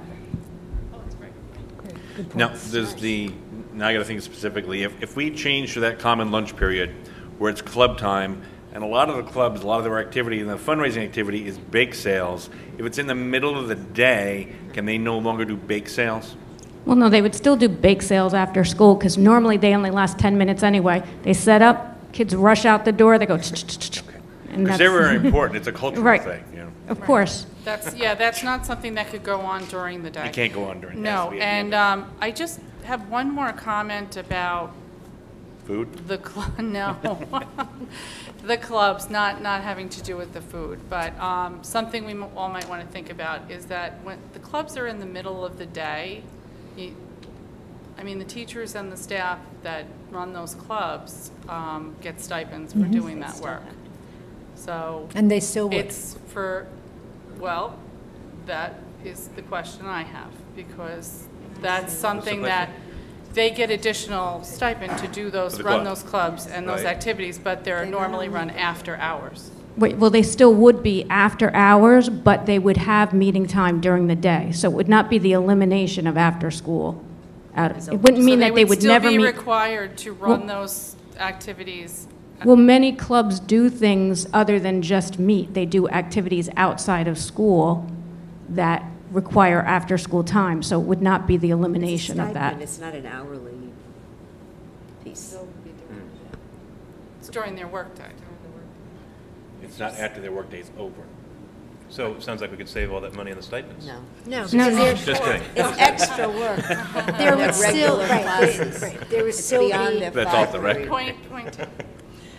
Now, there's the, now I gotta think specifically, if, if we change to that common lunch period where it's club time, and a lot of the clubs, a lot of their activity and the fundraising activity is bake sales, if it's in the middle of the day, can they no longer do bake sales? Well, no, they would still do bake sales after school, because normally they only last ten minutes anyway. They set up, kids rush out the door, they go, ch-ch-ch-ch. Because they're very important, it's a cultural Right. thing, you know? Of course. That's, yeah, that's not something that could go on during the day. It can't go on during the day. No, and um, I just have one more comment about Food? the, cl- no, the clubs, not, not having to do with the food, but um, something we m- all might want to think about is that when the clubs are in the middle of the day, you, I mean, the teachers and the staff that run those clubs um, get stipends for Mhm. doing that work. So. And they still would. It's for, well, that is the question I have, because that's something that they get additional stipend to do those, For the run club. those clubs and those Right. activities, but they're normally run after hours. Wait, well, they still would be after hours, but they would have meeting time during the day. So it would not be the elimination of after school. Out- It wouldn't mean that they would never So they meet. would still be required to run Well- those activities. Well, many clubs do things other than just meet. They do activities outside of school that require after-school time, so it would not be the elimination of that. It's not an hourly piece. It's during their workday. It's not after their workday is over. So it sounds like we could save all that money on the stipends. No. No, No, because no. they're- Just kidding. It's extra work. There Than would still, regular right, classes. right, there would It's still beyond be. their That's five off the period. record. Point, point taken.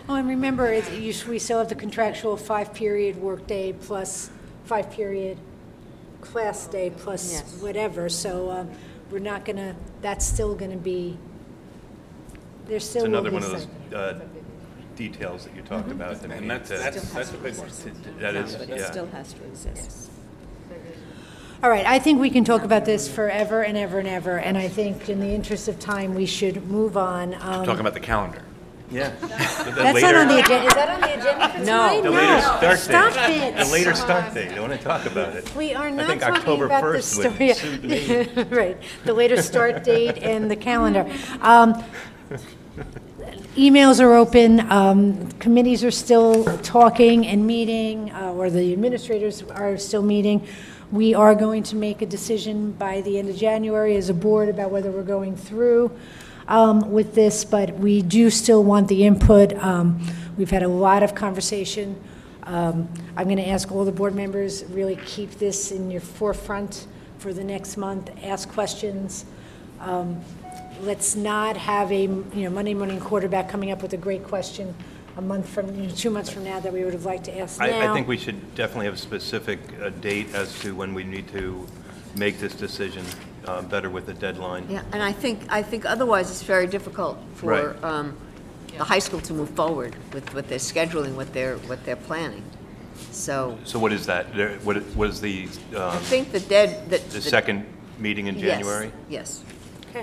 Oh, and remember, it's, you, we still have the contractual five-period workday plus five-period class day plus Yes. whatever, so um, we're not gonna, that's still gonna be, there's It's still will another be one of those some- uh, details that you talk about. that we And need that's, to- that's, that's a big one. That is, But it yeah. still has to exist. All right, I think we can talk about this forever and ever and ever, and I think in the interest of time, we should move on. Um, Talking about the calendar. Yeah. That's not on the agenda, is that on the agenda for tonight? The later start Stop date. it. The later start date. I want to talk about it. We are I not think talking October about the first would story. suit me. Right, the later start date and the calendar. Um, Emails are open, um, committees are still talking and meeting, uh, or the administrators are still meeting. We are going to make a decision by the end of January as a board about whether we're going through um, with this, but we do still want the input. Um, We've had a lot of conversation. Um, I'm going to ask all the board members, really keep this in your forefront for the next month, ask questions. Um, Let's not have a, you know, Monday morning quarterback coming up with a great question a month from, you know, two months from now that we would have liked to ask now. I, I think we should definitely have a specific uh, date as to when we need to make this decision, uh, better with a deadline. Yeah, and I think, I think otherwise it's very difficult for Right. um, the high school to move forward with, with their scheduling, what they're, what they're planning. So So what is that? There- What, is- what is the, um, I think the dead, the. the second meeting in Yes, January? Yes. Okay.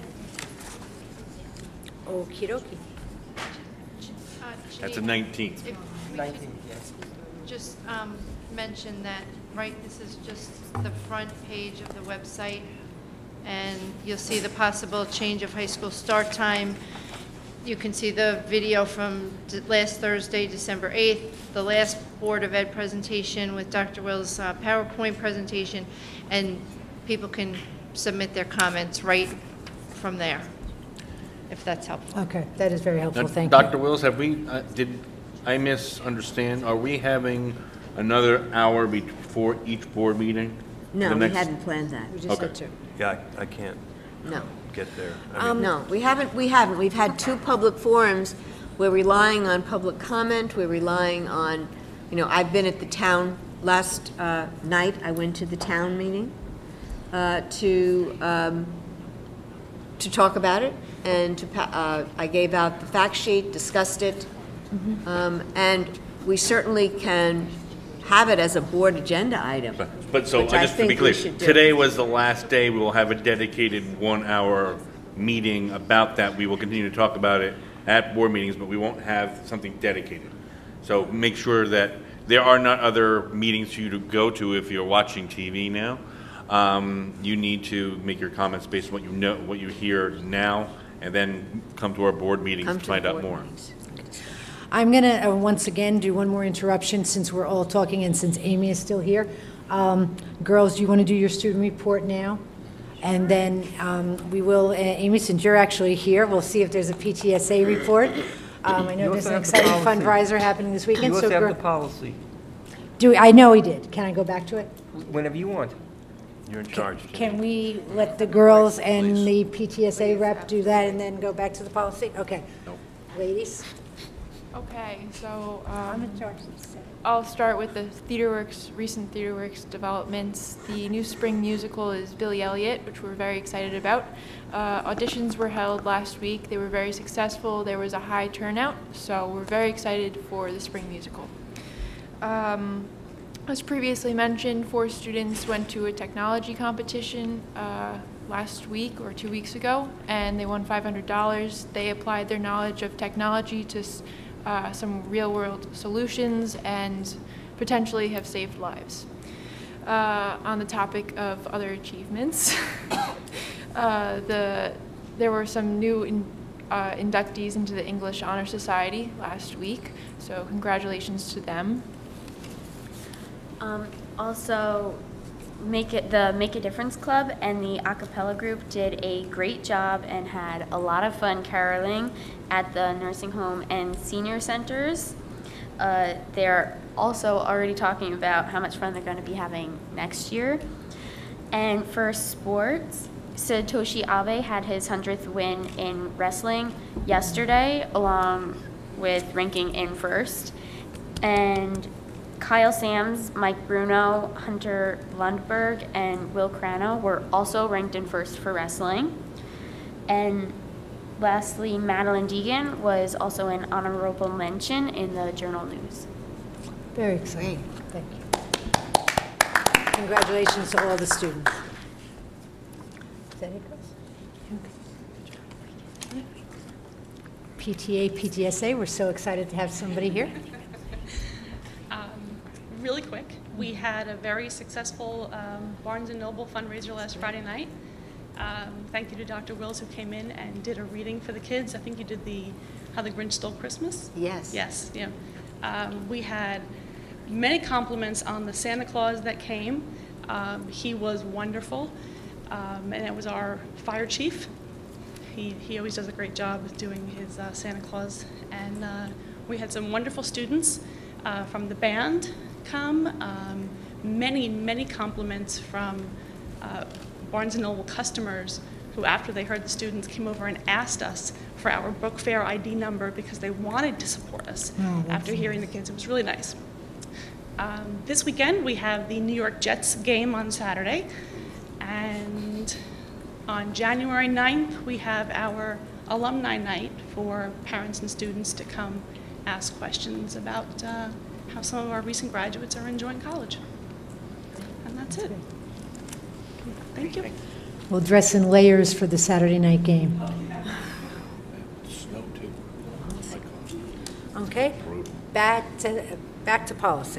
Okey dokey. That's the nineteenth. If we could just um, mention that, right, this is just the front page of the website, and you'll see the possible change of high school start time. You can see the video from d- last Thursday, December eighth, the last Board of Ed presentation with Doctor Will's uh, PowerPoint presentation, and people can submit their comments right from there, if that's helpful. Okay, that is very helpful, Now, thank you. Doctor Wills, have we, uh, did I misunderstand? Are we having another hour before each board meeting? No, The we next- hadn't planned that. We just Okay. said two. Yeah, I I can't No. get there. I Um, mean, No, we haven't, we haven't. We've had two public forums. We're relying on public comment. We're relying on, you know, I've been at the town, last uh, night, I went to the town meeting uh, to, um, to talk about it, and to, pa- uh, I gave out the fact sheet, discussed it, um, and we certainly can have it as a board agenda item. But so, which uh, I just to be think we clear, should do. today was the last day. We will have a dedicated one-hour meeting about that. We will continue to talk about it at board meetings, but we won't have something dedicated. So make sure that there are not other meetings for you to go to if you're watching T V now. Um, You need to make your comments based on what you know, what you hear now, and then come to our board meetings Come to to find the out board more. meetings. I'm going to, once again, do one more interruption since we're all talking and since Amy is still here. Um, Girls, do you want to do your student report now? And then um, we will, uh, Amy, since you're actually here, we'll see if there's a P T S A report. Um, I know You there's an also have the exciting policy. fundraiser happening this weekend. You so also have girl- the policy, Do, I know he did. Can I go back to it? whenever you want. You're in charge. Can we let the girls and the P T S A rep do that and then go back to the policy? Okay. Ladies? Okay, so um, in charge. I'll start with the TheaterWorks, recent TheaterWorks developments. The new spring musical is Billy Elliot, which we're very excited about. Uh, auditions were held last week. They were very successful. There was a high turnout, so we're very excited for the spring musical. Um, as previously mentioned, four students went to a technology competition uh, last week or two weeks ago, and they won five hundred dollars. They applied their knowledge of technology to s- uh, some real-world solutions and potentially have saved lives. Uh, on the topic of other achievements, uh, the, there were some new in, uh, inductees into the English Honor Society last week, so congratulations to them. Um, also, Make It the Make a Difference Club and the a cappella group did a great job and had a lot of fun caroling at the nursing home and senior centers. Uh, they're also already talking about how much fun they're going to be having next year. And for sports, Satoshi Abe had his hundredth win in wrestling yesterday, along with ranking in first. And Kyle Sams, Mike Bruno, Hunter Lundberg, and Will Crano were also ranked in first for wrestling. And lastly, Madeline Deegan was also an honorable mention in the Journal News. Very exciting. Thank you. Congratulations to all the students. Is that it, girls? Okay. P T A, P T S A, we're so excited to have somebody here. Um, really quick, we had a very successful um, Barnes and Noble fundraiser last Friday night. Um, thank you to Doctor Wills, who came in and did a reading for the kids. I think you did the How the Grinch Stole Christmas? Yes. Yes, yeah. Um, we had many compliments on the Santa Claus that came. Um, he was wonderful, um, and it was our fire chief. He, he always does a great job with doing his uh, Santa Claus. And uh, we had some wonderful students uh, from the band come. Um, many, many compliments from uh, Barnes and Noble customers who, after they heard the students, came over and asked us for our book fair I D number because they wanted to support us Oh, after that's hearing the kids. It was really nice. Um, this weekend, we have the New York Jets game on Saturday. And on January ninth, we have our alumni night for parents and students to come ask questions about uh, how some of our recent graduates are enjoying college. And that's it. Thank you. We'll dress in layers for the Saturday night game. Snow too. Okay, back to, back to policy.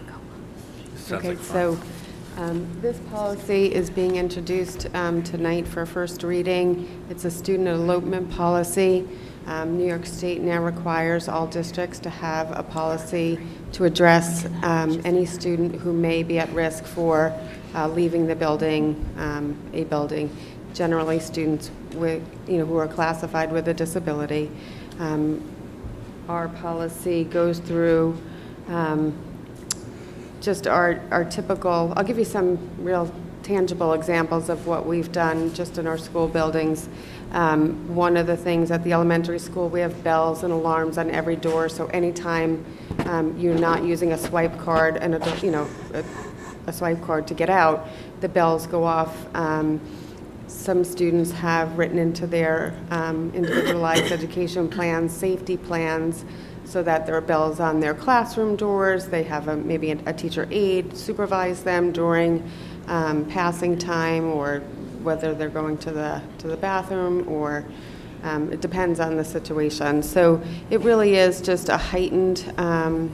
Okay, so um, this policy is being introduced um, tonight for first reading. It's a student elopement policy. Um, New York State now requires all districts to have a policy to address um, any student who may be at risk for uh, leaving the building, um, a building. Generally, students with, you know, who are classified with a disability. Um, our policy goes through um, just our, our typical, I'll give you some real tangible examples of what we've done just in our school buildings. Um, one of the things at the elementary school, we have bells and alarms on every door, so anytime um, you're not using a swipe card and a, you know, a, a swipe card to get out, the bells go off. Um, some students have written into their um, individualized education plans, safety plans, so that there are bells on their classroom doors. They have a, maybe a, a teacher aide supervise them during um, passing time, or whether they're going to the to the bathroom, or um, it depends on the situation. So it really is just a heightened um,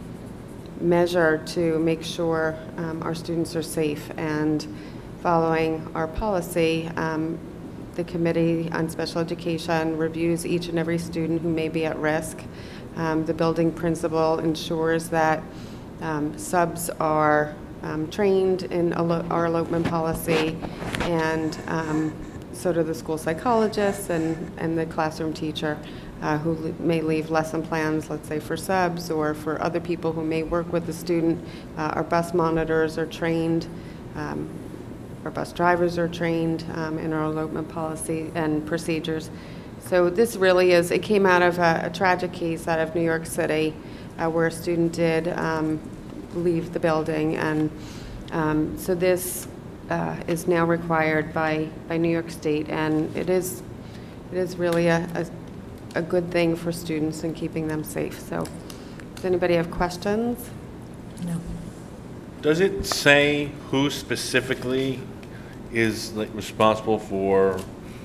measure to make sure um, our students are safe. And following our policy, um, the Committee on Special Education reviews each and every student who may be at risk. Um, the building principal ensures that um, subs are um, trained in elo our elopement policy, and um, so do the school psychologists and, and the classroom teacher uh, who may leave lesson plans, let's say for subs or for other people who may work with the student. Uh, our bus monitors are trained. Um, our bus drivers are trained um, in our elopement policy and procedures. So this really is, it came out of a, a tragic case out of New York City uh, where a student did um, leave the building. And um, so this uh, is now required by, by New York State. And it is, it is really a, a, a good thing for students and keeping them safe. So does anybody have questions? No. Does it say who specifically is like responsible for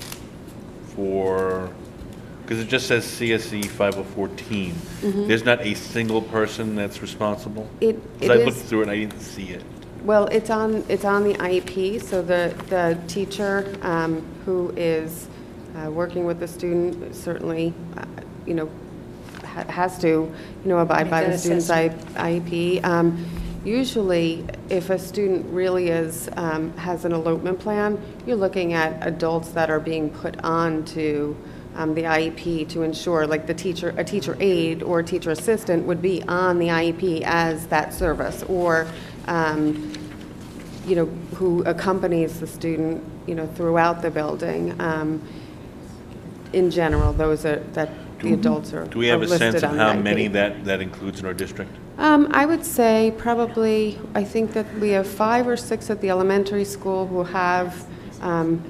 for, because it just says C S E five oh fourteen. Mhm. There's not a single person that's responsible? It, it Because I is- looked through it and I didn't see it. Well, it's on, it's on the I E P, so the, the teacher um, who is uh, working with the student certainly, uh, you know, ha has to, you know, abide Make by that the student's I assessment. I E P. Um, Usually, if a student really is, um, has an elopement plan, you're looking at adults that are being put on to um, the I E P to ensure, like the teacher, a teacher aide or a teacher assistant would be on the I E P as that service, or um, you know, who accompanies the student, you know, throughout the building. Um, in general, those are that the adults are Do we have are a sense listed of on the how I P. many that, that includes in our district? Um, I would say probably, I think that we have five or six at the elementary school who have, um,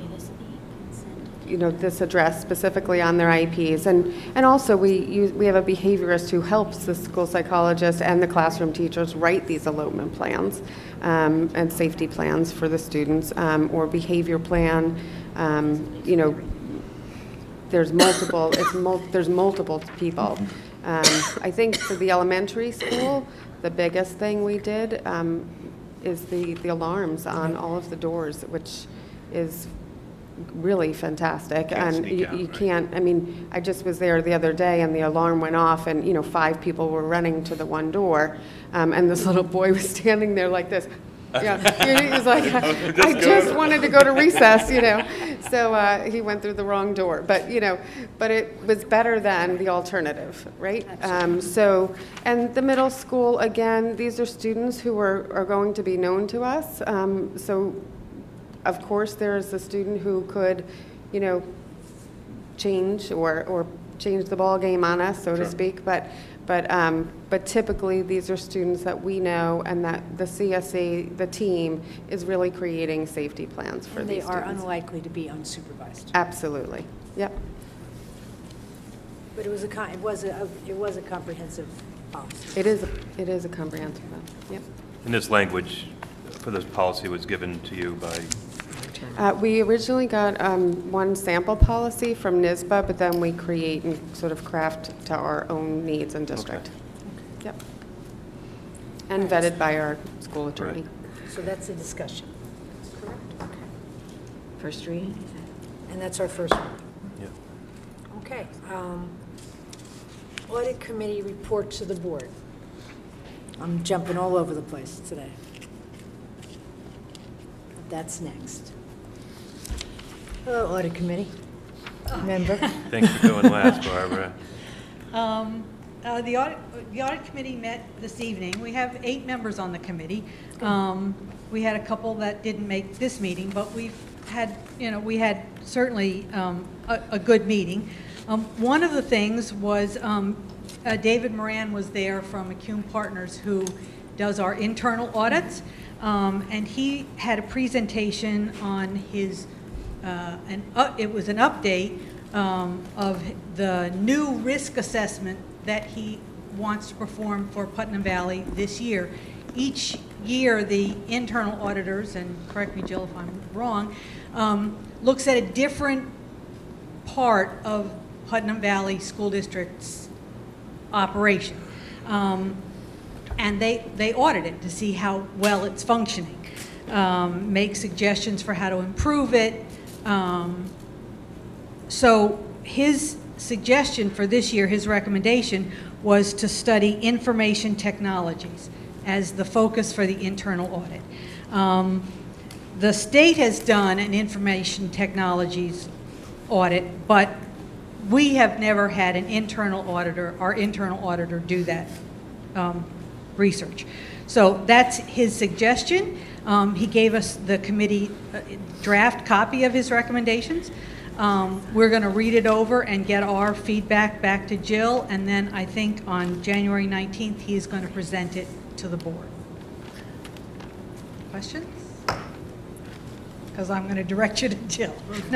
you know, this address specifically on their I Ps. And, and also we use, we have a behaviorist who helps the school psychologist and the classroom teachers write these elopement plans um, and safety plans for the students, um, or behavior plan. Um, you know, there's multiple, it's mul there's multiple people. Um, I think for the elementary school, the biggest thing we did um, is the, the alarms on all of the doors, which is really fantastic. Can't And sneak you, out, you right? can't, I mean, I just was there the other day and the alarm went off and, you know, five people were running to the one door. Um, and this little boy was standing there like this. Yeah, he was like, I, I just wanted to go to recess, you know. So uh, he went through the wrong door. But, you know, but it was better than the alternative, right? Um, so, and the middle school, again, these are students who are, are going to be known to us. Um, so, of course, there's a student who could, you know, change or, or change the ball game on us, so to speak. But, but, um, but typically, these are students that we know and that the C S E, the team, is really creating safety plans for And these they are students. unlikely to be unsupervised. Absolutely. Yep. But it was a, con- it was a, it was a comprehensive policy. It is, a- it is a comprehensive one. Yep. And this language for this policy was given to you by, Uh, we originally got um, one sample policy from N I S B A, but then we create and sort of craft to our own needs and district. Yep. And vetted by our school attorney. So that's a discussion. Correct. First reading? And that's our first one. yeah. Okay. um, Audit committee report to the board. I'm jumping all over the place today. But that's next. Hello, audit committee member. Thanks for going last, Barbara. Um, uh, The audit, the audit committee met this evening. We have eight members on the committee. Um, We had a couple that didn't make this meeting, but we've had, you know, we had certainly um, a, a good meeting. Um, One of the things was um, uh, David Moran was there from Acume Partners, who does our internal audits, um, and he had a presentation on his Uh, an, uh, it was an update um, of the new risk assessment that he wants to perform for Putnam Valley this year. Each year, the internal auditors, and correct me, Jill, if I'm wrong, um, looks at a different part of Putnam Valley School District's operation. Um, and they, they audit it to see how well it's functioning, um, make suggestions for how to improve it. Um, so his suggestion for this year, his recommendation, was to study information technologies as the focus for the internal audit. Um, the state has done an information technologies audit, but we have never had an internal auditor, our internal auditor, do that um, research. So that's his suggestion. Um, he gave us the committee uh, draft copy of his recommendations. Um, we're going to read it over and get our feedback back to Jill, and then I think on January nineteenth, he's going to present it to the board. Questions? Because I'm going to direct you to Jill. No.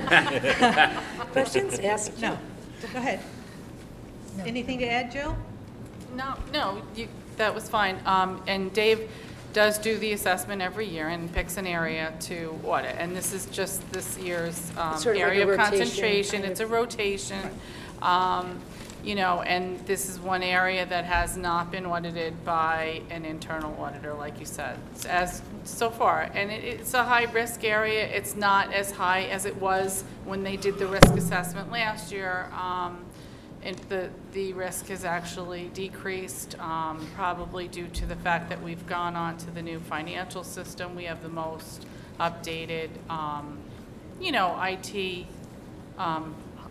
Questions? Ask. No. Go ahead. No. Anything to add, Jill? No, no, you, that was fine. Um, and Dave does do the assessment every year and picks an area to audit. And this is just this year's um, Sort of like area a of rotation, concentration. kind It's of. a rotation. Um, you know, and this is one area that has not been audited by an internal auditor, like you said, as so far. And it, it's a high-risk area. It's not as high as it was when they did the risk assessment last year. Um, and the, the risk has actually decreased, um, probably due to the fact that we've gone on to the new financial system. We have the most updated, um, you know, I T, um,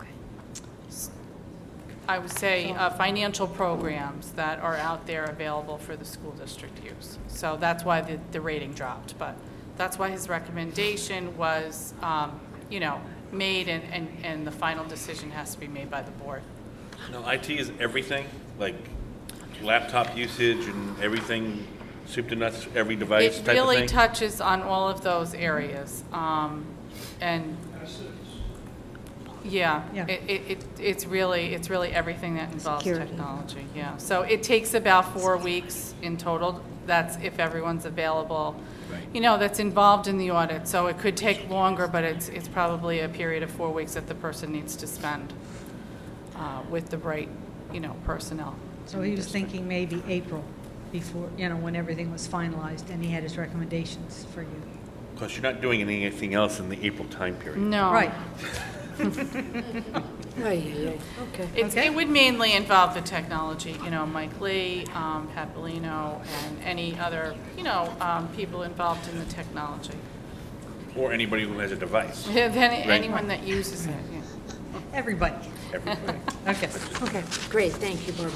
I would say, uh, financial programs that are out there available for the school district use. So that's why the, the rating dropped. But that's why his recommendation was, um, you know, made, and, and, and the final decision has to be made by the board. No, I T is everything, like laptop usage and everything, soup to nuts, every device It type of really thing? touches on all of those areas. Um, and yeah, Yeah. It, it, it- it's really, it's really everything that involves Security. technology, yeah. So it takes about four weeks in total. That's if everyone's available, you know, that's involved in the audit. So it could take longer, but it's, it's probably a period of four weeks that the person needs to spend uh, with the right, you know, personnel. So he was thinking maybe April before, you know, when everything was finalized and he had his recommendations for you. Because you're not doing anything else in the April time period. No. Right. Okay. It's, it would mainly involve the technology, you know, Mike Lee, um, Pat Bellino, and any other, you know, um, people involved in the technology. Or anybody who has a device. Yeah, then Right. anyone that uses it, yeah. Everybody. Everybody. Okay. Okay, great, thank you, Barbara.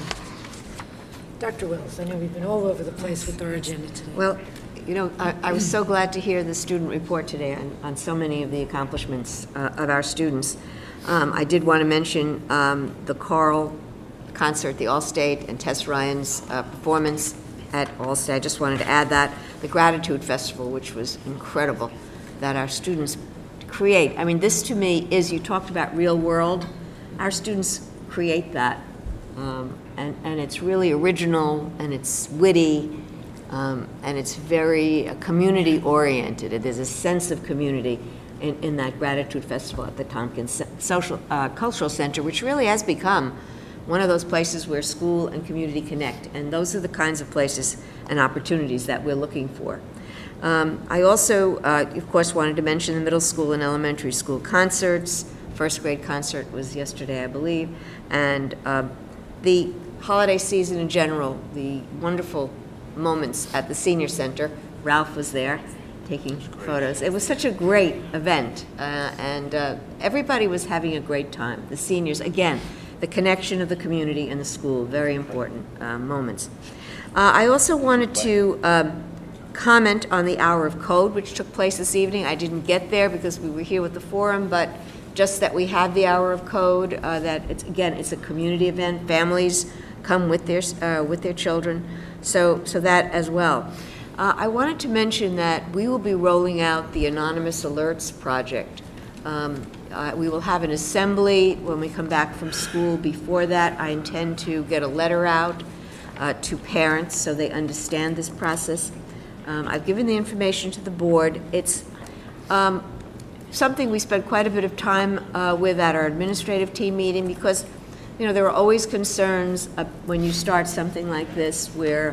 Doctor Wills, I know we've been all over the place with our agenda today. Well, you know, I, I was so glad to hear the student report today on, on so many of the accomplishments uh, of our students. Um, I did want to mention um, the choral concert, the Allstate, and Tess Ryan's uh, performance at Allstate. I just wanted to add that. The Gratitude Festival, which was incredible, that our students create. I mean, this to me is, you talked about real world. Our students create that. Um, and, and it's really original, and it's witty, um, and it's very uh, community-oriented. There's a sense of community in, in that Gratitude Festival at the Tompkins Social, uh, Cultural Center, which really has become one of those places where school and community connect. And those are the kinds of places and opportunities that we're looking for. Um, I also, uh, of course, wanted to mention the middle school and elementary school concerts. First grade concert was yesterday, I believe. And uh, the holiday season in general, the wonderful moments at the senior center. Ralph was there taking photos. It was such a great event, uh, and uh, everybody was having a great time. The seniors, again, the connection of the community and the school, very important uh, moments. Uh, I also wanted to um, comment on the Hour of Code, which took place this evening. I didn't get there because we were here with the forum, but just that we have the Hour of Code, uh, that it's, again, it's a community event. Families come with their, uh, with their children, so, so that as well. Uh, I wanted to mention that we will be rolling out the Anonymous Alerts project. Um, uh, we will have an assembly when we come back from school. Before that, I intend to get a letter out uh, to parents so they understand this process. Um, I've given the information to the board. It's um, something we spent quite a bit of time uh, with at our administrative team meeting, because, you know, there are always concerns uh, when you start something like this where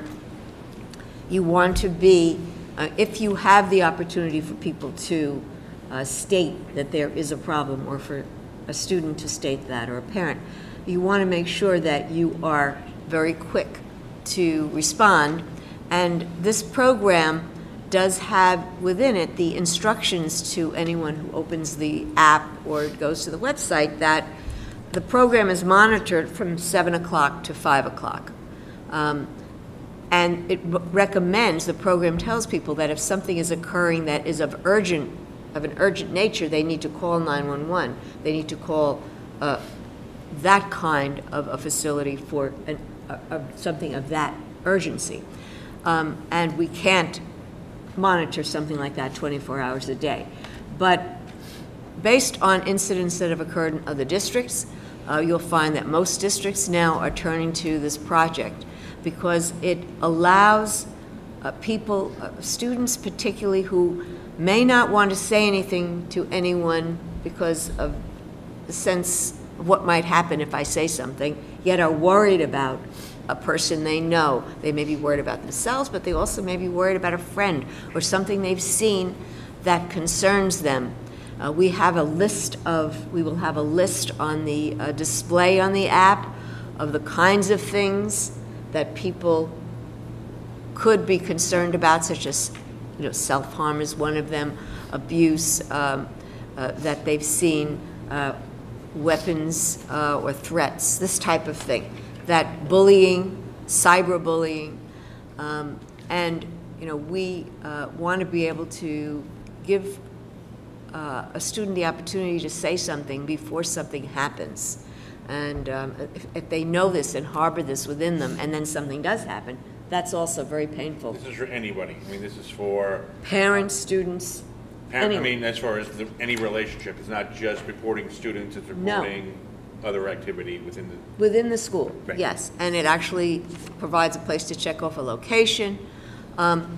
you want to be, uh, if you have the opportunity for people to uh, state that there is a problem, or for a student to state that, or a parent, you want to make sure that you are very quick to respond. And this program does have within it the instructions to anyone who opens the app or goes to the website that the program is monitored from seven o'clock to five o'clock. Um, and it recommends, the program tells people that if something is occurring that is of urgent, of an urgent nature, they need to call nine one one. They need to call uh, that kind of a facility for an, uh, uh, something of that urgency. Um, and we can't monitor something like that twenty-four hours a day. But based on incidents that have occurred in other districts, uh, you'll find that most districts now are turning to this project because it allows uh, people, uh, students particularly, who may not want to say anything to anyone because of the sense of what might happen if I say something, yet are worried about a person they know. They may be worried about themselves, but they also may be worried about a friend or something they've seen that concerns them. Uh, we have a list of, we will have a list on the uh, display on the app of the kinds of things that people could be concerned about, such as, you know, self-harm is one of them, abuse um, uh, that they've seen, uh, weapons uh, or threats, this type of thing. That bullying, cyberbullying, um, and, you know, we uh, want to be able to give uh, a student the opportunity to say something before something happens. And um, if, if they know this and harbor this within them, and then something does happen, that's also very painful. This is for anybody. I mean, this is for Parents, students, parent, I anyone. mean, as far as the, any relationship, it's not just reporting students, it's No. reporting other activity within the... Within the school, Right. yes. And it actually provides a place to check off a location. Um,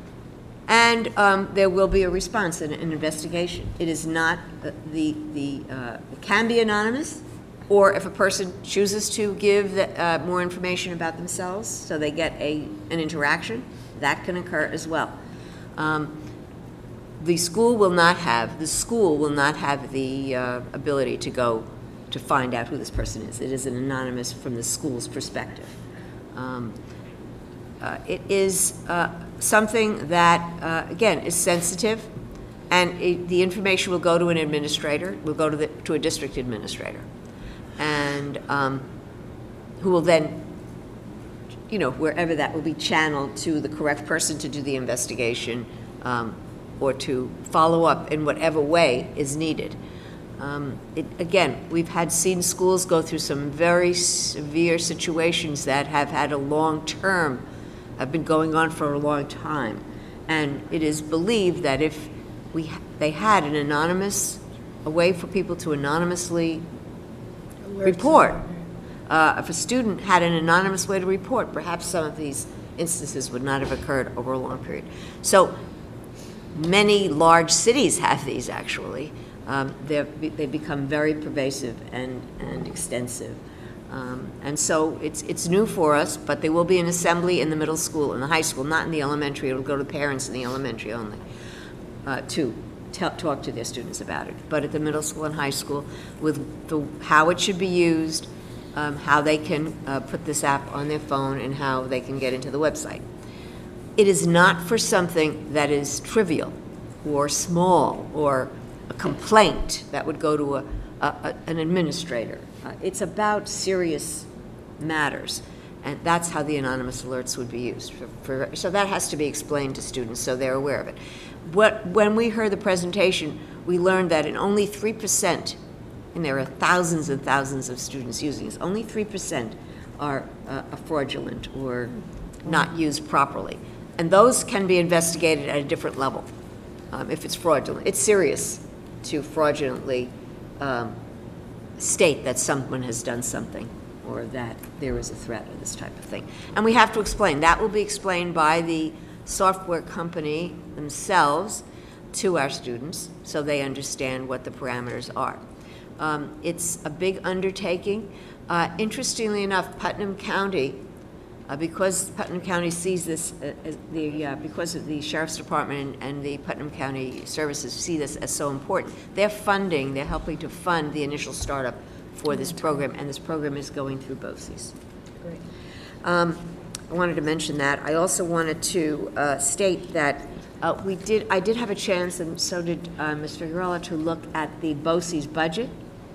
and um, there will be a response and an investigation. It is not, uh, the, the, uh, it can be anonymous, or if a person chooses to give the, uh, more information about themselves, so they get a, an interaction, that can occur as well. Um, the school will not have, the school will not have the uh, ability to go to find out who this person is. It is an anonymous from the school's perspective. Um, uh, it is uh, something that, uh, again, is sensitive, and it, the information will go to an administrator, will go to, the, to a district administrator, and um, who will then, you know, wherever that will be channeled to the correct person to do the investigation, um, or to follow up in whatever way is needed. Um, it, again, we've had seen schools go through some very severe situations that have had a long term, have been going on for a long time. And it is believed that if we, they had an anonymous, a way for people to anonymously report, uh, if a student had an anonymous way to report, perhaps some of these instances would not have occurred over a long period. So many large cities have these, actually. Um, they've become very pervasive and, and extensive. Um, and so it's, it's new for us, but there will be an assembly in the middle school and the high school, not in the elementary. It'll go to parents in the elementary only, uh, to talk to their students about it. But at the middle school and high school, with the, how it should be used, um, how they can uh, put this app on their phone, and how they can get into the website. It is not for something that is trivial or small or a complaint that would go to a, a, a, an administrator. Uh, it's about serious matters, and that's how the anonymous alerts would be used. For, for, so that has to be explained to students so they're aware of it. What, when we heard the presentation, we learned that in only three percent, and there are thousands and thousands of students using this, only three percent are uh, fraudulent or not used properly. And those can be investigated at a different level um, if it's fraudulent. It's serious to fraudulently um, state that someone has done something or that there is a threat or this type of thing. And we have to explain. That will be explained by the software company themselves to our students so they understand what the parameters are. Um, it's a big undertaking. Uh, interestingly enough, Putnam County, uh, because Putnam County sees this, uh, as the, uh, because of the Sheriff's Department and, and the Putnam County Services see this as so important, they're funding, they're helping to fund the initial startup for this program, and this program is going through BOCES. Great. Um, I wanted to mention that. I also wanted to uh, state that uh, we did, I did have a chance, and so did uh, Miz Figueroa, to look at the BOCES budget.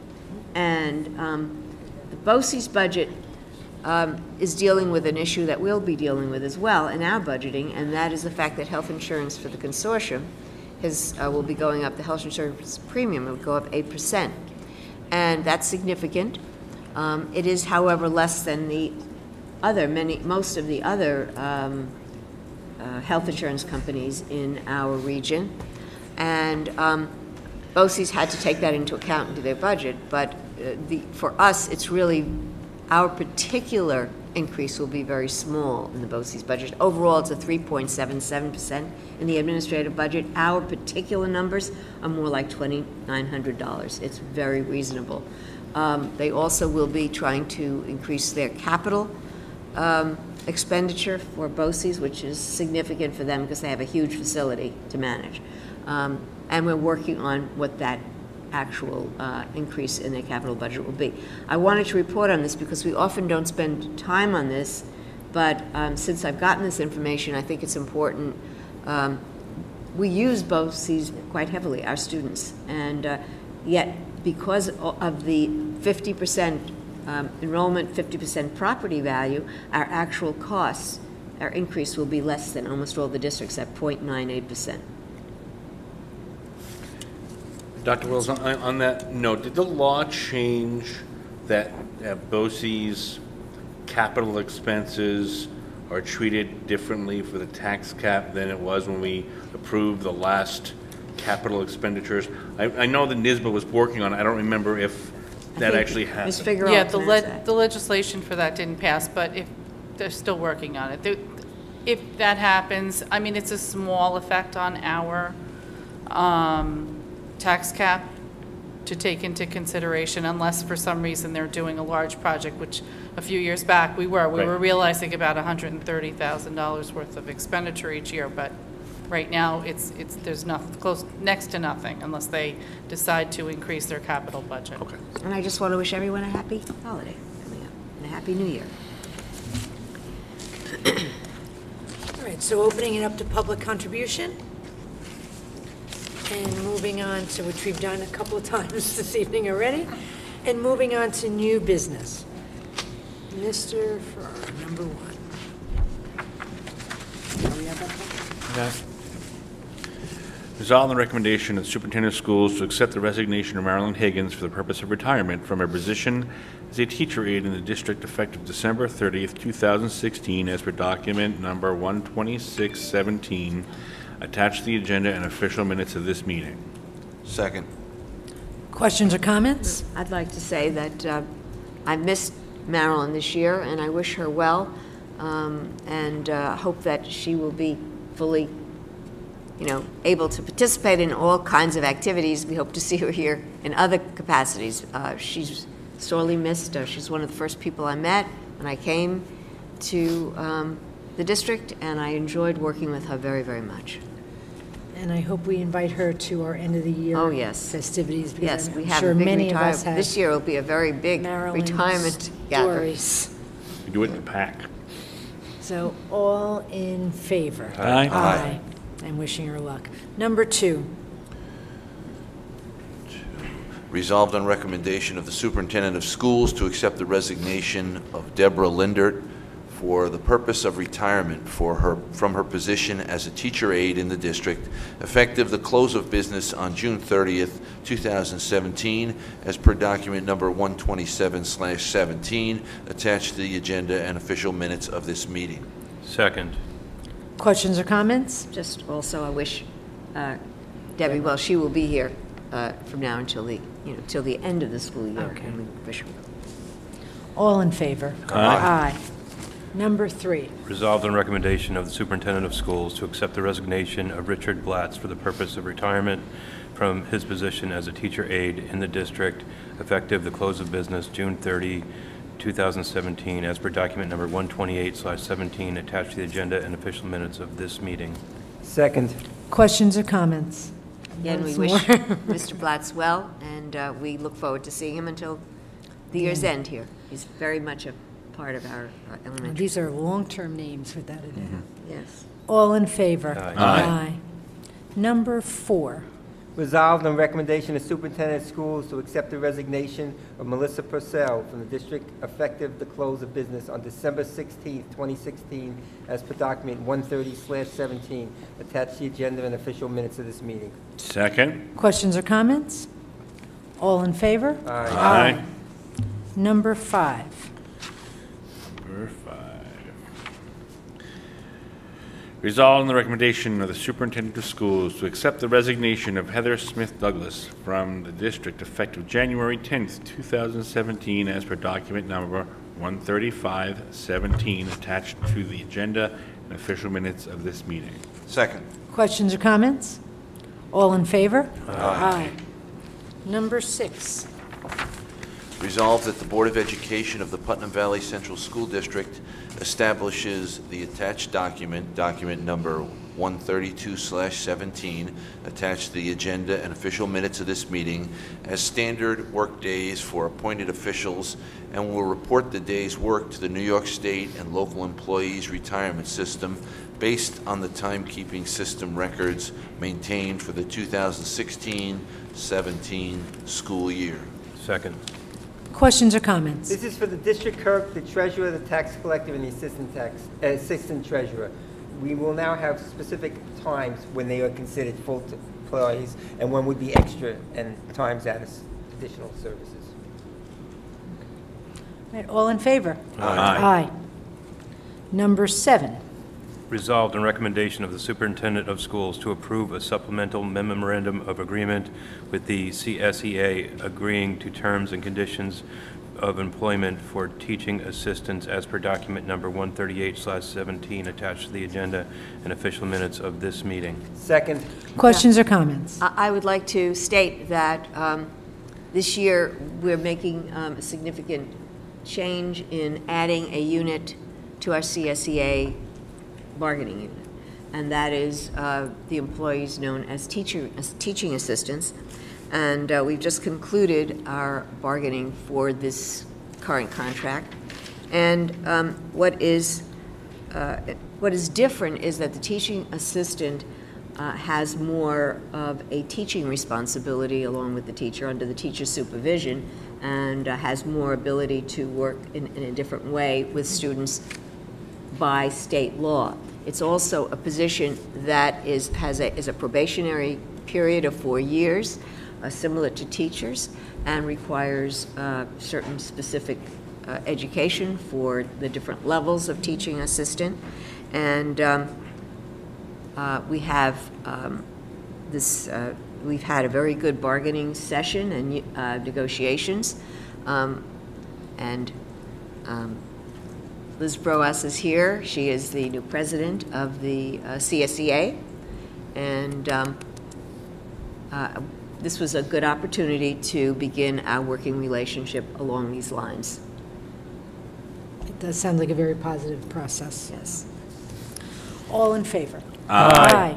And um, the BOCES budget um, is dealing with an issue that we'll be dealing with as well in our budgeting, and that is the fact that health insurance for the consortium is, uh, will be going up. The health insurance premium will go up eight percent. And that's significant. Um, it is, however, less than the other, many, most of the other um, uh, health insurance companies in our region. And um, BOCES had to take that into account into their budget, but uh, the, for us, it's really, our particular increase will be very small in the BOCES budget. Overall, it's a three point seven seven percent in the administrative budget. Our particular numbers are more like twenty-nine hundred dollars. It's very reasonable. Um, they also will be trying to increase their capital um, expenditure for BOCES, which is significant for them because they have a huge facility to manage. Um, and we're working on what that actual uh, increase in their capital budget will be. I wanted to report on this because we often don't spend time on this, but um, since I've gotten this information, I think it's important. Um, we use BOCES quite heavily, our students, and uh, yet because of the fifty percent um, enrollment, fifty percent property value, our actual costs, our increase will be less than almost all the districts at zero point nine eight percent. Doctor Wills, on, on that note, did the law change that uh, BOCES capital expenses are treated differently for the tax cap than it was when we approved the last capital expenditures? I, I know that N I S B A was working on it. I don't remember if that think actually happened. Miz Figueroa Yeah, the can le answer that. the legislation for that didn't pass, but if, they're still working on it. They- If that happens, I mean, it's a small effect on our um, tax cap to take into consideration, unless for some reason they're doing a large project, which a few years back we were. We Right. were realizing about one hundred thirty thousand dollars worth of expenditure each year, but right now it's, it's, there's nothing, close, next to nothing, unless they decide to increase their capital budget. Okay. And I just want to wish everyone a happy holiday coming up and a happy new year. All right, so opening it up to public contribution and moving on to, which we've done a couple of times this evening already, and moving on to new business. Mister Farrar, number one. Are we at that point? Okay. Resolve the recommendation of the superintendent of schools to accept the resignation of Marilyn Higgins for the purpose of retirement from her position as a teacher aide in the district effective December thirtieth, two thousand sixteen, as per document number one twenty-six seventeen, attached to the agenda and official minutes of this meeting. Second. Questions or comments? I'd like to say that uh, I missed Marilyn this year, and I wish her well, um, and uh, hope that she will be fully, you know, able to participate in all kinds of activities. We hope to see her here in other capacities. Uh, she's sorely missed. Uh, she's one of the first people I met when I came to um, the district, and I enjoyed working with her very, very much. And I hope we invite her to our end of the year Oh, yes. festivities. because Yes, I'm we have sure a big many of us retirement. have This year will be a very big Marilyn's retirement gathering. stories. We do it in a pack. So all in favor? Aye. Aye. I'm wishing her luck. Number two. Resolved on recommendation of the superintendent of schools to accept the resignation of Deborah Lindert for the purpose of retirement for her, from her position as a teacher aide in the district, effective the close of business on June thirtieth, two thousand seventeen, as per document number one twenty-seven slash seventeen, attached to the agenda and official minutes of this meeting. Second. Questions or comments? Just also, I wish uh, Debbie, well, she will be here uh, from now until the, you know, till the end of the school year. Okay. And we wish her All in favor? Aye. Aye. Number three. Resolved on recommendation of the superintendent of schools to accept the resignation of Richard Blatz for the purpose of retirement from his position as a teacher aide in the district, effective the close of business June thirtieth, two thousand seventeen, as per document number one twenty-eight slash seventeen, attached to the agenda and official minutes of this meeting. Second. Questions or comments? Again, we Once wish more. Mister Blatz well, and uh, we look forward to seeing him until the year's Yeah. end here. He's very much a part of our uh, elementary. These are long-term names, without a doubt. Yes. All in favor? Aye. Aye. Number four. Resolved on recommendation of superintendent of schools to accept the resignation of Melissa Purcell from the district effective the close of business on December sixteenth, twenty sixteen, as per document one thirty slash seventeen, attached to the agenda and official minutes of this meeting. Second. Questions or comments? All in favor? Aye. Aye. Number five. Number five. Resolved on the recommendation of the superintendent of schools to accept the resignation of Heather Smith Douglas from the district effective January tenth, two thousand seventeen, as per document number one thirty-five seventeen, attached to the agenda and official minutes of this meeting. Second. Questions or comments? All in favor? Aye. Number six. Resolved that the Board of Education of the Putnam Valley Central School District establishes the attached document, document number one thirty-two slash seventeen, attached to the agenda and official minutes of this meeting, as standard work days for appointed officials, and will report the day's work to the New York State and local employees retirement system based on the timekeeping system records maintained for the two thousand sixteen seventeen school year. Second. Questions or comments? This is for the district clerk, the treasurer, the tax collector, and the assistant tax, uh, assistant treasurer. We will now have specific times when they are considered full t- employees and when would be extra and times out as additional services. Right, all in favor? Aye. Aye. Number seven. Resolved on recommendation of the Superintendent of Schools to approve a supplemental memorandum of agreement with the C S E A agreeing to terms and conditions of employment for teaching assistants as per document number one thirty-eight slash seventeen attached to the agenda and official minutes of this meeting. Second. Questions or comments? I I would like to state that um, this year, we're making um, a significant change in adding a unit to our C S E A bargaining unit, and that is uh, the employees known as teacher, as teaching assistants. And uh, we've just concluded our bargaining for this current contract. And um, what is uh, what is different is that the teaching assistant uh, has more of a teaching responsibility along with the teacher under the teacher's supervision, and uh, has more ability to work in, in a different way with students by state law. It's also a position that is has a, is a probationary period of four years, uh, similar to teachers, and requires uh, certain specific uh, education for the different levels of teaching assistant. And um, uh, we have um, this. Uh, we've had a very good bargaining session and uh, negotiations, um, and. Um, Liz Broas is here. She is the new president of the uh, C S E A, and um, uh, this was a good opportunity to begin our working relationship along these lines. It does sound like a very positive process. Yes. All in favor? Aye. Aye.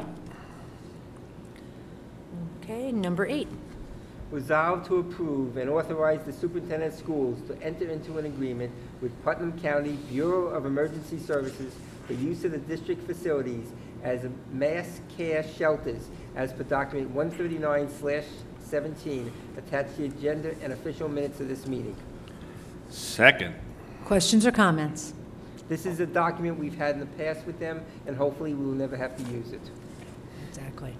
Okay, number eight. Resolved to approve and authorize the superintendent of schools to enter into an agreement with Putnam County Bureau of Emergency Services for use of the district facilities as mass care shelters as per document one thirty-nine slash seventeen attached to the agenda and official minutes of this meeting. Second. Questions or comments? This is a document we've had in the past with them, and hopefully we will never have to use it. Exactly.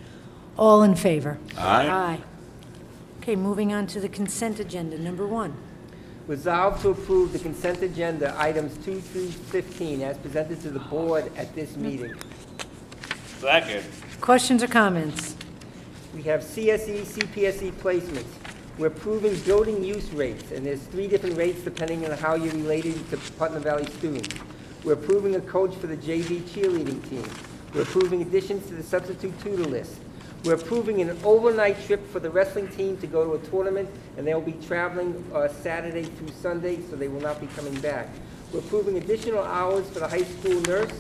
All in favor? Aye. Aye. Okay, moving on to the consent agenda, number one. Resolved to approve the consent agenda, items two through fifteen, as presented to the board at this meeting. Second. Questions or comments? We have C S E, C P S E placements. We're approving building use rates, and there's three different rates depending on how you're related to Putnam Valley students. We're approving a coach for the J V cheerleading team. We're approving additions to the substitute tutor list. We're approving an overnight trip for the wrestling team to go to a tournament, and they'll be traveling uh, Saturday through Sunday, so they will not be coming back. We're approving additional hours for the high school nurse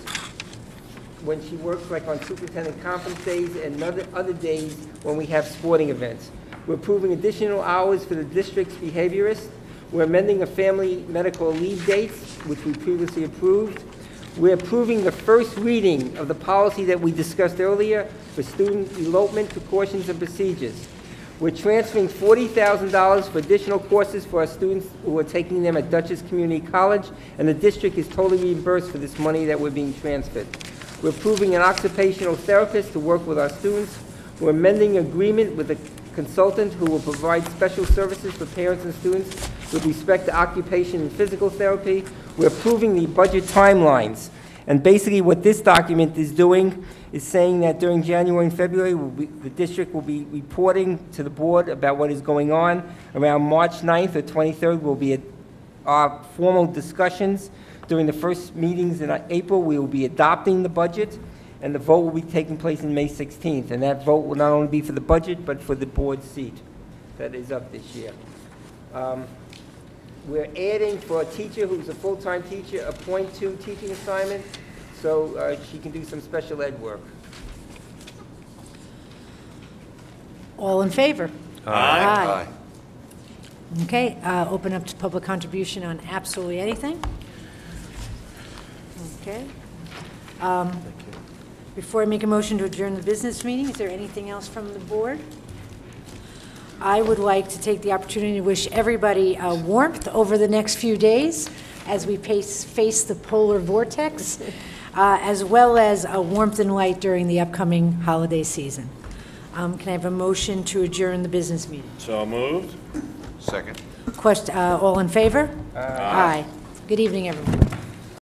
when she works like on superintendent conference days and other, other days when we have sporting events. We're approving additional hours for the district's behaviorist. We're amending a family medical leave dates, which we previously approved. We're approving the first reading of the policy that we discussed earlier for student elopement precautions and procedures. We're transferring forty thousand dollars for additional courses for our students who are taking them at Dutchess Community College, and the district is totally reimbursed for this money that we're being transferred. We're approving an occupational therapist to work with our students. We're amending agreement with a consultant who will provide special services for parents and students with respect to occupation and physical therapy. We're approving the budget timelines. And basically what this document is doing is saying that during January and February, we'll be, the district will be reporting to the board about what is going on. Around March ninth or twenty-third will be at our formal discussions. During the first meetings in April, we will be adopting the budget, and the vote will be taking place in May sixteenth. And that vote will not only be for the budget, but for the board seat that is up this year. Um, we're adding for a teacher who's a full-time teacher, a point two teaching assignment, so uh, she can do some special ed work. All in favor? Aye. Aye. Okay, uh, open up to public contribution on absolutely anything. Okay. Um, Before I make a motion to adjourn the business meeting, is there anything else from the board? I would like to take the opportunity to wish everybody uh, warmth over the next few days as we pace, face the polar vortex, uh, as well as uh, warmth and light during the upcoming holiday season. Um, can I have a motion to adjourn the business meeting? So moved. Second. Question, uh, all in favor? Aye. Good evening, everyone.